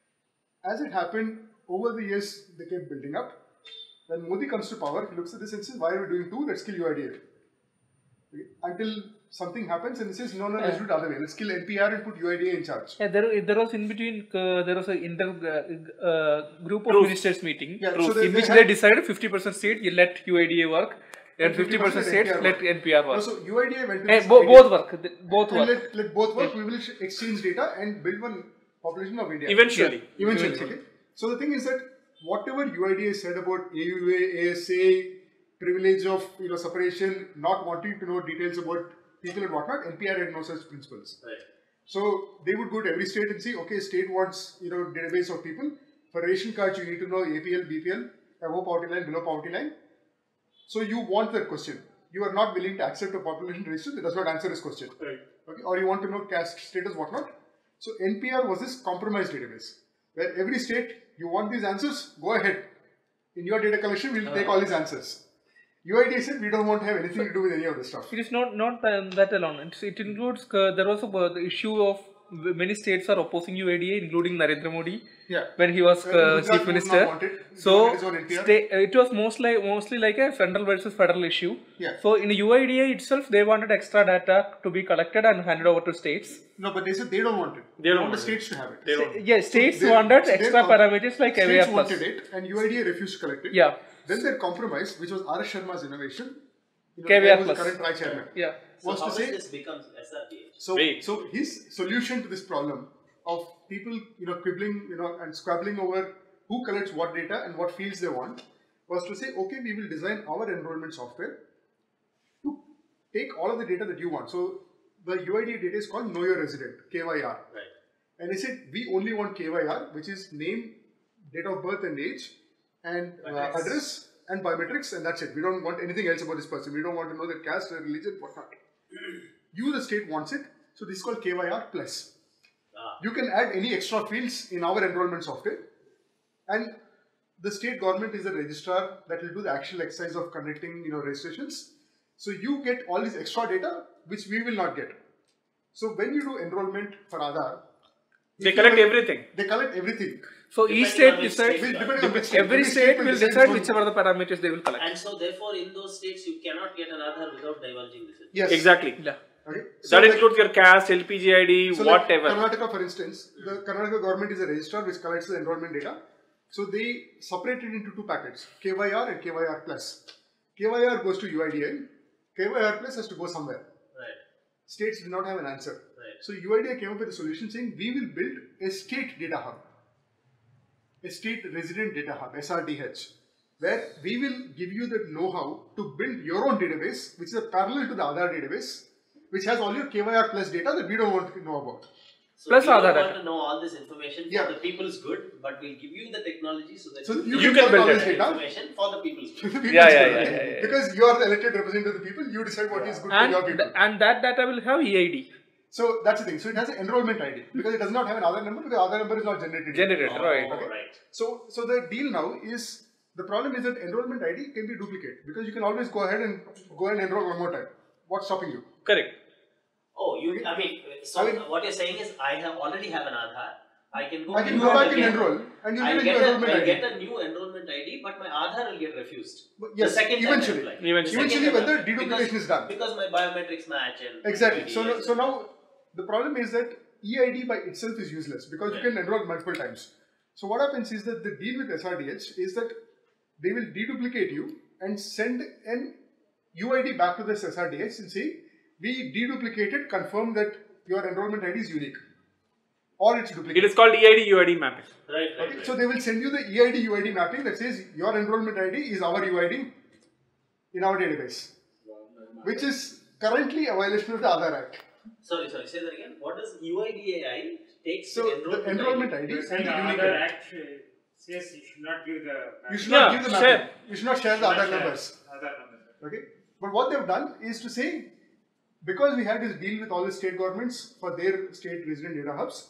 As it happened, over the years they kept building up. When Modi comes to power, he looks at this and says, why are we doing two? Let's kill U I D A. Okay. Until something happens and he says, no, no, let's do it the other way. Let's kill N P R and put U I D A in charge. Yeah, there, there was in between, uh, there was a inter uh, uh, group of True. ministers meeting Yeah, so they, in they which had, they decided fifty percent state you let U I D A work and fifty percent N P R states let work. N P R work. No, so U I D A went to Eh, this bo idea, both work, th- both and work. let, let both work, we will exchange data and build one population of India. Eventually. Yeah, eventually, okay. So the thing is that whatever U I D A said about A U A, A S A, privilege of you know separation, not wanting to know details about people and whatnot, N P R had no such principles. Right. So they would go to every state and see, okay, state wants you know database of people. For ration cards, you need to know A P L, B P L, above poverty line, below poverty line. So you want that question. You are not willing to accept a population register that does not answer this question. Right. Okay, or you want to know caste status, whatnot. So N P R was this compromised database where every state, you want these answers, go ahead. In your data collection, we'll take all these answers. U I D A said we don't want to have anything to do with any of this stuff. It is not not um, that alone. It's, it includes uh, there was a, uh, the issue of many states are opposing U I D A, including Narendra Modi. Yeah. When he was Uh, uh, Gujarat chief would minister. not want it. He So wanted his own N P R. sta- it was mostly mostly like a central versus federal issue. Yeah. So in the U I D A itself, they wanted extra data to be collected and handed over to states. No, but they said they don't want it. They don't want the want states to have it. They don't. Yeah, states they- wanted so extra their com- parameters like A V R States plus. wanted it and U I D A refused to collect it. Yeah. Then their compromise, which was R S Sharma's innovation, you know, K V the R guy who was the plus. current Trai chairman, Yeah. So was how to does say, this becomes S R D H? so, Wait. so his solution to this problem of people, you know, quibbling, you know, and squabbling over who collects what data and what fields they want, was to say, okay, we will design our enrollment software to take all of the data that you want. So the U I D A data is called Know Your Resident, K Y R. Right. And they said, we only want K Y R, which is name, date of birth and age, and uh, Address. address, and biometrics, and that's it. We don't want anything else about this person. We don't want to know their caste, their religion, whatnot. You, the state, wants it. So this is called K Y R plus. Ah. You can add any extra fields in our enrollment software. And the state government is the registrar that will do the actual exercise of conducting, you know, registrations. So you get all this extra data, which we will not get. So when you do enrollment for Aadhaar, They if collect you- everything. They collect everything. So each Depending state on which decides. state you are. Depending on which state. Every state will decide whichever the parameters they will collect. And so therefore in those states you cannot get an Aadhaar without divulging this information. Yes. Exactly. Yeah. Okay. That like, includes your caste, L P G I D, so whatever. Like Karnataka, for instance, the Karnataka government is a registrar which collects the enrollment data. So they separate it into two packets, K Y R and K Y R plus. K Y R goes to U I D I, K Y R plus has to go somewhere. Right. States do not have an answer. Right. So U I D I came up with a solution saying we will build a state data hub, a state resident data hub, S R D H, where we will give you the know-how to build your own database, which is a parallel to the Aadhaar database, which has all your K Y R plus data that we don't want to know about. So Plus we don't Aadhaar want data. to know all this information for Yeah. the people's good, but we'll give you the technology so that So you, you, You can, can collect build all it. this data. information for the people's good. People's Yeah, yeah, good, yeah, right? yeah, yeah. Because you are the elected representative of the people, you decide what is good And, for your people. th- and that data will have E I D. So that's the thing. So it has an enrollment I D because it does not have an Aadhaar number because Aadhaar number is not generated. yet. Generated, Oh, right. right. So, so the deal now is, the problem is that enrollment I D can be duplicate because you can always go ahead and go and enroll one more time. What's stopping you? Correct. Oh, you. I mean, so I mean- what you're saying is, I have already have an Aadhaar. I can go. I can new go back and again. enroll and you I'll get a get new a, enrollment I'll I D. get a new enrollment I D, but my Aadhaar will get refused. But yes, the second time I eventually. apply. Eventually. The second Eventually time when I the apply. deduplication because, is done. Because my biometrics match and Exactly. So, U I D no, is- so now the problem is that E I D by itself is useless because you can enroll multiple times. So what happens is that the deal with S R D H is that they will deduplicate you and send an U I D back to this S R D H and say, we deduplicated, confirm that your enrollment I D is unique or it's It duplicated. is called E I D U I D mapping. Right, right, Okay, right. so they will send you the E I D U I D mapping that says your enrollment I D is our U I D in our database, which is currently a violation of the Aadhaar Act. Sorry, sorry. Say that again. What does U I D A I takes So the the enrollment, enrollment I D You're and saying the the unique Aadhaar I D. Act uh, says you should not give the. You should Yeah, not give the mapping. share. You should not share the Should not Aadhaar share numbers. Aadhaar numbers. Okay, but what they've done is to say, because we had this deal with all the state governments for their state resident data hubs,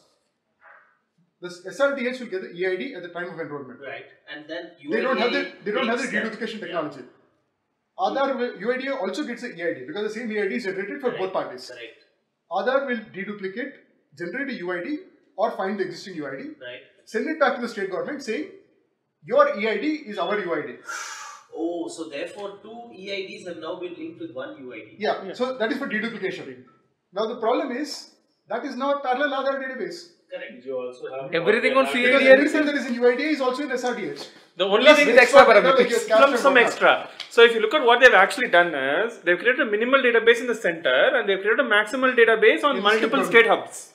this S R D H will get the E I D at the time of enrollment. Right, and then They don't have the U I D A they don't have the takes that. deduplication technology. Aadhaar will, U I D A also gets the E I D because the same E I D is generated for both parties. Correct. Aadhaar will deduplicate, generate a U I D or find the existing U I D, Right. send it back to the state government saying your E I D is our U I D. Oh, so therefore two E I Ds have now been linked with one U I D. Yeah, yeah. So that is for deduplication. Now the problem is that is not parallel Aadhaar database. Correct. You also have Everything on Aadhaar- C I Because D everything that is in U I D is also in S R D H. The only Plus thing with is extra extra data like parameters. your caste Some, and some whatnot. extra. So if you look at what they've actually done is, they've created a minimal database in the center and they've created a maximal database on In multiple state state hubs.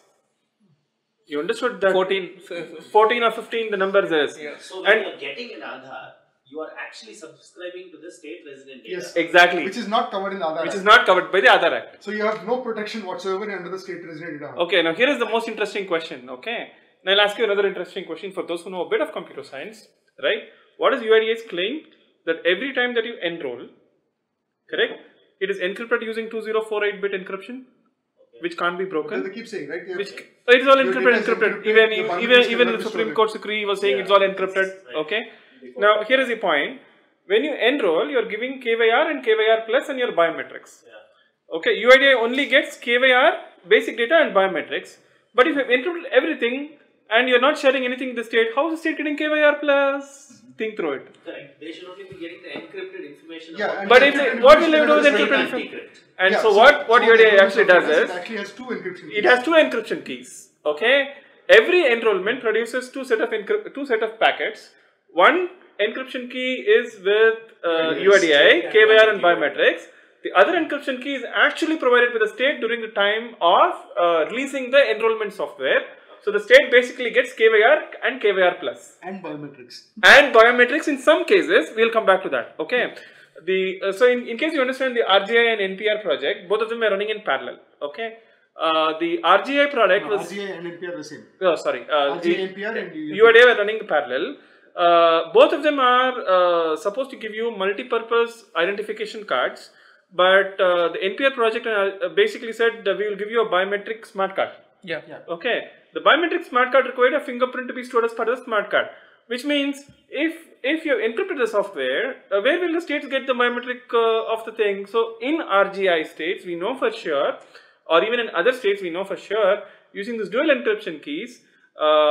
You understood that? fourteen. fourteen or fifteen the numbers is. Yeah. So when And you are getting an Aadhaar, you are actually subscribing to the state resident data. Yes. exactly. Which is not covered in the Aadhaar Which Act. is not covered by the Aadhaar Act. So you have no protection whatsoever under the state resident data hub. Okay, now here is the most interesting question. Okay, now I'll ask you another interesting question for those who know a bit of computer science, right? What is U I D A's claim? That every time that you enroll, correct, it is encrypted using two zero four eight bit encryption, which can't be Because broken. they keep saying, right? you have- Which it is all your encrypted, data is encrypted. encrypted, Even your even biometrics even cannot the be Supreme stolen. Court decree was saying Yeah. it's all encrypted. Right. Okay. Now here is the point. When you enroll, you are giving K Y R and K Y R plus and your biometrics. Yeah. Okay, U I D A only gets K Y R, basic data and biometrics. But if you have encrypted everything and you're not sharing anything in the state, how is the state getting K Y R plus? Think through it. Correct. They should only be getting the encrypted information. Yeah, about and But the if they, encrypted what will they information do with that is encrypted very information? secret. And Yeah, so, what, what so U I D A the actually information does it is, actually has two encryption keys. it has two encryption keys. Okay, every enrollment produces two set of encrypt, two set of packets. One encryption key is with uh, U I D A, K Y R and biometrics. The other encryption key is actually provided by the state during the time of uh, releasing the enrollment software. So the state basically gets K Y R and K Y R plus. And biometrics. And biometrics in some cases, we'll come back to that. Okay. The uh, so in, in case you understand the R G I and N P R project, both of them are running in parallel. Okay. Uh, the R G I product No, was R G I and N P R are the same. oh sorry uh, R G I, the- N P R and U I D A were running parallel. Uh, both of them are uh, supposed to give you multi-purpose identification cards, but uh, the N P R project uh, basically said that we will give you a biometric smart card. Yeah. Yeah. Okay, the biometric smart card required a fingerprint to be stored as part of the smart card, which means if if you have encrypted the software, uh, where will the states get the biometric uh, of the thing? So in R G I states, we know for sure, or even in other states, we know for sure, using these dual encryption keys, uh,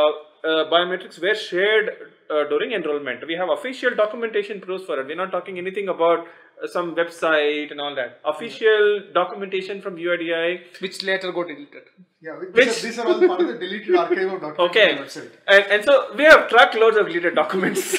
uh, biometrics were shared uh, during enrollment. We have official documentation proofs for it. We're not talking anything about uh, some website and all that. Official documentation from U I D I, which later got deleted. Yeah, which, Which- these, are, these are all part of the deleted archive of documents okay, on the website. and and so we have truckloads of deleted documents.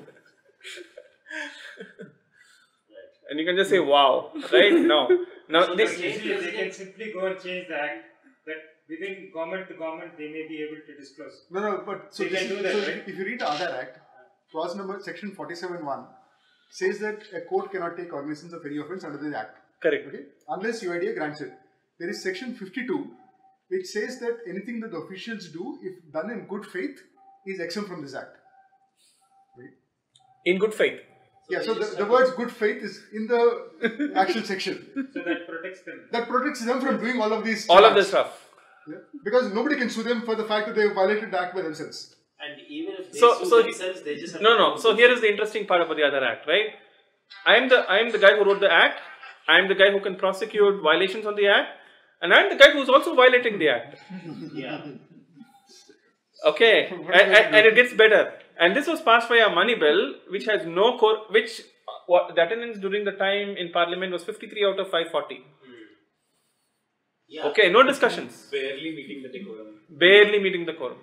And you can just say, wow, right? No. Now, So this, easily they can simply go and change the act that within government to government they may be able to disclose. No, no, but so, They this can is, do that, so right? if you read the Aadhaar Act, clause number section forty-seven one says that a court cannot take cognizance of any offence under the Act. correct. Okay, unless U I D A grants it. There is section fifty-two which says that anything that the officials do, if done in good faith, is exempt from this Act. Right? In good faith. Yeah, so the, the words good faith is in the actual section. So that protects them. That protects them from doing all of these. All of charges. this stuff. Yeah? Because nobody can sue them for the fact that they violated the Act by themselves. And even if they So- sue so- themselves, they just have No, to no. So here is the interesting part about the Aadhaar Act, right? I am the I am the guy who wrote the Act. I am the guy who can prosecute violations on the Act, and I am the guy who is also violating the Act. Yeah. Okay, and, and, and it gets better. And this was passed by a money bill, which has no core, which uh, what, the attendance during the time in Parliament was fifty-three out of five forty. Yeah. Okay, no discussions. Barely meeting the decorum. Barely meeting the quorum.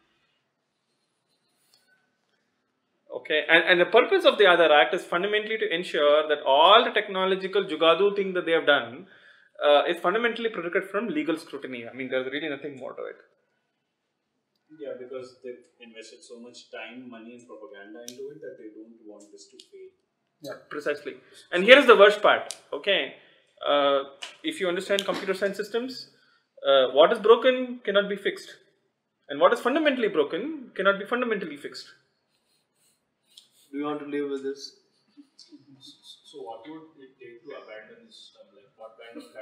Okay, and, and the purpose of the Aadhaar Act is fundamentally to ensure that all the technological jugadu thing that they have done uh, is fundamentally protected from legal scrutiny. I mean, there's really nothing more to it. Yeah, because they've invested so much time, money, and propaganda into it that they don't want this to fail. Yeah, precisely. And here is the worst part. Okay, uh, if you understand computer science systems, uh, what is broken cannot be fixed, and what is fundamentally broken cannot be fundamentally fixed. Do you want to live with this? So what would it take to abandon this system? Like what kind of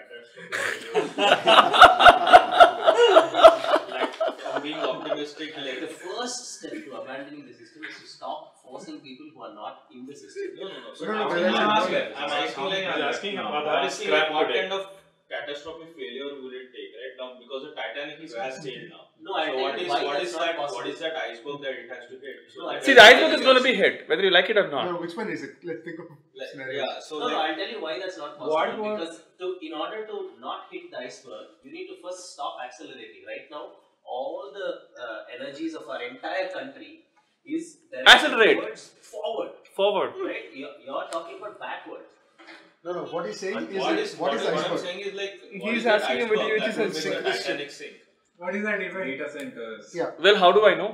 catastrophe? Like from being optimistic, Like like the first step to abandoning the system is to stop forcing people who are not in the system. no, no, no. So No, no, I'm, no, I'm no, asking, no. I'm asking like, He's asking I'm about asking scrap like what today. kind of catastrophic failure will it take, right? Now because the Titanic is has sailed now. No, I'll so tell what you is why what that's is not that possible. what is that iceberg that it has to hit? So No, like, I'll See, the iceberg is going to be hit, whether you like it or not. No, which one is it? Let's think of like, scenario. yeah, so No, like, no, I'll tell you why that's not possible. What was- Because to, in order to not hit the iceberg, you need to first stop accelerating. Right now, all the uh, energies of our entire country is directed Accelerate. towards forward. Forward. Right? You're, you're talking about backward. No, no, what he's saying And is, what that- is what is the what I'm iceberg? saying is like He's what is that asking iceberg about which that is will a make sink- the Titanic sink? What is that even? Data centers. Yeah. Well, how do I know?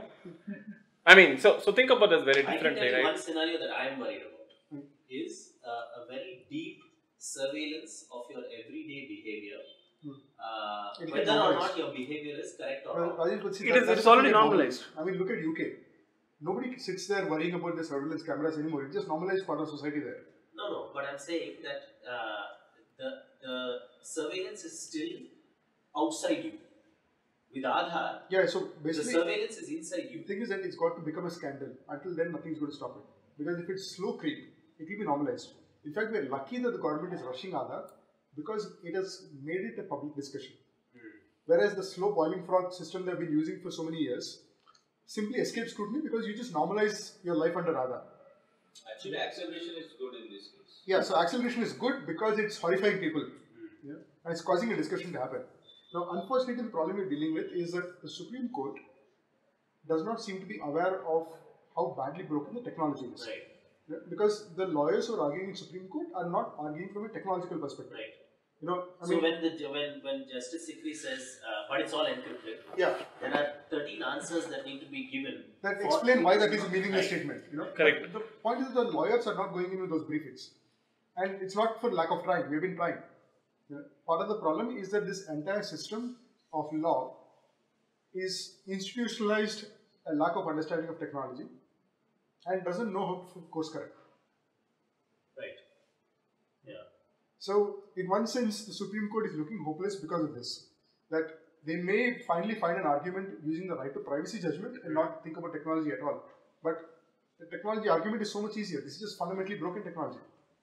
I mean, so so think about this very I can differently, tell you right? one scenario that I am worried about is uh, a very deep surveillance of your everyday behavior. Hmm. Uh, It whether can or normalize. not your behavior is correct or Well, wrong. Rajesh, but see, It that- is- that's it's already not normal. normalized. I mean, look at U K. Nobody sits there worrying about the surveillance cameras anymore. It's just normalized part of society there. No, no, but I'm saying that uh, the, the surveillance is still outside you. With Aadhaar, Yeah, so the basically, surveillance is inside the you. thing is that it's got to become a scandal. Until then, nothing's going to stop it. Because if it's slow creep, it will be normalized. In fact, we're lucky that the government is rushing Aadhaar because it has made it a public discussion. Whereas the slow boiling frog system they've been using for so many years simply escapes scrutiny because you just normalize your life under Aadhaar. Actually, acceleration is good in this case. Yeah, so acceleration is good because it's horrifying people. Yeah, and it's causing a discussion to happen. Now, unfortunately, the problem we're dealing with is that the Supreme Court does not seem to be aware of how badly broken the technology is. Right, Yeah, because the lawyers who are arguing in Supreme Court are not arguing from a technological perspective. right. You know, I So mean, when the when when Justice Sikri says, uh, but it's all encrypted, yeah, there are thirteen answers that need to be given. that for- explain why that is a meaningless Right. statement. You know, Correct. But the point is that the lawyers are not going in with those briefings, and it's not for lack of trying. We've been trying. You know, part of the problem is that this entire system of law is institutionalized a lack of understanding of technology and doesn't know how to course correct. Right. Yeah. So, in one sense, the Supreme Court is looking hopeless because of this. That they may finally find an argument using the right to privacy judgment and not think about technology at all. But the technology argument is so much easier. This is just fundamentally broken technology.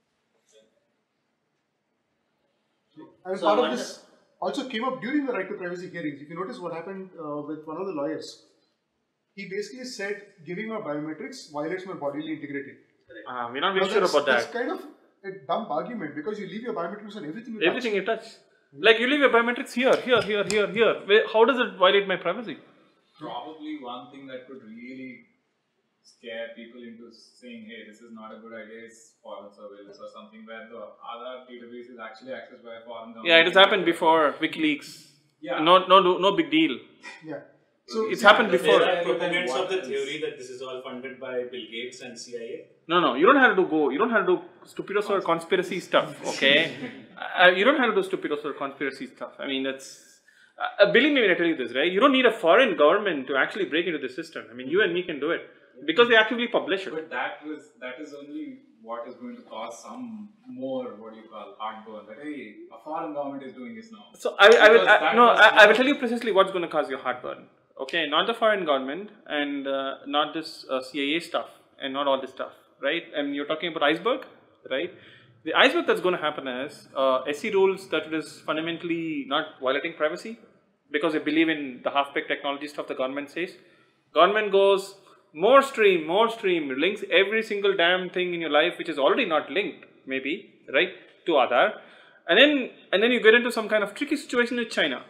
And So part I of wonder- this also came up during the right to privacy hearings. If you notice what happened uh, with one of the lawyers, he basically said giving my biometrics violates my bodily integrity. Uh, we're not very Now sure that's, about that's that. kind of a dumb argument because you leave your biometrics on everything you Everything touch. you touch. Like you leave your biometrics here, here, here, here, here. Where, how does it violate my privacy? Probably one thing that could really scare people into saying, hey, this is not a good idea, is foreign surveillance or something where the Aadhaar database is actually accessed by a foreign government. Yeah, it has happened before, WikiLeaks. Yeah. No, no, no, no big deal. Yeah. So it's happened before. There are proponents of the theory that this is all funded by Bill Gates and C I A. No, no, you don't have to go. You don't have to do stupidos or conspiracy stuff. Okay, uh, you don't have to do stupidos or conspiracy stuff. I mean, that's uh, believe me when I tell you this, right? You don't need a foreign government to actually break into the system. I mean, you and me can do it because they actively publish it. But that was that is only what is going to cause some more, what do you call, heartburn. That hey, a foreign government is doing this now. So I, I will Because I, that no, was I, I will not- tell you precisely what's going to cause your heartburn. Okay, not the foreign government and uh, not this uh, C I A stuff and not all this stuff, right? And you're talking about iceberg, right? The iceberg that's going to happen is uh, S E rules that it is fundamentally not violating privacy because they believe in the half-baked technology stuff the government says. Government goes more stream, more stream, links every single damn thing in your life which is already not linked, maybe, right, to Aadhaar. And then, and then you get into some kind of tricky situation with China.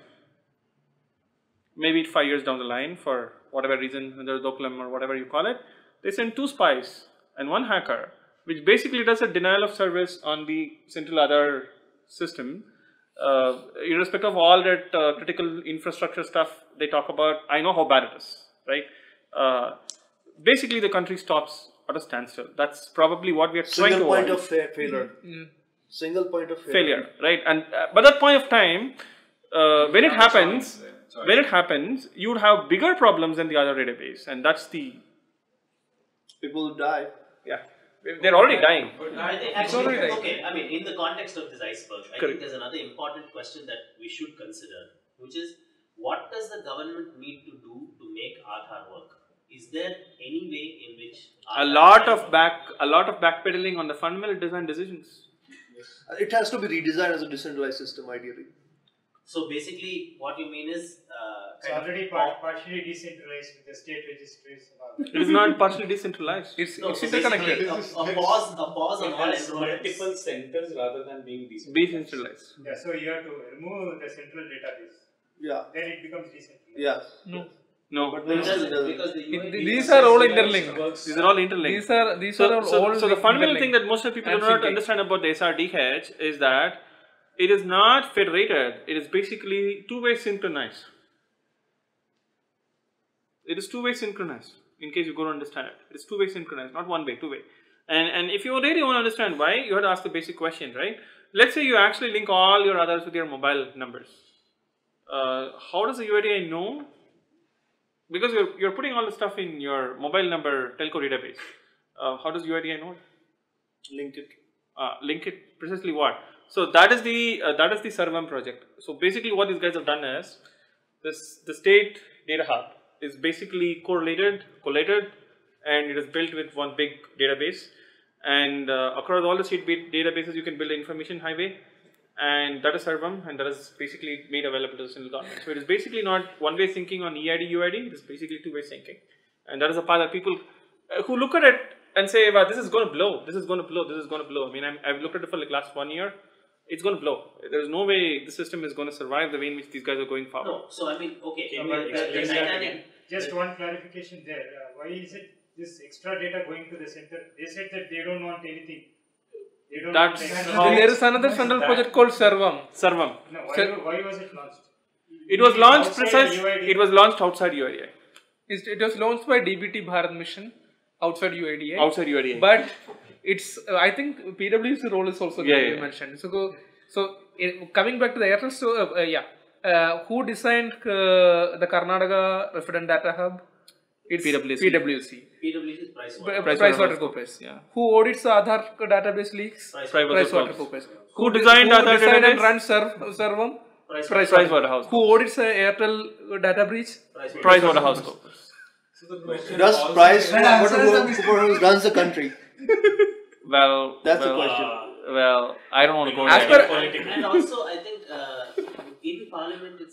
Maybe five years down the line, for whatever reason, whether Doklam or whatever you call it, they send two spies and one hacker, which basically does a denial of service on the central Aadhaar system. Uh, irrespective of all that uh, critical infrastructure stuff they talk about, I know how bad it is, right? Uh, basically, the country stops at a standstill. That's probably what we are trying to Single point avoid. of fa- failure. Mm. Single point of failure. Failure, right? And uh, by that point of time, uh, when it happens, when it happens, you would have bigger problems than the other database, and that's the people die. Yeah, they're already dying. I think It's actually, already dying. okay, I mean, in the context of this iceberg, I Correct. think there's another important question that we should consider, which is what does the government need to do to make Aadhaar work? Is there any way in which A Aadhaar lot can of work? back, a lot of backpedaling on the fundamental design decisions. It has to be redesigned as a decentralized system, ideally. So basically, what you mean is, uh, It's kind of already par- partially decentralized with the state registries and all that. It is not partially decentralized. It's, no, it's so interconnected. basically a, a pause, a pause on It all has enrollments. multiple centers rather than being decentralized. Decentralized. Yeah, so you have to remove the central database. Yeah. Then it becomes decentralized. Yeah. No. No, But It then still doesn't, doesn't. because the U I It- D these are all says interlinked. works- these are all interlinked. These are these So, are all so, all so the fundamental thing interlinked. that most of people do And not syncing. understand about the S R D H is that it is not federated. It is basically two-way synchronized. It is two-way synchronized. In case you go to understand it, it is two-way synchronized, not one-way, two-way. And and if you really want to understand why, you have to ask the basic question, right? Let's say you actually link all your others with your mobile numbers. Uh, how does the U I D I know? Because you're you're putting all the stuff in your mobile number telco database. Uh, how does U I D I know? Link it. Uh, link it precisely what? So that is the uh, that is the Sarvam project. So basically, what these guys have done is this the state data hub is basically correlated, collated, and it is built with one big database. And uh, across all the state databases, you can build an information highway, and that is Sarvam, and that is basically made available to the central government. So it is basically not one-way syncing on E I D U I D. It is basically two-way syncing, and that is a part that people uh, who look at it and say, "Well, this is going to blow. This is going to blow. This is going to blow." I mean, I'm, I've looked at it for like last one year. It's going to blow. There's no way the system is going to survive the way in which these guys are going forward. No, so I mean, okay, No, the, but the, that- the that- Titanic. Just one clarification there. Uh, why is it this extra data going to the center? They said that they don't want anything. They don't That's want how- There is another central project called Sarvam. Sarvam. No, why, Sir- why was it launched? It was launched Outside precise. U I D. It was launched outside U I D I. It, it was launched by D B T Bharat Mission outside U I D I. Outside U I D I. But it's uh, I think P W C role is also Yeah, going to yeah, be yeah. mentioned. So go, so uh, coming back to the Airtel store, uh, uh, yeah, uh, who designed uh, the Karnataka Resident Data Hub? It's P W C. P W C. P W C is price Pri- one. PricewaterhouseCoopers. Yeah. Who audits the Aadhaar database leaks? Price PricewaterhouseCoopers. Who designed who Aadhaar designed and database? runs Serv- Servam? Price PricewaterhouseCoopers. Who audits the Airtel data breach? PricewaterhouseCoopers. So the question Does also Price is- Waterhouse runs the country? Well, That's the well, question. Well, I don't want to go As there. per- And also, I think uh, in Parliament itself,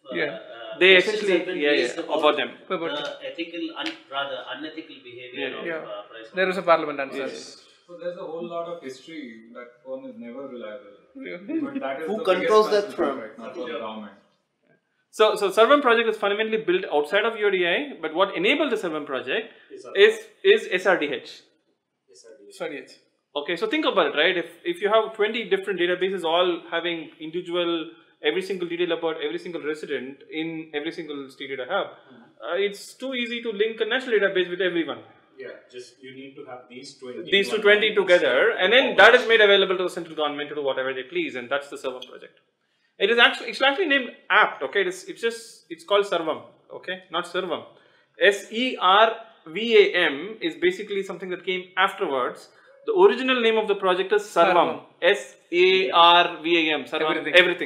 uh, Yeah. uh, They questions essentially- have been yeah, raised yeah, about, about them. About the ethical, un- rather unethical behavior Yeah, of yeah. Uh, price There is a parliament answer. Yes. So there's a whole lot of history that firm is never reliable. Yeah. But that is Who the controls biggest that concern firm? right now for the government. So, so Servam project is fundamentally built outside of U D I, but what enabled the Servam project is is S R D H. Sorry, it's Okay, so think about it, right? If if you have twenty different databases, all having individual every single detail about every single resident in every single state data hub, uh, it's too easy to link a national database with everyone. Yeah, just you need to have these twenty. These two twenty together, and then that is made available to the central government to do whatever they please, and that's the Servam project. It is actually it's actually named apt. Okay, it is it's just it's called Servam. Okay, not Servam. S E R V A M is basically something that came afterwards. The original name of the project is Servam. S A R V A M. Servam. Everything. Everything.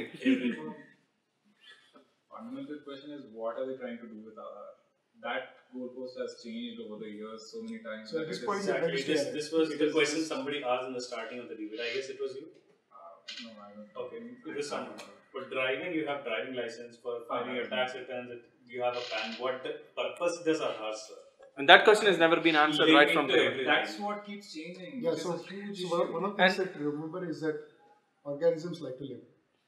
Fundamental question is, what are they trying to do with Aadhaar? That goalpost has changed over the years so many times. So at that this it is- point, Exactly. This, this was It the is- question somebody asked in the starting of the debate. I guess it was you. Uh, no, I don't. Okay, it was someone. For driving, you have driving license. For filing your tax returns, you have a P A N. What the purpose does Aadhaar serve? And that question has never been answered Link right from into the everything. That's what keeps changing. Yeah, which so, is a huge so one, issue. one of the things that to remember is that organisms like to live.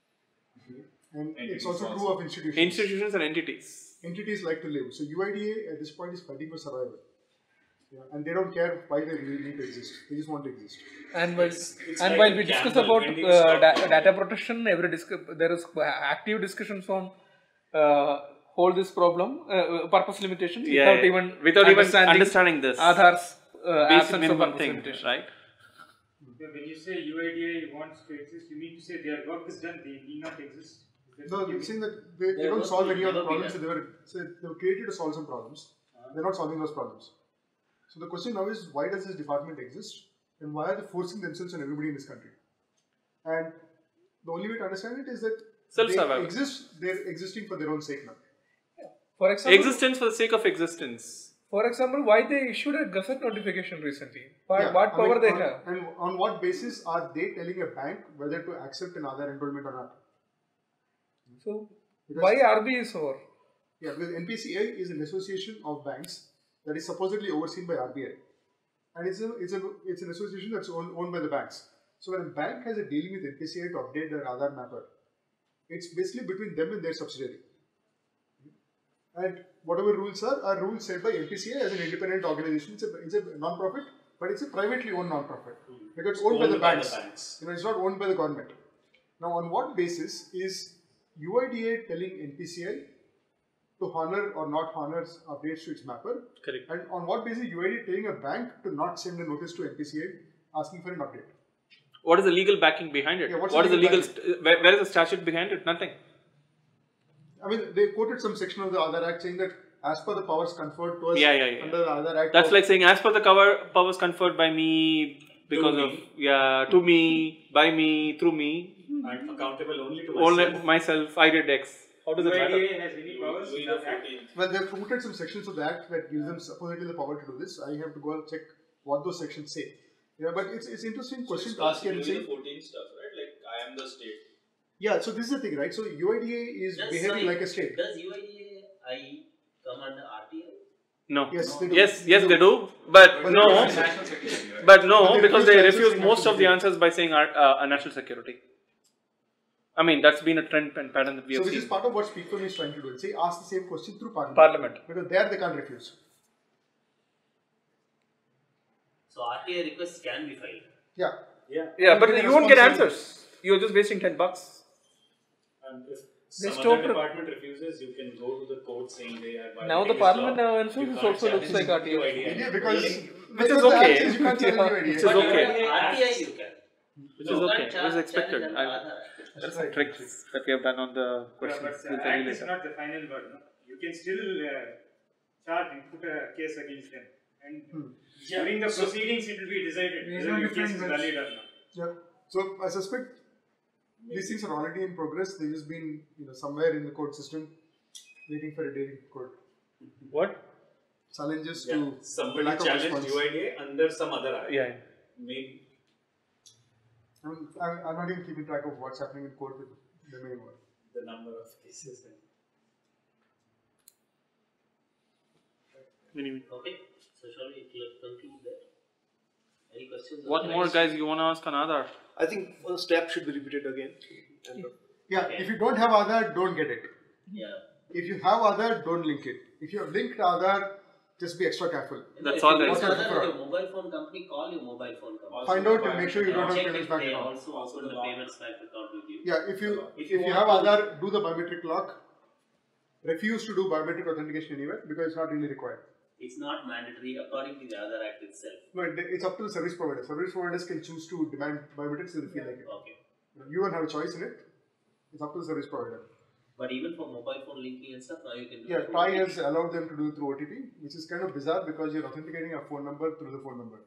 And it's Entities also true also. of institutions. institutions and entities. Entities like to live. So U I D A at this point is fighting for survival. Yeah, and they don't care why they really need to exist. They just want to exist. And while It's- it's and like while a we discuss gamble. about When do you uh, stop da- gambling? data protection, every discuss there is active discussions on uh, hold this problem, uh, purpose limitation Yeah, without yeah. even Without even understanding, understanding this. Aadhaar's uh, Basic absence of minimum purpose thing, limitation. right? When you say U I D A wants to exist, you mean to say their work is done, they need not exist? Is that No, what you they're mean? saying that they, they Their don't work solve will any of the never be problems that done. they were, so they were created to solve some problems. They're not solving those problems. So the question now is, why does this department exist? And why are they forcing themselves on everybody in this country? And the only way to understand it is that Self-survival. they exist, they're existing for their own sake now. For example, Existence for the sake of existence. for example, why they issued a gazette notification recently? Why, Yeah, what I power mean, they on, have? And on what basis are they telling a bank whether to accept an Aadhaar enrollment or not? So Because- why R B I is over? Yeah, because N P C I is an association of banks that is supposedly overseen by R B I. And it's, a, it's, a, it's an association that's owned, owned by the banks. So when a bank has a deal with N P C I to update their Aadhaar mapper, it's basically between them and their subsidiary. And whatever rules are, are rules set by N P C I as an independent organization. It's a, it's a non-profit, but it's a privately owned non-profit. Because it's owned, by, the, banks. banks. You know, it's not owned by the government. Now, on what basis is U I D A telling N P C I to honor or not honor updates to its mapper? Correct. And on what basis U I D A telling a bank to not send a notice to N P C I asking for an update? What is the legal backing behind it? Yeah, what's what the is the legal legal? St- where, where is the statute behind it? Nothing. I mean, they quoted some section of the Aadhaar Act saying that as per the powers conferred to us Yeah, yeah, yeah. under the Aadhaar Act. That's of- like saying, as per the cover powers conferred by me, because To of me. yeah, to me, by me, through me, And accountable only to only myself. myself. I did X. How does it matter? U I D A has any powers in that act? Well, they've quoted some sections of the Act that gives them supposedly the power to do this. I have to go and check what those sections say. Yeah, but it's it's interesting question to ask here and say. fourteen stuff, right? Like, I am the state. Yeah, so this is the thing, right? So U I D A is Does, behaving sorry, like a state. Does U I D A I come under R T I? No. Yes, they do. Yes, They yes, do. they do. But But no, they do. National security, right? but no, But they because refuse they to answer refuse saying most national of the security. answers by saying uh, uh, national security. I mean, that's been a trend and pattern that we So have which is seen. part of what Speakfirm is trying to do. Say, ask the same question through Parliament. Parliament. Because there they can't refuse. So R T I requests can be filed. Yeah. Yeah. Yeah, And but give a you won't get response. answers. You're just wasting ten bucks. And if They some stop other it. department refuses, you can go to the court saying they are Now the violating this parliament law. now answers You is can't also looks challenge like R T I. U I D A. Yeah, because Which is because the okay. Act says you can't challenge U I D A. Which is But okay. R T I you can. Which You is can't okay. challenge- It was expected. challenge I, under Aadhaar. that's the tricks that we have done on the Yeah, questions. but We'll the tell you act is later. not the final word. No? You can still uh, charge and put a case against them. And during the proceedings, it will be decided There's whether no your case is difference. valid or not. Yeah. So I suspect these things are already in progress. They've just been, you know, somewhere in the court system, waiting for a day in court. What? Challenges Yeah. to Somebody lack of challenged response. U I D A under some other act. Yeah. Maybe. I mean, I'm, I'm not even keeping track of what's happening in court with the main one. The number of cases. And Anyway. Okay, so shall we cl- conclude there? Any questions? on What the more, next? guys, you want to ask on Aadhaar? I think first step should be repeated again. And, uh, Yeah, Okay. if you don't have Aadhaar, don't get it. Yeah. If you have Aadhaar, don't link it. If you have linked Aadhaar, just be extra careful. That's If all you there use is. What's Aadhaar the with your mobile phone company, call your mobile phone company. Find out and make sure you don't have Check payments if bank they account. also open the payments bank account with you. Yeah, if you If if you you want have to- Aadhaar, do the biometric lock. Refuse to do biometric authentication anywhere because it's not really required. It's not mandatory according to the Aadhaar Act itself. No, it- it's up to the service provider. Service providers can choose to demand biometrics if they feel like it. Okay. You don't have a choice in it. It's up to the service provider. But even for mobile phone linking and stuff, now you can do Yeah, it. Try has allowed them to do it through O T P, which is kind of bizarre because you're authenticating a phone number through the phone number.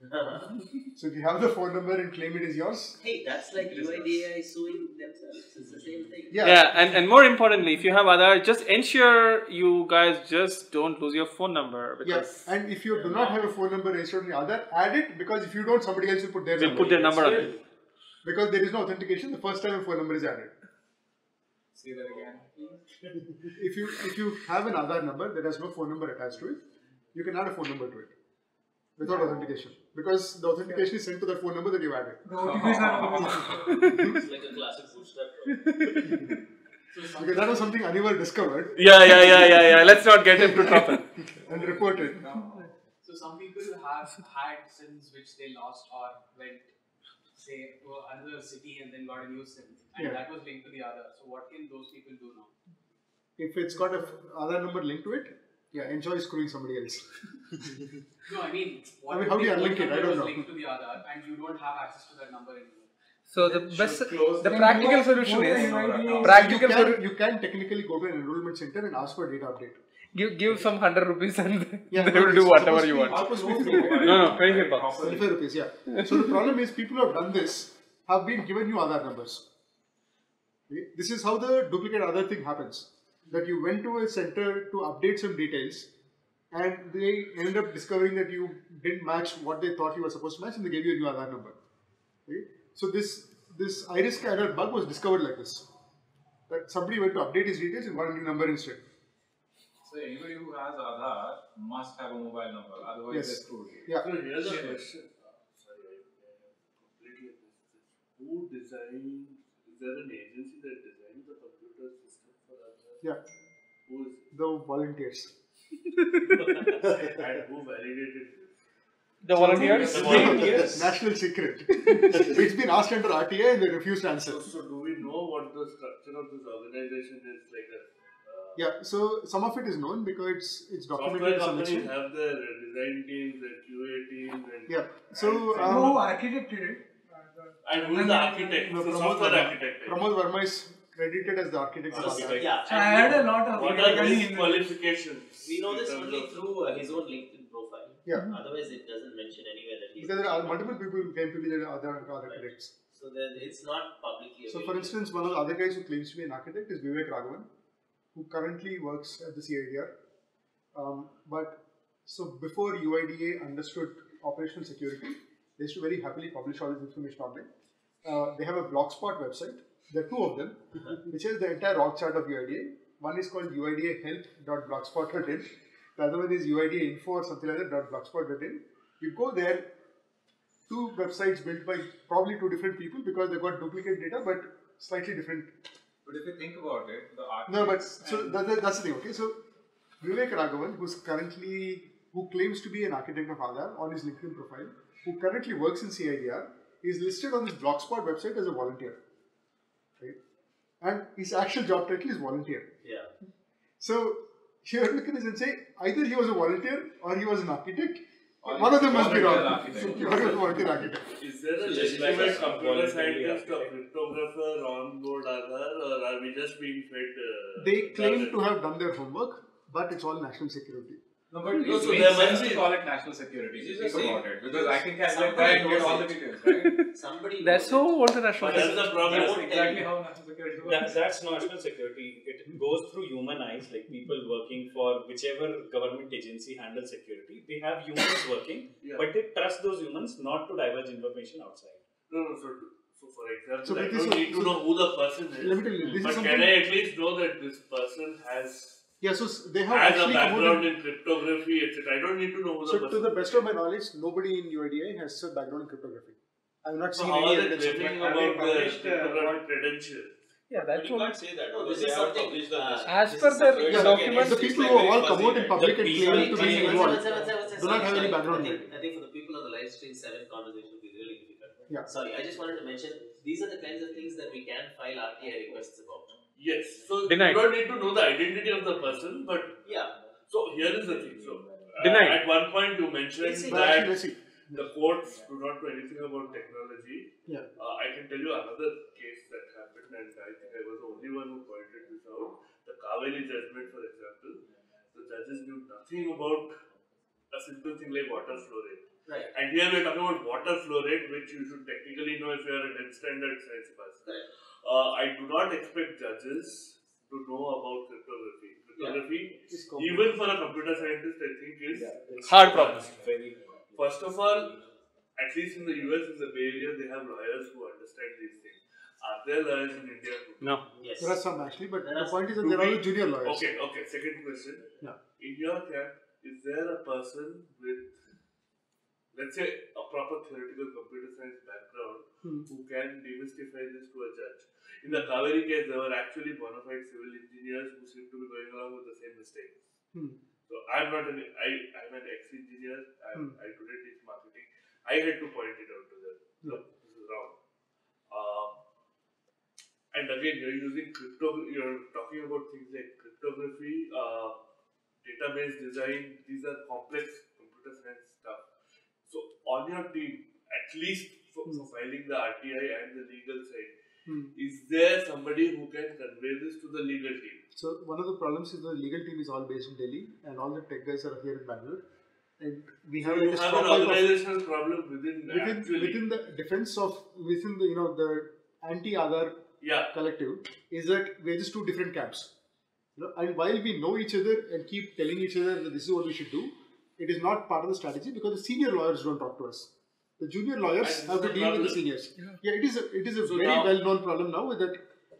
So if you have the phone number and claim it is yours, Hey, that's like U I D A I suing themselves. It's the same thing. yeah, Yeah, and, and more importantly, if you have Aadhaar, just ensure you guys just don't lose your phone number. yeah. Because And if you do not have a phone number registered on the Aadhaar, add it because if you don't, somebody else will put their they'll number. put their number on it. Because there is no authentication, the first time a phone number is added. Say that again, please. If you if you have an Aadhaar number that has no phone number attached to it, you can add a phone number to it without authentication. Because the authentication is sent to that phone number that you added. The O T Ps are It's like a classic bootstrap. Because that was something Anivar discovered Yeah, yeah, yeah, yeah, yeah. Let's not get into trouble. and reported. So some people have had SIMs which they lost or went, say, to another city and then got a new SIM, and Yeah. that was linked to the other. So what can those people do now? If it's got a Aadhaar number linked to it, yeah, enjoy screwing somebody else. No, I mean, what I mean, if how do you the unlink phone it? I number don't was know. linked to the other and you don't have access to that number anymore? So the best, close the the- practical solution is You practical can, solution. you can technically go to an enrollment center and ask for data update. Give give some hundred rupees and Yeah, they no, will it's do whatever supposed you to be- want. supposed to be free. No, no, twenty-five bucks. twenty-five rupees, yeah. So the problem is people who have done this have been given you Aadhaar numbers. Okay? This is how the duplicate Aadhaar thing happens. That you went to a center to update some details and they ended up discovering that you didn't match what they thought you were supposed to match and they gave you a new Aadhaar number. Okay? So this this iris scanner bug was discovered like this. That somebody went to update his details and got a new number instead. So anybody who has Aadhaar must have a mobile number, otherwise Yes. they're screwed. Yeah. So here's a question. Sorry, I completely missed this. Who designed? Is there an agency that designed the computer system for Aadhaar? Yeah. Who is it? The volunteers. And who validated this? The volunteers. The volunteers. National secret. It's been asked under R T A and they refused to answer. So, so do we know what the structure of this organization is like? A uh, Yeah, so some of it is known because it's it's software documented to some companies extent. have their design teams, their Q A teams, and Yeah, so and, um, Who architected it? Uh, the- and who is the architect? no, So Pramod software Verma, architect. Pramod Verma is credited as the architect of So, Aadhaar. yeah, So I and had a lot of What are critically his in- qualifications? we know in this terms only of- through uh, his own LinkedIn profile. Yeah. Otherwise, it doesn't mention anywhere that he's. Because there are multiple people who claim to be the other architects. So then it's not publicly So available. for instance, one of the other guys who claims to be an architect is Vivek Raghavan, who currently works at the C I D R. Um, but so before U I D A understood operational security, they used to very happily publish all this information online. Uh, they have a blogspot website. There are two of them, which is the entire org chart of U I D A. One is called U I D A help dot blogspot dot in. The other one is U I D A info or something like that dot blogspot dot in. You go there, two websites built by probably two different people because they've got duplicate data but slightly different. But if you think about it, the No, but architects so and- that, that- that's the thing. Okay, so Vivek Raghavan, who's currently who claims to be an architect of Aadhaar on his LinkedIn profile, who currently works in C I D R, is listed on this Blogspot website as a volunteer. Right? And his actual job title is volunteer. Yeah. So here look at this and say either he was a volunteer or he was an architect. Or One of them must be volunteer wrong. architect. He was a volunteer architect. Is there a So just like legitimate a computer voluntary scientist or architect. cryptographer on board Aadhaar, or are we just being fed? Uh, They claim jargon? to have done their homework, but it's all national security. No, but No, it so makes there sense must to be- call it national security. This If is you the think same. about it, because I can calculate Somebody that and get knows all the it. details, right? Somebody. That's knows so it. what the national. But that's the problem. That's won't exactly tell how national security That, works. that's national security. It goes through human eyes, like people working for whichever government agency handles security. They have humans working, Yeah. but they trust those humans not to divulge information outside. No, no, so, so for example, So I with this- don't need to know who the person is. Let me tell you, this is But something. can I at least know that this person has Yeah, so s- they have has a actually come out background in- in cryptography, et cetera. I don't need to know who the So, to person the is. best of my knowledge, nobody in U I D I has a background in cryptography. I've not So seen how any are they evidence of claiming that. about the published, uh, cryptographic credentials? Yeah, But that's you one. can't say that. No, because this they is haven't something, published the uh, list. As this per is their something- Yeah, documents, the it's people like who very all come fuzzy, out in right? public The and people- claim to Sorry, be sorry, involved one second, one second, one second, do not sorry, have any sorry. background I in think, it. I think for the people on the live stream, seven conversation will be really difficult. Yeah. Sorry, I just wanted to mention these are the kinds of things that we can file R T I requests about. Yes. So Denied. you don't need to know the identity of the person, but Yeah. so here is the thing. So uh, Denied. at one point you mentioned It's- But actually, that let's see. the courts do not know anything about technology. Yeah. Uh, I can tell you another case that happened, and I think I was the only one who pointed this out. The Kaveri judgment, for example, the judges knew nothing about a simple thing like water flow rate. Right. And here we are talking about water flow rate, which you should technically know if you are a tenth standard science pass. Correct. Uh, I do not expect judges to know about cryptography. Cryptography, It's complex. even for a computer scientist, I think is Hard problem. Very First of all, at least in the U S, in the Bay Area, they have lawyers who understand these things. Are there lawyers in India who No. Yes. There are some actually, but There the are point is that Do there are we- all junior lawyers. Okay, okay. Second question. Yeah. In your camp, is there a person with, let's say, a proper theoretical computer science background Hmm. who can demystify this to a judge? In the Kaveri case, there were actually bona fide civil engineers who seemed to be going along with the same mistakes. Hmm. So I'm not an I I'm an ex-engineer. I'm, Hmm. I today teach marketing. I had to point it out to them. Look, this is wrong. Uh, and again, you're using crypto. You're talking about things like cryptography, uh, database design. These are complex computer science stuff. So on your team, at least for, for filing the R T I and the legal side, Hmm. is there somebody who can convey this to the legal team? So one of the problems is the legal team is all based in Delhi, and all the tech guys are here in Bangalore, and we have You like a have strong an pipe of- organizational problem within, within actually. within the defense of within the you know the anti-Aadhaar Yeah. collective is that we're just two different camps. You know, and while we know each other and keep telling each other that this is what we should do, it is not part of the strategy because the senior lawyers don't talk to us. The junior lawyers And this have is to the deal with the problem. seniors. Yeah, it is a, it is a So very now- well-known problem now that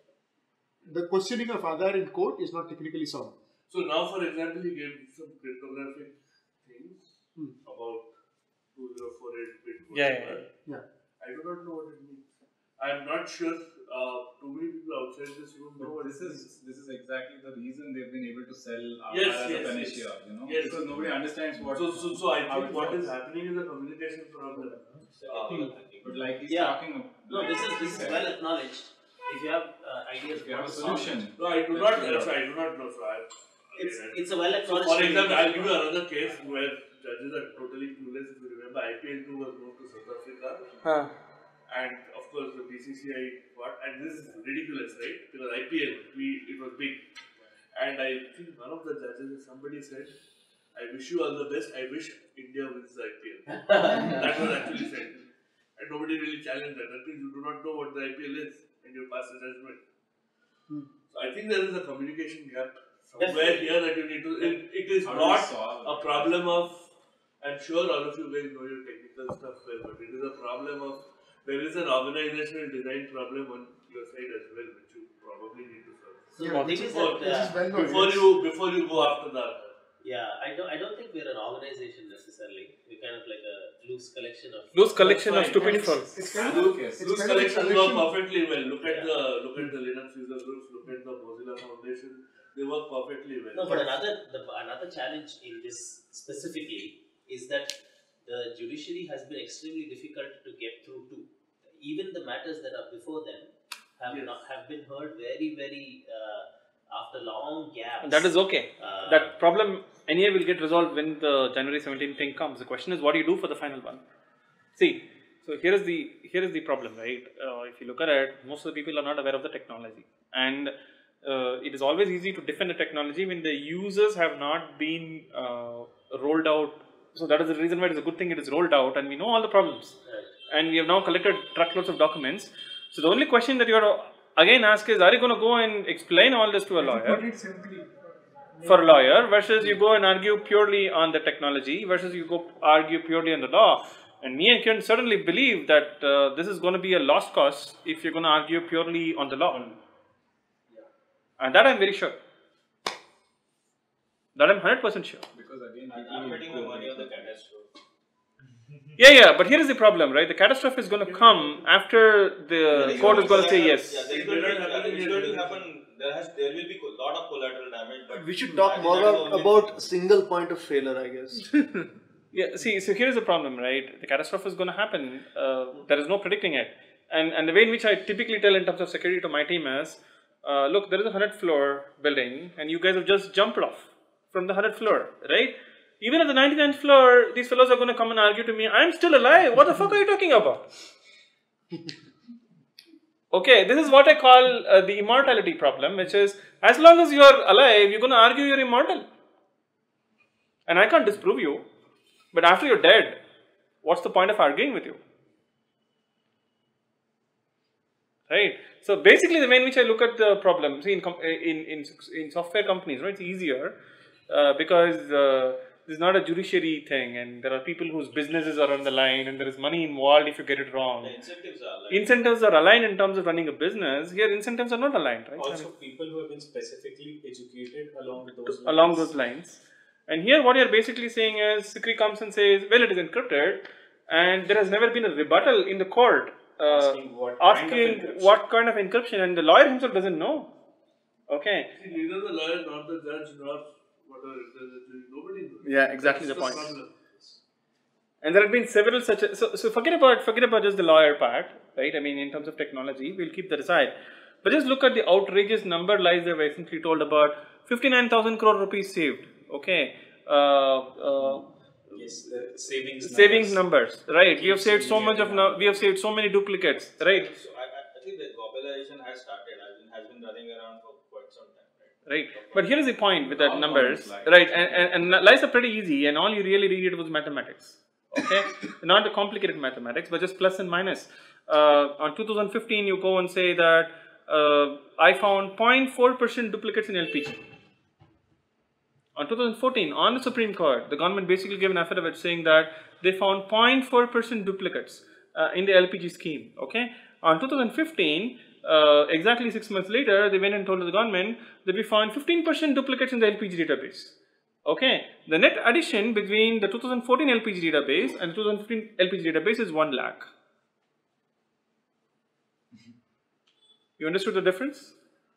the questioning of Aadhaar in court is not technically sound. So now, for example, he gave some cryptographic things Hmm. about two zero four eight bit. Yeah, yeah, whatever. Yeah. I do not know what it means. I am not sure. Uh, too many people outside this room know what This it is means. this is exactly the reason they've been able to sell Aadhaar Yes, as yes, a yes. panacea, you know, Yes. because nobody understands what. So, so, so I how think it what works. is happening is a communication problem. Uh, But like he's Yeah. talking. No, this is this is well acknowledged. If you have uh, ideas, If you have a what to solve, solution. No, I do Let's not. figure So out. I do not know. So I. It's again, it's a well So, acknowledged. for example, I'll give you another case where judges are totally clueless. If you remember, I P L two was moved to South Africa, Huh. and of course the B C C I got, and this is ridiculous, right? Because I P L, we it was big, and I think one of the judges, somebody said, "I wish you all the best. I wish India wins the I P L." That was actually said, and nobody really challenged that. That means you do not know what the I P L is, and you pass a judgment. Hmm. So I think there is a communication gap somewhere Definitely. here that you need to. It, it is How do we not solve a problem of. I'm sure all of you guys know your technical stuff well, but it is a problem of. There is an organizational design problem on your side as well, which you probably need to solve. So the thing is Before, that Which is uh, well known. before yes. you before you go after the other. yeah, I don't I don't think we're an organization necessarily. We're kind of like a loose collection of Loose collection of That's stupid fine. folks. It's kind of Loose, it's loose kind of a collections work collection. perfectly well. Look at Yeah. the look at the Linux user groups. Look at the Mozilla Foundation. They work perfectly well. No, but another the, another challenge in this specifically is that the judiciary has been extremely difficult to get through to. Even the matters that are before them have Yes. not have been heard very very uh, after long gaps. That is okay. Uh, That problem anyway will get resolved when the January seventeenth thing comes. The question is, what do you do for the final one? See, so here is the here is the problem, right? Uh, if you look at it, most of the people are not aware of the technology, and uh, it is always easy to defend the technology when the users have not been uh, rolled out. So that is the reason why it is a good thing it is rolled out, and we know all the problems, Right. and we have now collected truckloads of documents. So the only question that you are again ask is, are you going to go and explain all this to a lawyer? Put it simply. For a lawyer versus you go and argue purely on the technology versus you go argue purely on the law. And me and Kiran certainly believe that uh, this is going to be a lost cause if you're going to argue purely on the law. And that I'm very sure. That I'm one hundred percent sure. Because again, I'm betting my money on the catastrophe. Yeah, yeah, but here is the problem, right? The catastrophe is going to come after the court is going to say yes. Yeah, there is going to, yeah, there is going to happen. There has, there will be a lot of collateral damage. But We should talk more about, about single point of failure, I guess. Yeah, see, so here is the problem, right? The catastrophe is going to happen. Uh, there is no predicting it. And, and the way in which I typically tell in terms of security to my team is, uh, look, there is a one hundred floor building and you guys have just jumped off from the one hundred floor, right? Even at the ninety-ninth floor, these fellows are going to come and argue to me, I'm still alive. What the fuck are you talking about? Okay, this is what I call uh, the immortality problem, which is, as long as you are alive, you're going to argue you're immortal. And I can't disprove you. But after you're dead, what's the point of arguing with you? Right? So basically the way in which I look at the problem, see in, in, in, in software companies, right, it's easier uh, because uh, this is not a judiciary thing and there are people whose businesses are on the line and there is money involved if you get it wrong. The incentives are aligned. Incentives are aligned in terms of running a business. Here incentives are not aligned, right? Also people who have been specifically educated along those lines. Along those lines. And here what you're basically saying is, Sikri comes and says, well, it is encrypted and there has never been a rebuttal in the court uh, asking, what, asking kind of what kind of encryption, and the lawyer himself doesn't know. Okay. See, neither the lawyer nor the judge nor whatever it is, nobody knows. Yeah, exactly That's the point. problem. And there have been several such, a, so, so forget about, forget about just the lawyer part, right? I mean, in terms of technology, we'll keep that aside. But just look at the outrageous number lies they've recently told about fifty-nine thousand crore rupees saved. Okay, uh, uh, yes, the savings savings numbers, numbers, right? We have saved so much of now. We have saved so many duplicates, right? So I, I think the globalization has started. Has been, has been running around for quite some time, right? Right. But here is the point with that All numbers, lies. right? And, and and lies are pretty easy, and all you really needed was mathematics. Okay, not the complicated mathematics, but just plus and minus. Uh, on two thousand fifteen, you go and say that uh, I found zero point four percent duplicates in L P G. On two thousand fourteen, on the Supreme Court, the government basically gave an affidavit saying that they found zero point four percent duplicates uh, in the L P G scheme. Okay. On two thousand fifteen, uh, exactly six months later, they went and told the government that we found fifteen percent duplicates in the L P G database. Okay. The net addition between the two thousand fourteen L P G database and the two thousand fifteen L P G database is one lakh. You understood the difference?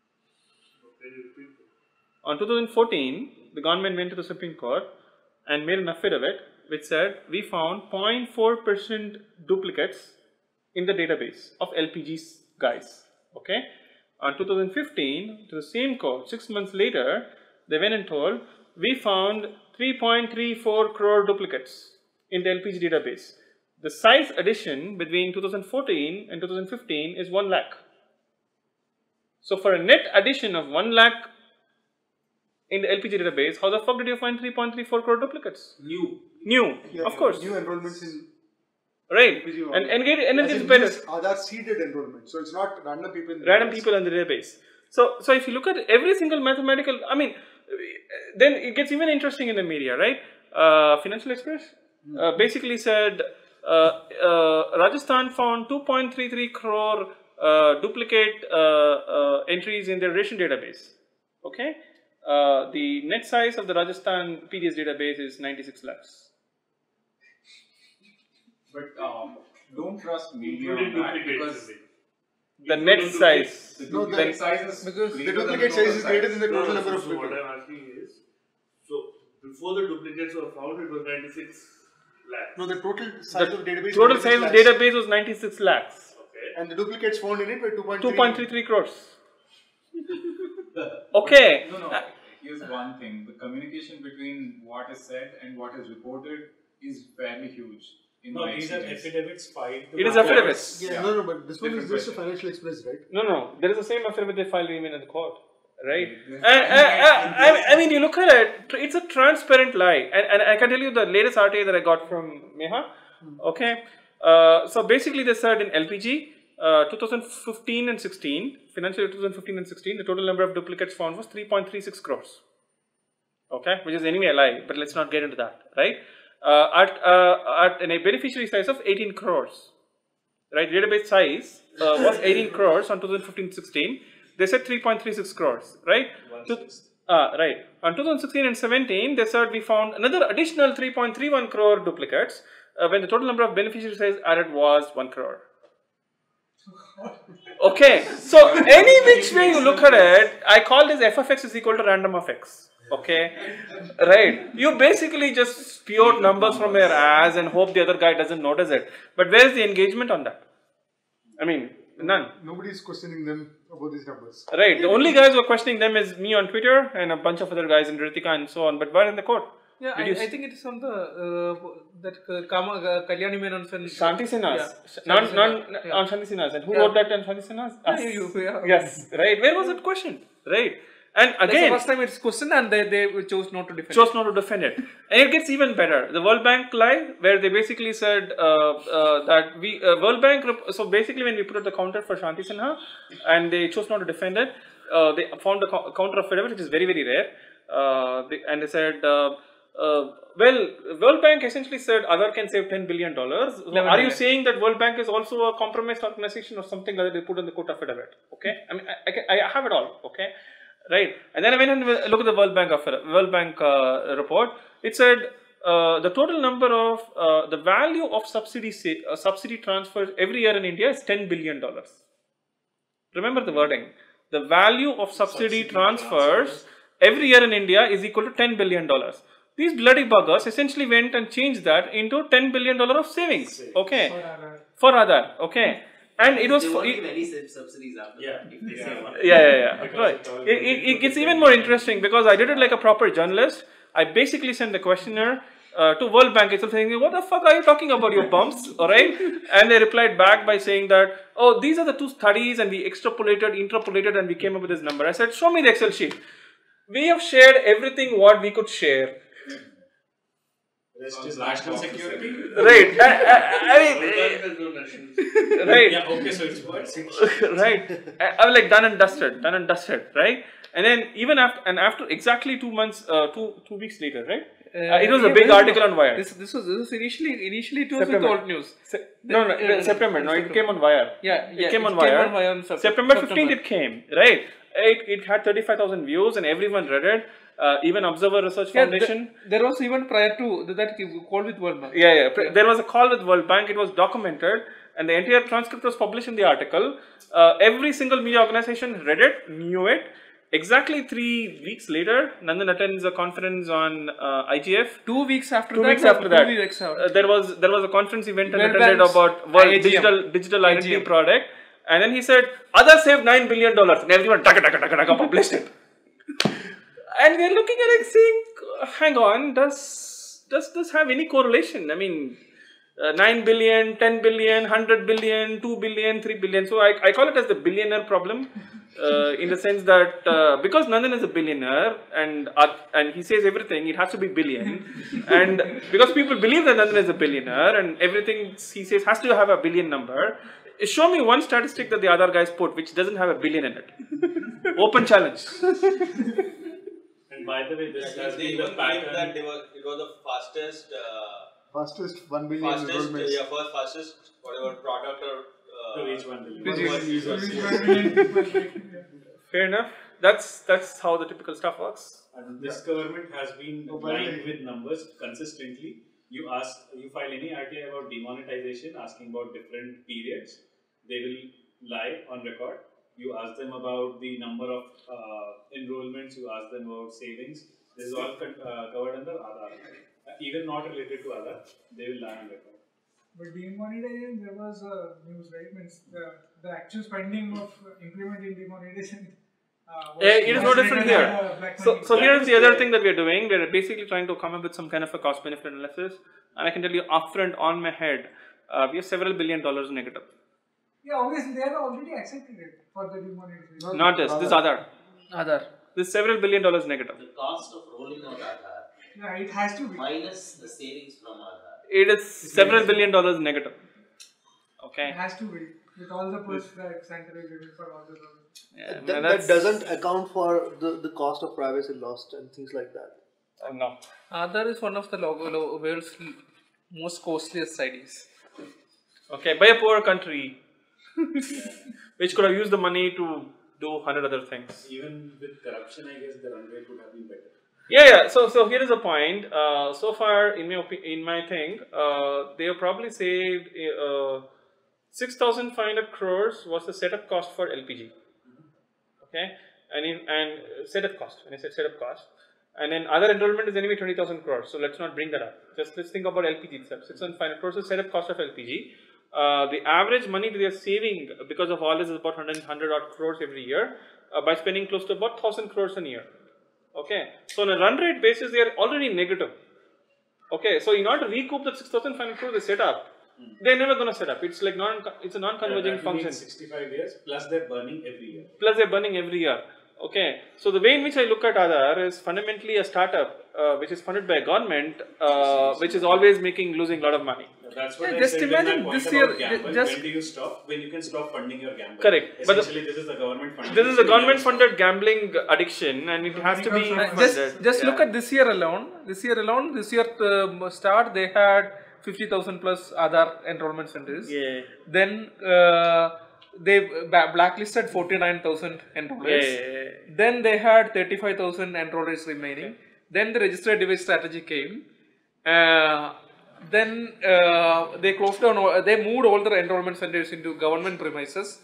On two thousand fourteen, the government went to the Supreme Court and made an affidavit which said we found zero point four percent duplicates in the database of L P G guys. Okay. On two thousand fifteen, to the same court, six months later, they went and told we found three point three four crore duplicates in the L P G database. The size addition between two thousand fourteen and two thousand fifteen is one lakh. So for a net addition of one lakh in the L P G database, how the fuck did you find three point three four crore duplicates? New. New, Yeah, of course. New enrollments in Right. L P G And, and, get, and it As gets in better. these Aadhaar seeded enrollment. So it's not random people in the Random database. people on the database. So, so if you look at every single mathematical, I mean, then it gets even interesting in the media, right? Uh, Financial Express uh, basically said uh, uh, Rajasthan found two point three three crore uh, duplicate uh, uh, entries in their ration database. Okay, uh, the net size of the Rajasthan P D S database is ninety-six lakhs. But um, don't trust media Including on that duplicates. because The net size. the No, duplicate the- size is Because the greater than duplicate total size is greater than the No, total no, number so, of so people. what I'm asking is, so before the duplicates were found, it was ninety-six lakhs. No, the total size The of the database. is total size of ninety-six lakhs. database was ninety-six lakhs. Okay. And the duplicates found in it were two point three. two point three three crores. Okay. No, no. Here's one thing: the communication between what is said and what is reported is fairly huge. In No, my these are experience. affidavits filed. to It is the affidavits. Yeah, Yeah. no, no, but this one is Different just a question. financial express, right? No, no, there is the same affidavit they filed even in the court, right? Yes. And, and, and, I, I mean, you look at it, it's a transparent lie. And, and I can tell you the latest R T A that I got from Meha. Okay. Uh, so basically, they said in L P G, uh, two thousand fifteen and sixteen, financial year two thousand fifteen and sixteen, the total number of duplicates found was three point three six crores. Okay, which is anyway a lie, but let's not get into that, right? Uh, at uh, at in a beneficiary size of eighteen crores, right? Database size uh, was eighteen crores on two thousand fifteen sixteen. They said three point three six crores, right? One To- sixth. Ah, right. On two thousand sixteen and seventeen, they said we found another additional three point three one crore duplicates uh, when the total number of beneficiaries added was one crore. Okay, so any which way you look at it, I call this f of x is equal to random of x. Okay, right. You basically just spew out numbers from your ass and hope the other guy doesn't notice it. But where is the engagement on that? I mean, none. Nobody is questioning them about these numbers. Right. The only guys who are questioning them is me on Twitter and a bunch of other guys in Ritika and so on. But where in the court? Yeah, I, I think it is on the uh, that uh, Kama uh, Kalyani Menon and Shanti Sinhas. Yeah. Non, non, yeah. on Shanti Sinhas. And who Yeah. wrote that on Shanti Sinhas? Yeah, you, yeah. Yes. Right. Where was it questioned? Right. And That's again, the first time it's questioned and they, they chose not to defend chose it. not to defend it. And it gets even better. The World Bank lie, where they basically said uh, uh, that we, uh, World Bank, so basically when we put out the counter for Shanti Sinha and they chose not to defend it, uh, they found a co counter affidavit, which is very, very rare. Uh, they, and they said, uh, uh, well, World Bank essentially said Aadhaar can save ten billion dollars. So are you saying that World Bank is also a compromised organization or something like that they put on the court affidavit? Okay, I mean, I, I, I have it all. Okay. Right, and then I went and looked at the World Bank of World Bank uh, report. It said uh, the total number of uh, the value of subsidy uh, subsidy transfers every year in India is ten billion dollars. Remember the wording. The value of subsidy, subsidy transfers, transfers every year in India is equal to ten billion dollars. These bloody buggers essentially went and changed that into ten billion dollars of savings. Okay, for Aadhaar. Okay. And it was they for, won't it, give any subsidies after yeah. If they yeah. say one. yeah, yeah, yeah. Right. It, it, it gets even more interesting because I did it like a proper journalist. I basically sent the questionnaire uh, to World Bank itself saying, what the fuck are you talking about, your bumps? Alright? And they replied back by saying that, oh, these are the two studies and we extrapolated, interpolated and we came up with this number. I said, show me the Excel sheet. We have shared everything what we could share. Rest is national security. Right. I, I, I mean, right. Yeah. Okay. So it's what? Right. I, I was like done and dusted, done and dusted, right? And then even after, and after exactly two months, uh, two two weeks later, right? Uh, it was yeah, a big article no, on Wire. This this was this was initially initially it was September. with old news. Se no, no, uh, September. No, it came on Wire. Yeah, it yeah, came it on Wire. Came on Wire on September. September fifteenth, it came, right? It it had thirty-five thousand views and everyone read it. Uh, even Observer Research yeah, Foundation. The, there was even prior to that call with World Bank. Yeah, yeah, yeah. There was a call with World Bank. It was documented, and the entire transcript was published in the article. Uh, every single media organization read it, knew it. Exactly three weeks later, Nandan attends a conference on uh, I G F. Two weeks after two that. Weeks after two that, weeks after. Uh, there was there was a conference event and World attended Bank's about World I A G M. digital digital identity product, and then he said, "Aadhaar saved nine billion dollars," and everyone taka taka taka taka published it. And we're looking at it saying, hang on, does does this have any correlation? I mean, uh, nine billion, ten billion, one hundred billion, two billion, three billion. So I, I call it as the billionaire problem uh, in the sense that uh, because Nandan is a billionaire and uh, and he says everything, it has to be billion. And because people believe that Nandan is a billionaire and everything he says has to have a billion number, show me one statistic that the other guys put which doesn't have a billion in it. Open challenge. By the way, this yeah, has they been the even pattern. claimed that they were, it was the fastest, uh, fastest one billion fastest, enrollments. yeah, first fastest whatever product or uh, to reach one billion. Fair enough. That's that's how the typical stuff works. And this government has been Oh, lying with numbers consistently. You ask, you file any R T I about demonetization, asking about different periods, they will lie on record. You ask them about the number of uh, enrollments, you ask them about savings. This is all uh, covered under Aadhaar. Uh, even not related to Aadhaar, they will lie on record. But demonetization, there was a news, right? Means the, the actual spending of implementing demonetization. Uh, uh, it is no different here. So, so here's the other thing that we are doing. We are basically trying to come up with some kind of a cost-benefit analysis. And I can tell you upfront on my head, uh, we have several billion dollars negative. Yeah, obviously they have already accepted it for the demonetization. Not this, this Aadhaar. Aadhaar. This is several billion dollars negative. The cost of rolling out Aadhaar Yeah, it has to be. minus the savings from Aadhaar. It is several billion dollars negative. Okay. It has to be with all the push that center is giving for all the government. Yeah, that, man, that doesn't account for the, the cost of privacy lost and things like that. Uh, no. Aadhaar is one of the lo- lo- world's most costliest I Ds. Okay, by a poor country which could have used the money to do one hundred other things. Even with corruption, I guess the run rate would have been better. Yeah, yeah. So, so here is the point. Uh, so far, in my opi- in my thing, uh, they have probably saved uh, six thousand five hundred crores was the setup cost for L P G. Okay, and in, and setup cost. When I said setup cost, and then other enrollment is anyway twenty thousand crores. So let's not bring that up. Just let's think about L P G itself. six thousand five hundred crores is setup cost of L P G. Uh, the average money that they are saving because of all this is about one hundred odd crores every year uh, by spending close to about one thousand crores a year. Okay, so on a run rate basis, they are already negative. Okay, so in order to recoup the six thousand five hundred crores they set up, hmm. they're never going to set up. It's like non, it's a non-converging yeah, function. sixty-five years plus they're burning every year. Plus they're burning every year. Okay, so the way in which I look at Aadhaar is fundamentally a startup uh, which is funded by a government, uh, which is always making losing a lot of money. That's what yeah, I just said imagine in my point this about year. gamble. Just when do you stop? When you can stop funding your gamble. Correct. Essentially, but the, this is the government funded. This is a government-funded gambling addiction, and it has to be uh, funded. just just yeah. look at this year alone. This year alone, this year uh, start they had fifty thousand plus Aadhaar enrollment centers. Yeah. Then uh, they blacklisted forty-nine thousand enrollers. Yeah, yeah, yeah. Then they had thirty-five thousand enrollers remaining. Okay. Then the registered device strategy came. Uh, then uh, they closed down, all, they moved all the enrollment centers into government premises.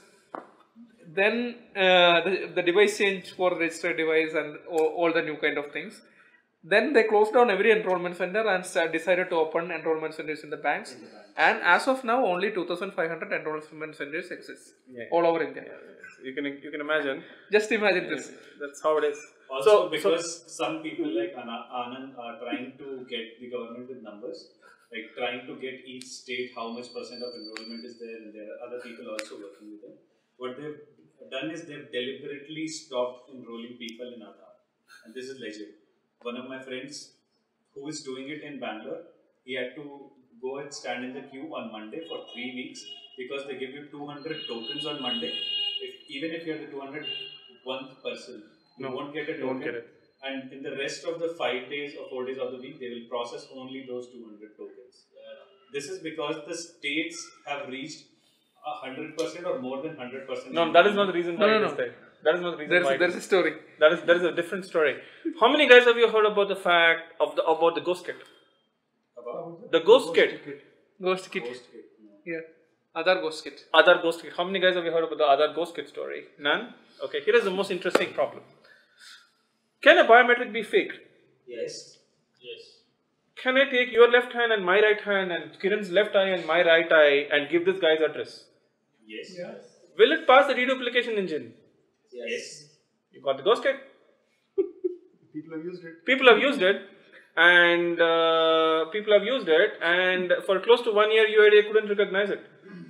Then uh, the, the device change for registered device and all, all the new kind of things. Then they closed down every enrollment center and decided to open enrollment centers in the banks. In the banks. And as of now, only two thousand five hundred enrollment centers exist yeah. all over India. Yeah. You can you can imagine. Just imagine yeah. this. That's how it is. Also, so, because so, some people like Anand are trying to get the government with numbers, like trying to get each state how much percent of enrollment is there, and there are other people also working with them. What they've done is they've deliberately stopped enrolling people in Aadhaar, and this is legit. One of my friends who is doing it in Bangalore, he had to go and stand in the queue on Monday for three weeks because they give you two hundred tokens on Monday. If, even if you're the two hundred first person, you no, won't get a token. Won't get it. And in the rest of the five days or four days of the week, they will process only those two hundred tokens. Uh, this is because the states have reached one hundred percent or more than one hundred percent. No, that is not the reason why no, no, it is no. there. That is not the reason there's why. A, there's a story. That is that is a different story. How many guys have you heard about the fact of the about the ghost kit? About the ghost, ghost kit. kit. Ghost kit. Ghost kit. No. Yeah. Aadhaar ghost kit. Aadhaar ghost kit. How many guys have you heard about the Aadhaar ghost kit story? None? Okay, here is the most interesting problem. Can a biometric be faked? Yes. Yes. Can I take your left hand and my right hand and Kiran's left eye and my right eye and give this guy's address? Yes. Yes. Will it pass the deduplication engine? Yes. yes. You got the ghost kit? People have used it. People have used it. And uh, people have used it, and for close to one year, U I D A couldn't recognize it.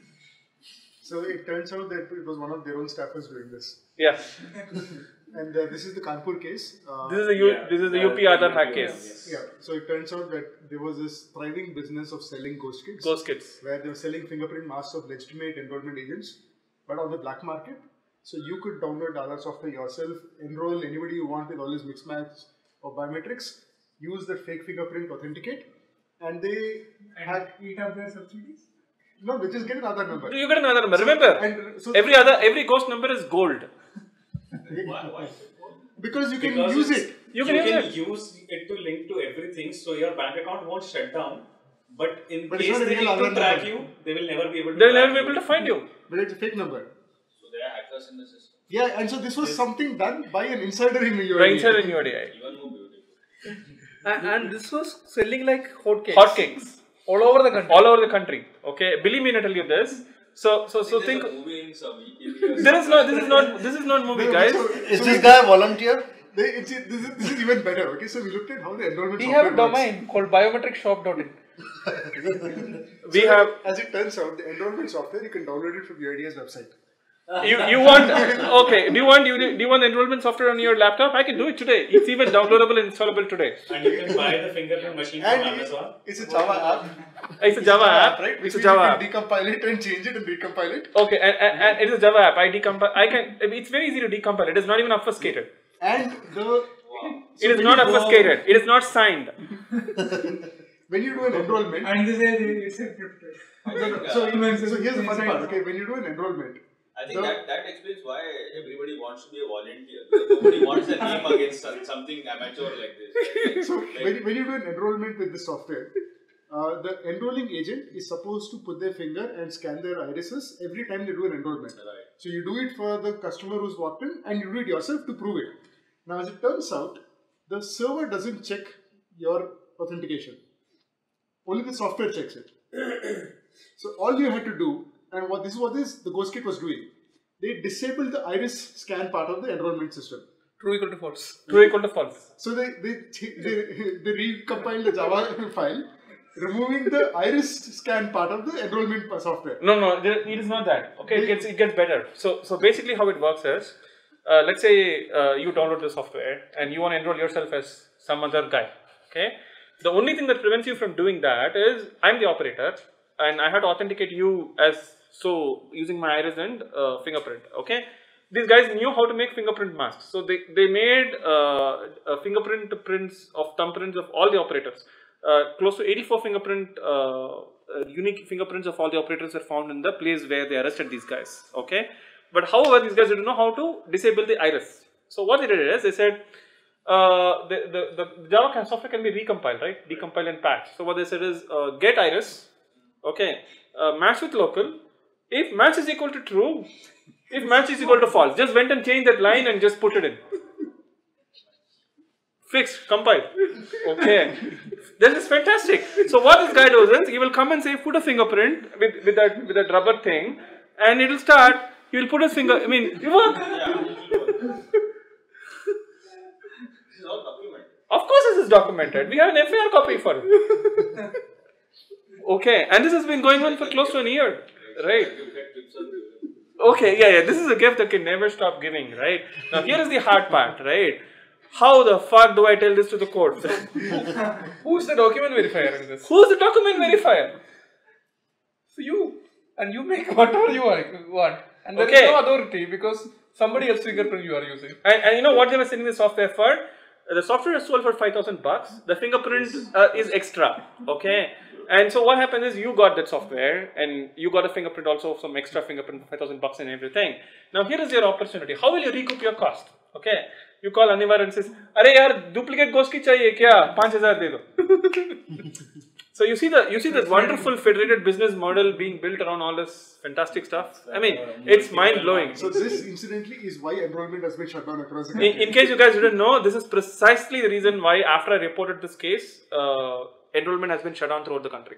So it turns out that it was one of their own staffers doing this. Yeah. And uh, this is the Kanpur case. Uh, this is the U, yeah, this is the uh, U P Aadhaar hack yes. case. Yeah. So it turns out that there was this thriving business of selling ghost kits. Ghost kits. Where they were selling fingerprint masks of legitimate enrollment agents, but on the black market. So you could download Aadhaar software yourself, enroll anybody you want with all these mixed match of biometrics, use the fake fingerprint, authenticate, and they and had eat up their subsidies. No, they just get another number. You get another number. Remember, and so every other every ghost number is gold. Why? Why? Because you can because use it. You You can, can, use, use it to link to everything, so your bank account won't shut down. But in But it's case not a they real need to Aadhaar track number. you, they will never be able to. They'll track never be able to find you. But it's a fake number. So there are hackers in the system. Yeah, and so this was something done by an insider in the U I D A. Right inside in U I D A. Even more beautiful. And, and this was selling like hotcakes. Hotcakes. All over the country. All over the country. Okay, believe me when I tell you this. So, so, so think. There's a movie in some India. There is not. This is not. This is not movie, No, guys. so- Is so this we- guy a volunteer? They, it's, this, is, this is even better. Okay, so we looked at how the enrollment We software have a domain called biometric shop dot in. works. We So, have. as it turns out, the enrollment software you can download it from U I D A's website. You you want okay? Do you want you do you want enrollment software on your laptop? I can do it today. It's even downloadable and installable today. And you can buy the fingerprint machine from And Amazon. it's a Java app. It's a Java app, right? It's Which a means Java you app. can decompile it and change it and recompile it. Okay, and, and, and it is a Java app. I decompile. I can. It's very easy to decompile. It is not even obfuscated. And the It is not obfuscated. It is not signed. when you do an enrollment, And this is it's encrypted. so, so, so here's the fun part. Okay, when you do an enrollment, I think The- that, that explains why everybody wants to be a volunteer. Because nobody wants a name against some- something amateur like this. Right? So Like- when, when you do an enrollment with the software, uh, the enrolling agent is supposed to put their finger and scan their irises every time they do an enrollment. Right. So you do it for the customer who's walked in, and you do it yourself to prove it. Now, as it turns out, the server doesn't check your authentication. Only the software checks it. So all you had to do, and what this is what this the GhostKit was doing, they disabled the iris scan part of the enrollment system. True equal to false. True equal to false. So they they they, they recompiled the Java file, removing the iris scan part of the enrollment software. No, no, there- it is not that. Okay, it gets it gets better. So, so basically, how it works is, uh, let's say uh, you download the software and you want to enroll yourself as some other guy. Okay, the only thing that prevents you from doing that is I'm the operator and I have to authenticate you as so using my iris and uh, fingerprint. Okay, these guys knew how to make fingerprint masks, so they they made uh, uh, fingerprint prints of thumbprints of all the operators. Uh, close to eighty-four fingerprint uh, uh, unique fingerprints of all the operators are found in the place where they arrested these guys. Okay, but however, these guys didn't know how to disable the iris. So what they did is they said uh, the, the the Java software can be recompiled, right? Decompile and patch. So what they said is uh, get iris, okay, uh, match with local. If match is equal to true, if match is equal to false, just went and changed that line and just put it in. Fixed, compile. Okay, this is fantastic. So what this guy does is he will come and say put a fingerprint with with that with that rubber thing, and it will start. He will put his finger. I mean, it work. This is all documented. Of course, this is documented. We have an F I R copy for it. Okay, and this has been going on for close to a year, right? Okay, yeah, yeah. This is a gift that can never stop giving, right? Now here is the hard part, right? How the fuck do I tell this to the court? Who's the document verifier in this? Who's the document verifier? So you. And you make whatever you want. And there Okay. is no authority because somebody else's fingerprint you are using. And, and you know what they were selling the software for? The software is sold for five thousand bucks. The fingerprint uh, is extra. Okay. And so what happens is you got that software and you got a fingerprint also, some extra fingerprint for five thousand bucks and everything. Now here is your opportunity. How will you recoup your cost? Okay. You call Anivar and says, "Arey yaar, duplicate ghost ki chahiye kya? five thousand de do." So you see the you see the wonderful federated business model being built around all this fantastic stuff. I mean, it's mind blowing. So this incidentally is why enrollment has been shut down across the In, country. in case you guys didn't know, this is precisely the reason why after I reported this case, uh, enrollment has been shut down throughout the country.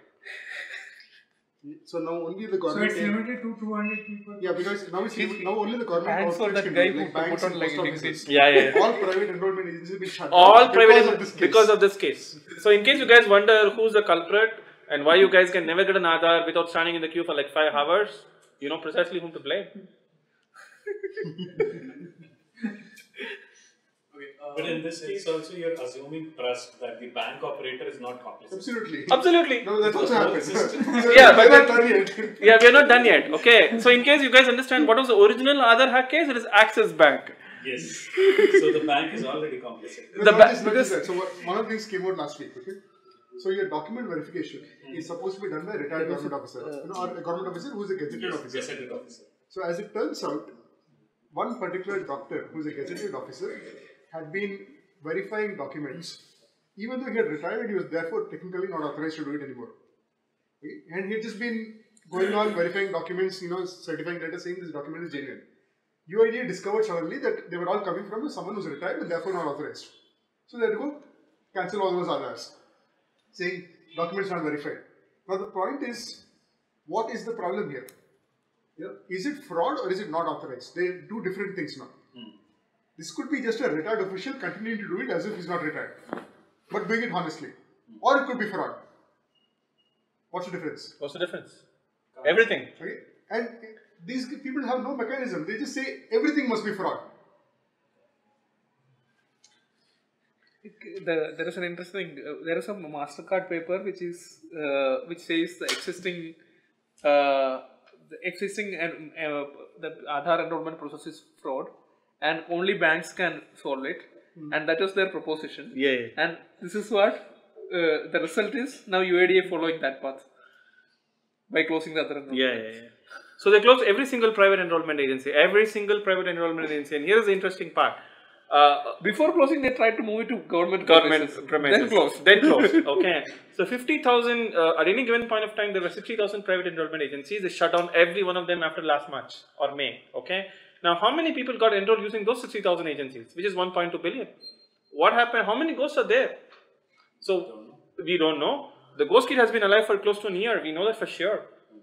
So now only the So government. it's limited to two hundred people. Yeah, because now it's limited, now only the government Hands for outfits that can guy do it, who like banks put on and like post offices. exist. Yeah, yeah. All private enrollment agencies have been shut down. All because private of this case. because of this case. So in case you guys wonder who's the culprit and why you guys can never get an Aadhaar without standing in the queue for like five hours, you know precisely whom to blame. But in this case also you're assuming trust that the bank operator is not complicit. Absolutely. Absolutely. No, that's also happened. Yeah, We're but not done yet. yeah, we are not done yet. Okay. So in case you guys understand what was the original Aadhaar hack case, it is Axis Bank. Yes. So the bank is already complicit. No, The not ba- just, not because- just that. So what, one of the things came out last week. Okay. So your document verification is supposed to be done by a retired government officer, you know, or a government officer who is a gazetted Yes, officer. gazetted officer. So as it turns out, one particular doctor who is a gazetted officer had been verifying documents, even though he had retired, he was therefore technically not authorized to do it anymore. Okay? And he had just been going on verifying documents, you know, certifying letter saying this document is genuine. U I D A discovered suddenly that they were all coming from someone who's retired and therefore not authorized. So they had to go cancel all those Aadhaars, saying documents not verified. Now the point is, what is the problem here? Yeah. Is it fraud or is it not authorized? They do different things now. Hmm. This could be just a retired official continuing to do it as if he's not retired, but doing it honestly. Or it could be fraud. What's the difference? What's the difference? Everything. Okay? And these people have no mechanism. They just say everything must be fraud. The, there is an interesting. Uh, there is a Mastercard paper which is uh, which says the existing uh, the existing and uh, the Aadhaar enrollment process is fraud, and only banks can solve it, mm. and that was their proposition. Yeah. yeah. And this is what uh, the result is. Now U I D A following that path by closing the other enrollment. Yeah, yeah, yeah. So they closed every single private enrollment agency, every single private enrollment agency. And here is the interesting part. Uh, Before closing, they tried to move it to government government premises. premises. Then closed. Then closed. Okay. So fifty thousand, uh, at any given point of time, there were sixty thousand private enrollment agencies. They shut down every one of them after last March or May. Okay. Now, how many people got enrolled using those sixty thousand agencies, which is one point two billion? What happened? How many ghosts are there? So, we don't know. The ghost kid has been alive for close to a year. We know that for sure.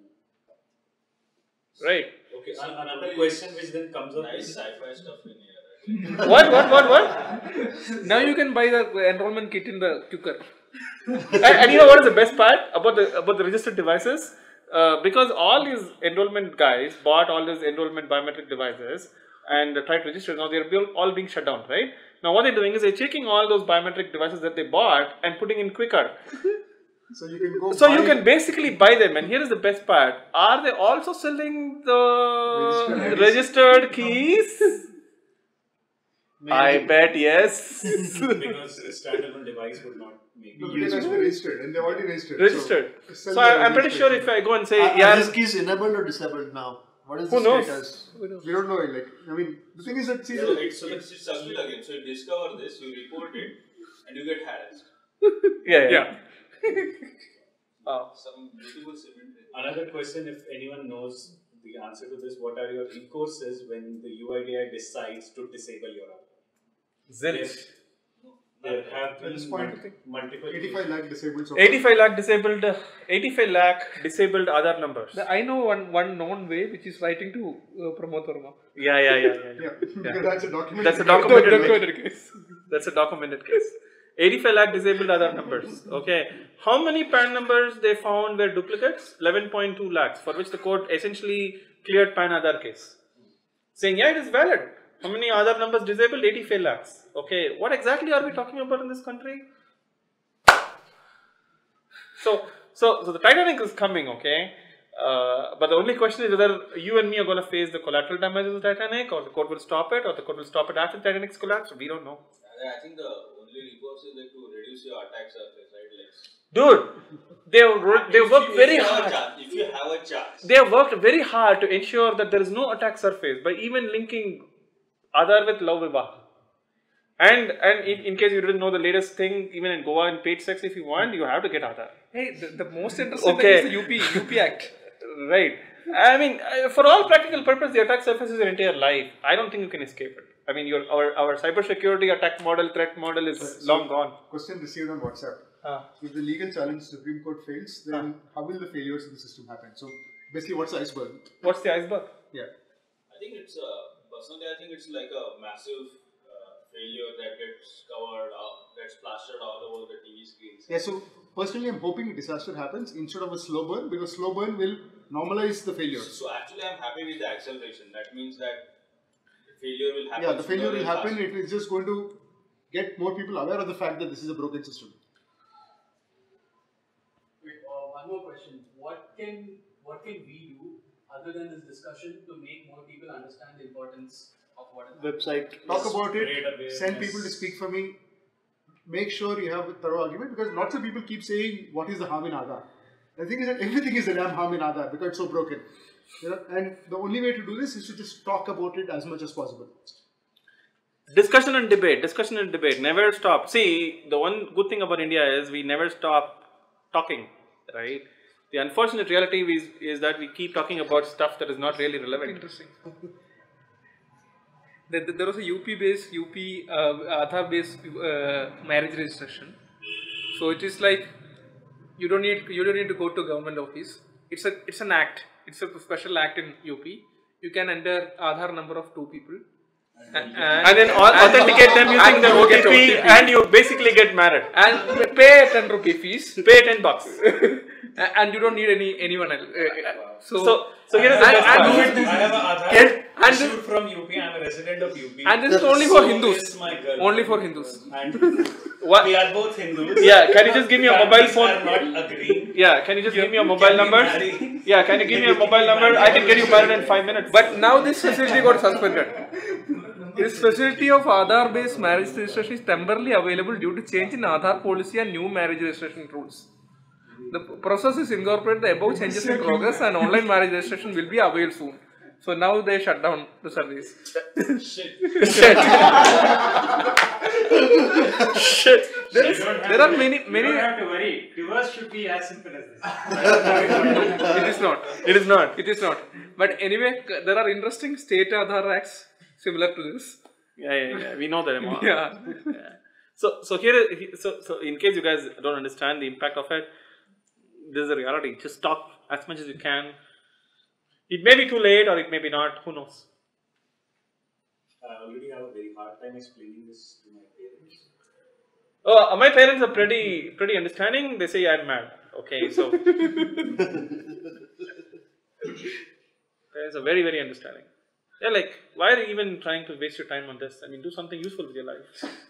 Right. Okay, so another question which then comes up Nice is sci-fi stuff in here. What, what, what, what? Now you can buy the enrollment kit in the cooker. and, and you know what is the best part about the about the registered devices? Uh, because all these enrollment guys bought all these enrollment biometric devices and uh, tried to register. Now they're all being shut down, right? Now what they're doing is they're taking all those biometric devices that they bought and putting in quicker. So you can go. So buy you can basically buy them, and here is the best part: are they also selling the Registered registered keys? I bet yes. because a standalone device would not make No, because that's registered, and they've already registered. Registered. So, So, sell I, the I'm pretty sure registration. if I go and say, Are, yeah, are these keys enabled or disabled now? What is Who the knows? status? We don't know. Like, I mean, the thing is that see, So it's, it's, it's circle again. So you discover this, you report it, and you get harassed. yeah, yeah. Uh, Some beautiful symmetry. Another question, if anyone knows the answer to this, what are your recourses when the U I D I decides to disable your app? Zilch. There have at been this point, multiple eighty-five lakh disabled. So eighty-five lakh disabled, uh, eighty-five lakh disabled Aadhaar numbers. The, I know one one known way, which is writing to uh, Pramod Verma. Yeah, yeah, yeah, yeah. yeah, yeah. because that's a document. That's a documented, Documented case. That's a documented case. eighty-five lakh disabled Aadhaar numbers. Okay. How many P A N numbers they found were duplicates? eleven point two lakhs, for which the court essentially cleared P A N Aadhaar case. Saying, yeah, it is valid. How many Aadhaar numbers disabled? eighty-five lakhs. Okay. What exactly are we talking about in this country? So, so, so the Titanic is coming, okay? Uh, but the only question is whether you and me are going to face the collateral damage of the Titanic, or the court will stop it, or the court will stop it after the Titanic's collapse. We don't know. I think the only recourse is like to reduce your attack surface, right? Like, Dude, they have they worked very hard. if you have a chance. They have worked very hard to ensure that there is no attack surface by even linking Aadhaar with Love Vivah. And and in, in case you didn't know the latest thing, even in Goa in paid sex, if you want, you have to get Aadhaar. Hey, the, the most interesting Okay. thing is the U P U P Act. Right. I mean, uh, for all practical purposes, the attack surface is your entire life. I don't think you can escape it. I mean, your our our cybersecurity attack model, threat model is So- long gone. Question received on WhatsApp. Ah. If the legal challenge Supreme Court fails, then how will the failures in the system happen? So basically, what's the iceberg? What's the iceberg? Yeah. I think it's uh, personally, I think it's like a massive uh, failure that gets covered, uh, gets plastered all over the T V screens. Yeah. So personally, I'm hoping a disaster happens instead of a slow burn, because slow burn will normalize the failure. So actually, I'm happy with the acceleration. That means that the failure will happen. Yeah, the failure sooner will than happen. faster. It is just going to get more people aware of the fact that this is a broken system. Wait, uh, one more question. What can what can we do other than this discussion to make more people understand the importance of what is Website. Talk Yes, about great it. awareness. Send people to speak for me. Make sure you have a thorough argument, because lots of people keep saying, "What is the harm in Aadhaar?" The thing is that everything is a damn harm in Aadhaar because it's so broken. You know, and the only way to do this is to just talk about it as much as possible. Discussion and debate, discussion and debate, never stop. See, the one good thing about India is we never stop talking, right? The unfortunate reality is, is that we keep talking about stuff that is not really relevant. Interesting. There, there was a U P based, U P uh, Aadhaar based uh, marriage registration. So it is like you don't need you don't need to go to government office. It's a it's an act. It's a special act in U P. You can enter Aadhaar number of two people. And, And then au- authenticate them using and the you O T get P, O T P. and you basically get married. And pay ten rupee fees. Pay ten bucks. And you don't need any anyone else. So So, so here is the and- best and part. do it I have an Aadhaar Get- and issued this- from U P. I am a resident of U P. And this is only for So Hindus. is my girlfriend. Only for Hindus. And What? we are both Hindus. Yeah, can you just give me a mobile Families phone? are not agreeing. Yeah, can you just give me a mobile Can we number? marry? Yeah, can you give me a mobile number? I can get you married in five minutes. But now this facility got suspended. This facility of Aadhaar based marriage registration is temporarily available due to change in Aadhaar policy and new marriage registration rules. The process is incorporated, the above changes in progress, and online marriage registration will be available soon. So now they shut down the service. Shit. Shit. Shit. There, is, there are many, many. You don't have to worry. Divorce should be as simple as this. It is not. It is not. It is not. But anyway, there are interesting state Aadhaar acts similar to this. Yeah, yeah, yeah. We know them. Yeah. Yeah. So, so here, so, so in case you guys don't understand the impact of it, this is the reality. Just talk as much as you can. It may be too late, or it may be not. Who knows? I already have a very hard time explaining this to my parents. Oh, my parents are pretty, pretty understanding. They say I'm mad. Okay, so parents are very, very understanding. They're like, why are you even trying to waste your time on this? I mean, do something useful with your life.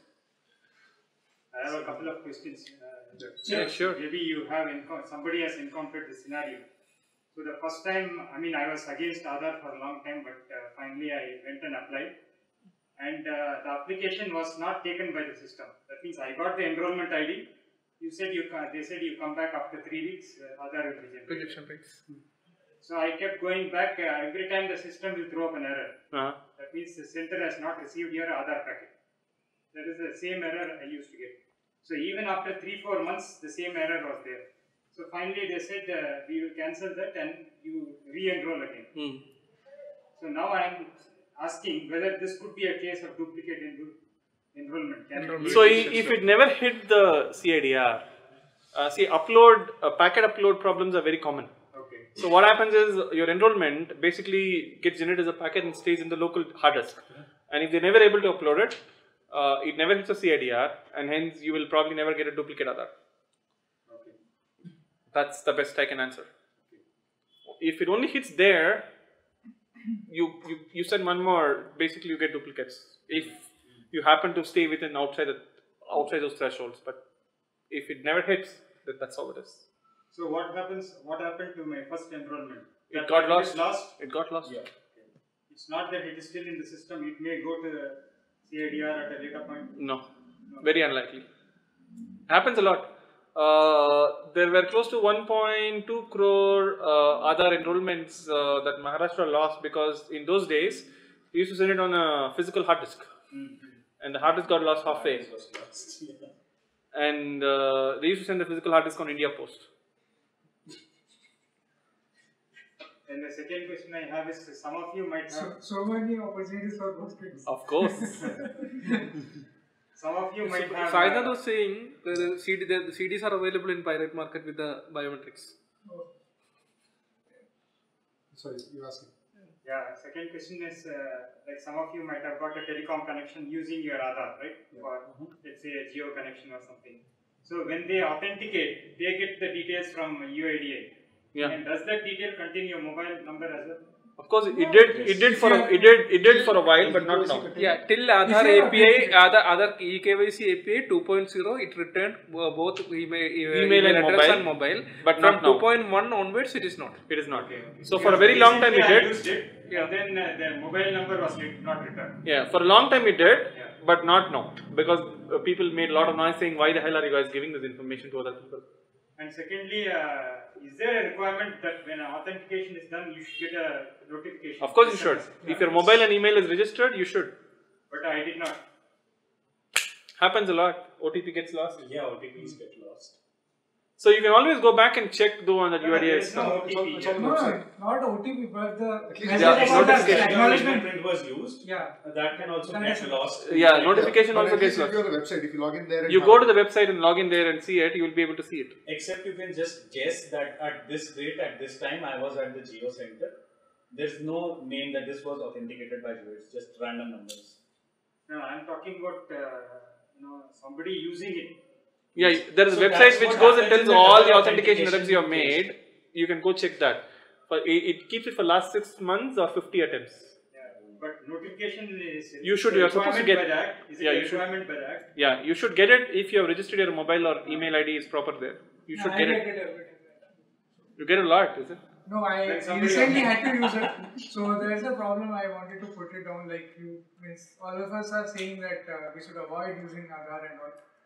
I have a couple of questions. Uh, Yeah, sure. Maybe you have enco- somebody has encountered this scenario. So the first time, I mean, I was against Aadhaar for a long time, but uh, finally I went and applied. And uh, the application was not taken by the system. That means I got the enrollment I D. You said you ca- they said you come back after three weeks. Uh, Aadhaar will be generated. Rejection rates. So I kept going back. Uh, every time the system will throw up an error. Uh-huh. That means the center has not received your Aadhaar packet. That is the same error I used to get. So even after three, four months, the same error was there. So finally they said uh, we will cancel that and you re-enroll again. Hmm. So now I am asking whether this could be a case of duplicate enro- enrollment. Can it be So a i- case if of- it never hit the C I D R, uh, see upload, uh, packet upload problems are very common. Okay. So what happens is your enrollment basically gets generated as a packet and stays in the local hard disk. And if they're never able to upload it, uh, it never hits the C I D R, and hence you will probably never get a duplicate Aadhaar. Okay. That's the best I can answer. If it only hits there, you, you, you send one more, basically you get duplicates. If you happen to stay within outside the, outside those thresholds, but if it never hits, then that's how it is. So what happens? What happened to my first enrollment? It That got packet lost. is lost. It got lost. Yeah. It's not that it is still in the system. It may go to the C I D R at a later point. No, very unlikely. Happens a lot. Uh, there were close to one point two crore uh, Aadhaar enrollments uh, that Maharashtra lost because in those days we used to send it on a physical hard disk, Mm-hmm. and the hard disk got lost halfway. And uh, they used to send the physical hard disk on India Post. And the second question I have is, some of you might So, have, so many opportunities for those kids. Of course. some of you might have. Sainath uh, was saying the, the, C D, the, the C Ds are available in pirate market with the biometrics. Sorry, you asking. Yeah, second question is, uh, like some of you might have got a telecom connection using your Aadhaar, right? Yeah. For, let's say, a Geo connection or something. So when they authenticate, they get the details from U I D I. Yeah. And does that detail contain your mobile number as well? Of course, it did. It did for a, it did. It did for a while, but not now. Yeah, till Aadhaar If you A P I, authenticate- Aadhaar, Aadhaar E K Y C A P I two point oh, it returned uh, both email, email, Email and address mobile, and mobile. but From not now. two point one onwards, it is not. It is not. Okay. So for a very long time, it Recently I did. used it, Yeah. and then uh, the mobile number was lit- not returned. Yeah, for a long time it did, Yeah. but not now because uh, people made a lot of noise saying, "Why the hell are you guys giving this information to other people?" And secondly, uh, is there a requirement that when authentication is done, you should get a notification? Of course, you should. If your mobile and email is registered, you should. But I did not. Happens a lot. O T P gets lost. Yeah, O T Ps get lost. So you can always go back and check though on that No, U I D there I is no stuff. O T P. It's all- No, no, not O T P, but the message least Yeah, about the notification. acknowledgement. Fingerprint was used. Yeah. That can also That get is- lost. Yeah, notification But also at least gets if you're lost. on the website, if you log in there and You have go it. to the website and log in there and see it, you will be able to see it. Except you can just guess that at this date, at this time, I was at the Geo Center. There's no name that this was authenticated by Geo. It's just random numbers. No, I'm talking about uh, you know somebody using it. Yeah, there is a So website that's which what goes and happens tells in the all the double authentication attempts you have authentication made. You can go check that. But it, it keeps it for last six months or fifty attempts. Yeah. But notification is. You should- is a you are supposed to requirement get- by the act. Is yeah, it a you should- requirement by the act? Yeah, you should get it if you have registered your mobile or email I D is proper there. You should I get get it. it every time. You get a lot, is it? No, I Like somebody recently else. had to use it. So there's a problem. I wanted to put it down. Like you, means all of us are saying that uh, we should avoid using Aadhaar and all.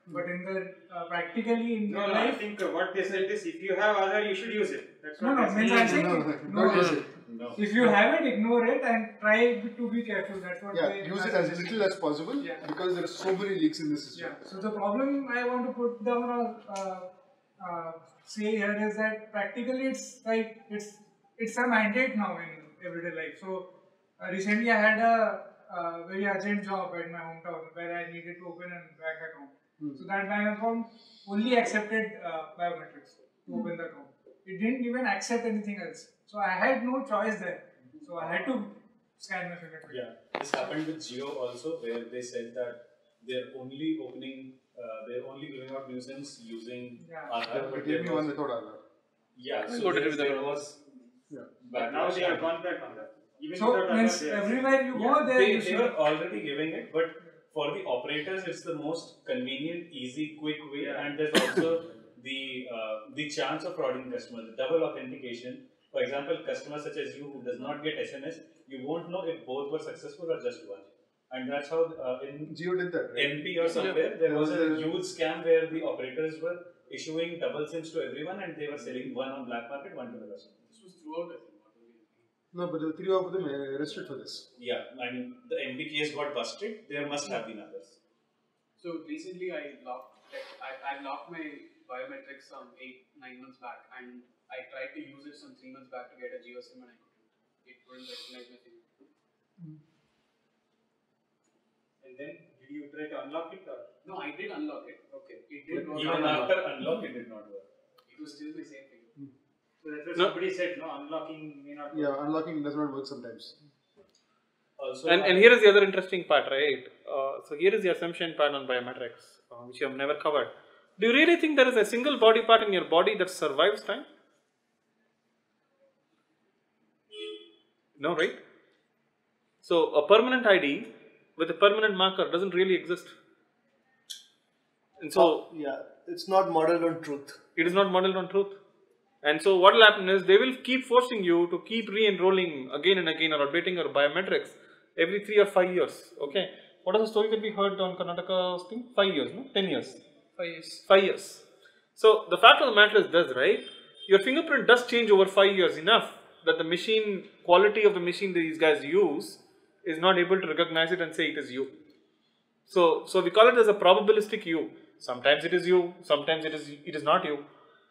But in the uh, practically in No, real no, I life, think uh, what they said is if you have Aadhaar, you should use it. That's no, what no, they means said. I'm saying No, no, no, don't use it. No. if you have it, ignore it and try to be careful. That's what Yeah, they use are it as suggesting. little as possible Yeah. because there are so many leaks in the system. Yeah. So the problem I want to put down or uh, uh, say here is that practically it's like it's it's a mandate now in everyday life. So uh, recently I had a uh, very urgent job at my hometown where I needed to open a bank account. Hmm. So that bank account only accepted uh, biometrics to open the account. It didn't even accept anything else. So I had no choice there. So I had to scan my fingerprint. Yeah, this happened with Jio also, where they said that they're only opening, uh, they're only giving out nuisance using Yeah. Aadhaar. But But give there me was, one without Aadhaar. yeah, Go so to there, the there other was Yeah. But now they have gone back on that. Even So without means Aadhaar, they are- everywhere you Yeah, go, there they, you they see. were already giving it, but for the operators, it's the most convenient, easy, quick way, Yeah. and there's also the uh, the chance of frauding customers, double authentication. For example, customers such as you who does not get S M S, you won't know if both were successful or just one. And that's how uh, in Jio did that, right? M P or somewhere, there There was was a a- huge scam where the operators were issuing double SIMs to everyone and they were selling one on black market, one to the customer. This was throughout, I think, not only in P. No, but the three of them uh, arrested for this. Yeah, I mean, the M P case got busted, there must have been others. So recently I locked, like, I, I locked my biometrics some eight, nine months back, and I tried to use it some three months back to get a Geo SIM and I couldn't. It wouldn't recognize my fingerprint. And then, did you try to unlock it or? No, I did unlock it. Okay. It did work. Even out. after unlock, it did not work. It was still my same fingerprint. So that's what No. somebody said, no, unlocking may not work. Yeah, unlocking does not work sometimes. Also, And, and here is the other interesting part, right? Uh, so here is the assumption part on biometrics, uh, which you have never covered. Do you really think there is a single body part in your body that survives time? No, right? So a permanent I D with a permanent marker doesn't really exist. And so Oh, yeah, it's not modeled on truth. it is not modeled on truth. And so what will happen is they will keep forcing you to keep re-enrolling again and again or updating your biometrics every three or five years. Okay. What is the story that we heard on Karnataka's thing? Five years, no? Ten years. Five years. Five years. So the fact of the matter is this, right? Your fingerprint does change over five years enough that the machine, quality of the machine that these guys use is not able to recognize it and say it is you. So, so we call it as a probabilistic you. Sometimes it is you, sometimes it is it is not you.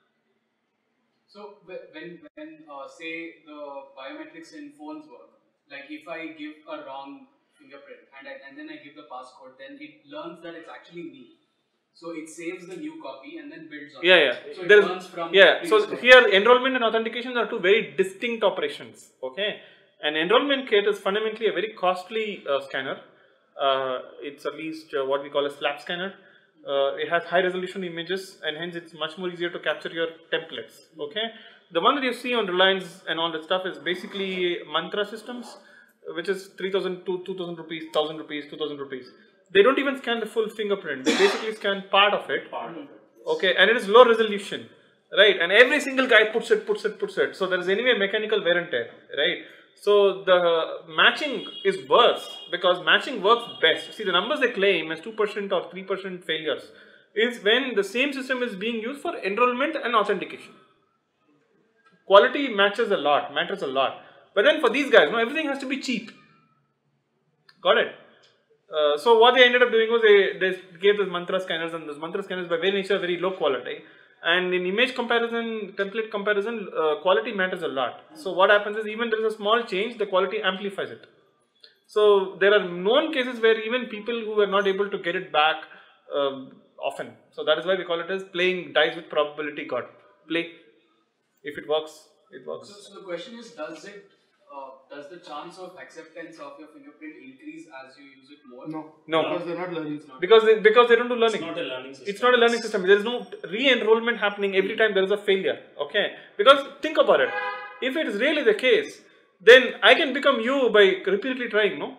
So wh- when when uh, say the biometrics in phones work, like if I give a wrong fingerprint and I, and then I give the passcode, then it learns that it's actually me. So it saves the new copy and then builds on Yeah, it. yeah. So it There is- learns from yeah. the So previous here, enrollment and authentication are two very distinct operations. Okay, an enrollment kit is fundamentally a very costly uh, scanner. Uh, it's at least uh, what we call a slap scanner. Uh, it has high resolution images and hence it's much more easier to capture your templates. Okay, the one that you see on Reliance and all that stuff is basically mantra systems, which is three thousand to two thousand rupees, one thousand rupees, two thousand rupees. They don't even scan the full fingerprint. They basically scan part of it. Part of it. Okay, and it is low resolution, right? And every single guy puts it, puts it, puts it. So there is anyway mechanical wear and tear, right? So the matching is worse because matching works best. See, the numbers they claim as two percent or three percent failures is when the same system is being used for enrollment and authentication. Quality matches a lot, matters a lot. But then for these guys, no, everything has to be cheap. Got it? Uh, so what they ended up doing was they, they gave those mantra scanners, and those mantra scanners by very nature are very low quality. And in image comparison, template comparison, uh, quality matters a lot. So what happens is even there is a small change, the quality amplifies it. So there are known cases where even people who are not able to get it back um, often. So that is why we call it as playing dice with probability god. Play. If it works, it works. So, so the question is, does it, uh, does the chance of acceptance of your fingerprint increase as you use it more? No. No. Because they're not learning. Because they, because they don't do learning. It's not a learning system. It's not a learning system. There is no re-enrollment happening every time there is a failure. Okay. Because think about it. If it is really the case, then I can become you by repeatedly trying, no?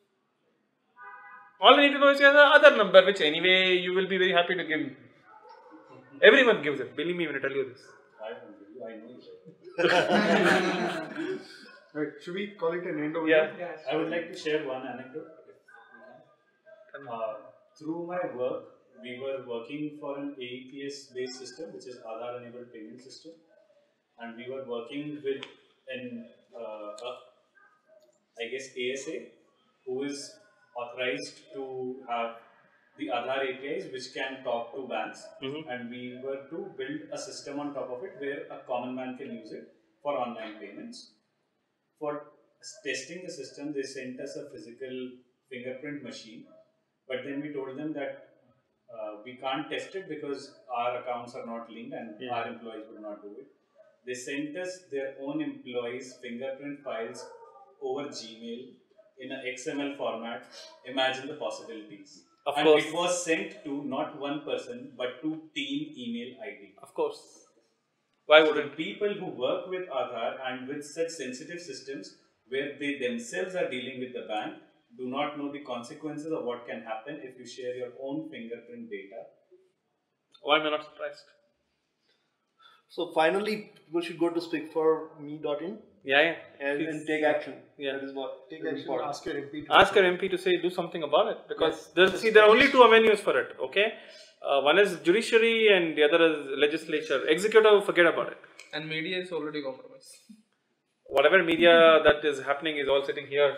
All I need to know is the other number, which anyway you will be very happy to give me. Everyone gives it. Believe me when I tell you this. I don't know. I know you. Right, should we call it an end over Yeah. here? I would like to share one anecdote. Uh, through my work, we were working for an A E P S based system, which is Aadhaar enabled payment system, and we were working with an uh, a, I guess A S A, who is authorized to have the Aadhaar A P Is which can talk to banks, Mm-hmm. and we were to build a system on top of it where a common man can use it for online payments. For testing the system, they sent us a physical fingerprint machine, but then we told them that uh, we can't test it because our accounts are not linked and Yeah. our employees would not do it. They sent us their own employees' fingerprint files over Gmail in an X M L format. Imagine the possibilities. Of and course. it was sent to not one person but to team email I D. Of course. Why So wouldn't? the people who work with Aadhaar and with such sensitive systems where they themselves are dealing with the bank do not know the consequences of what can happen if you share your own fingerprint data. Why am I not surprised? So finally, people should go to speak for me dot in Yeah, yeah. and, Please. and take action. Yeah. That is what Take is action. important. Ask your M P. To Ask your M P to say do something about it, because there's, see, there are only two avenues for it. Okay, uh, one is judiciary and the other is legislature. Executive, forget about it. And media is already compromised. Whatever media that is happening is all sitting here.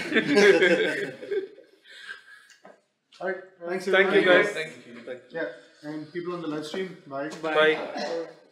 All right. Thanks. Thank you, everyone. guys. Thank you. Yeah. And people on the live stream, bye. Bye.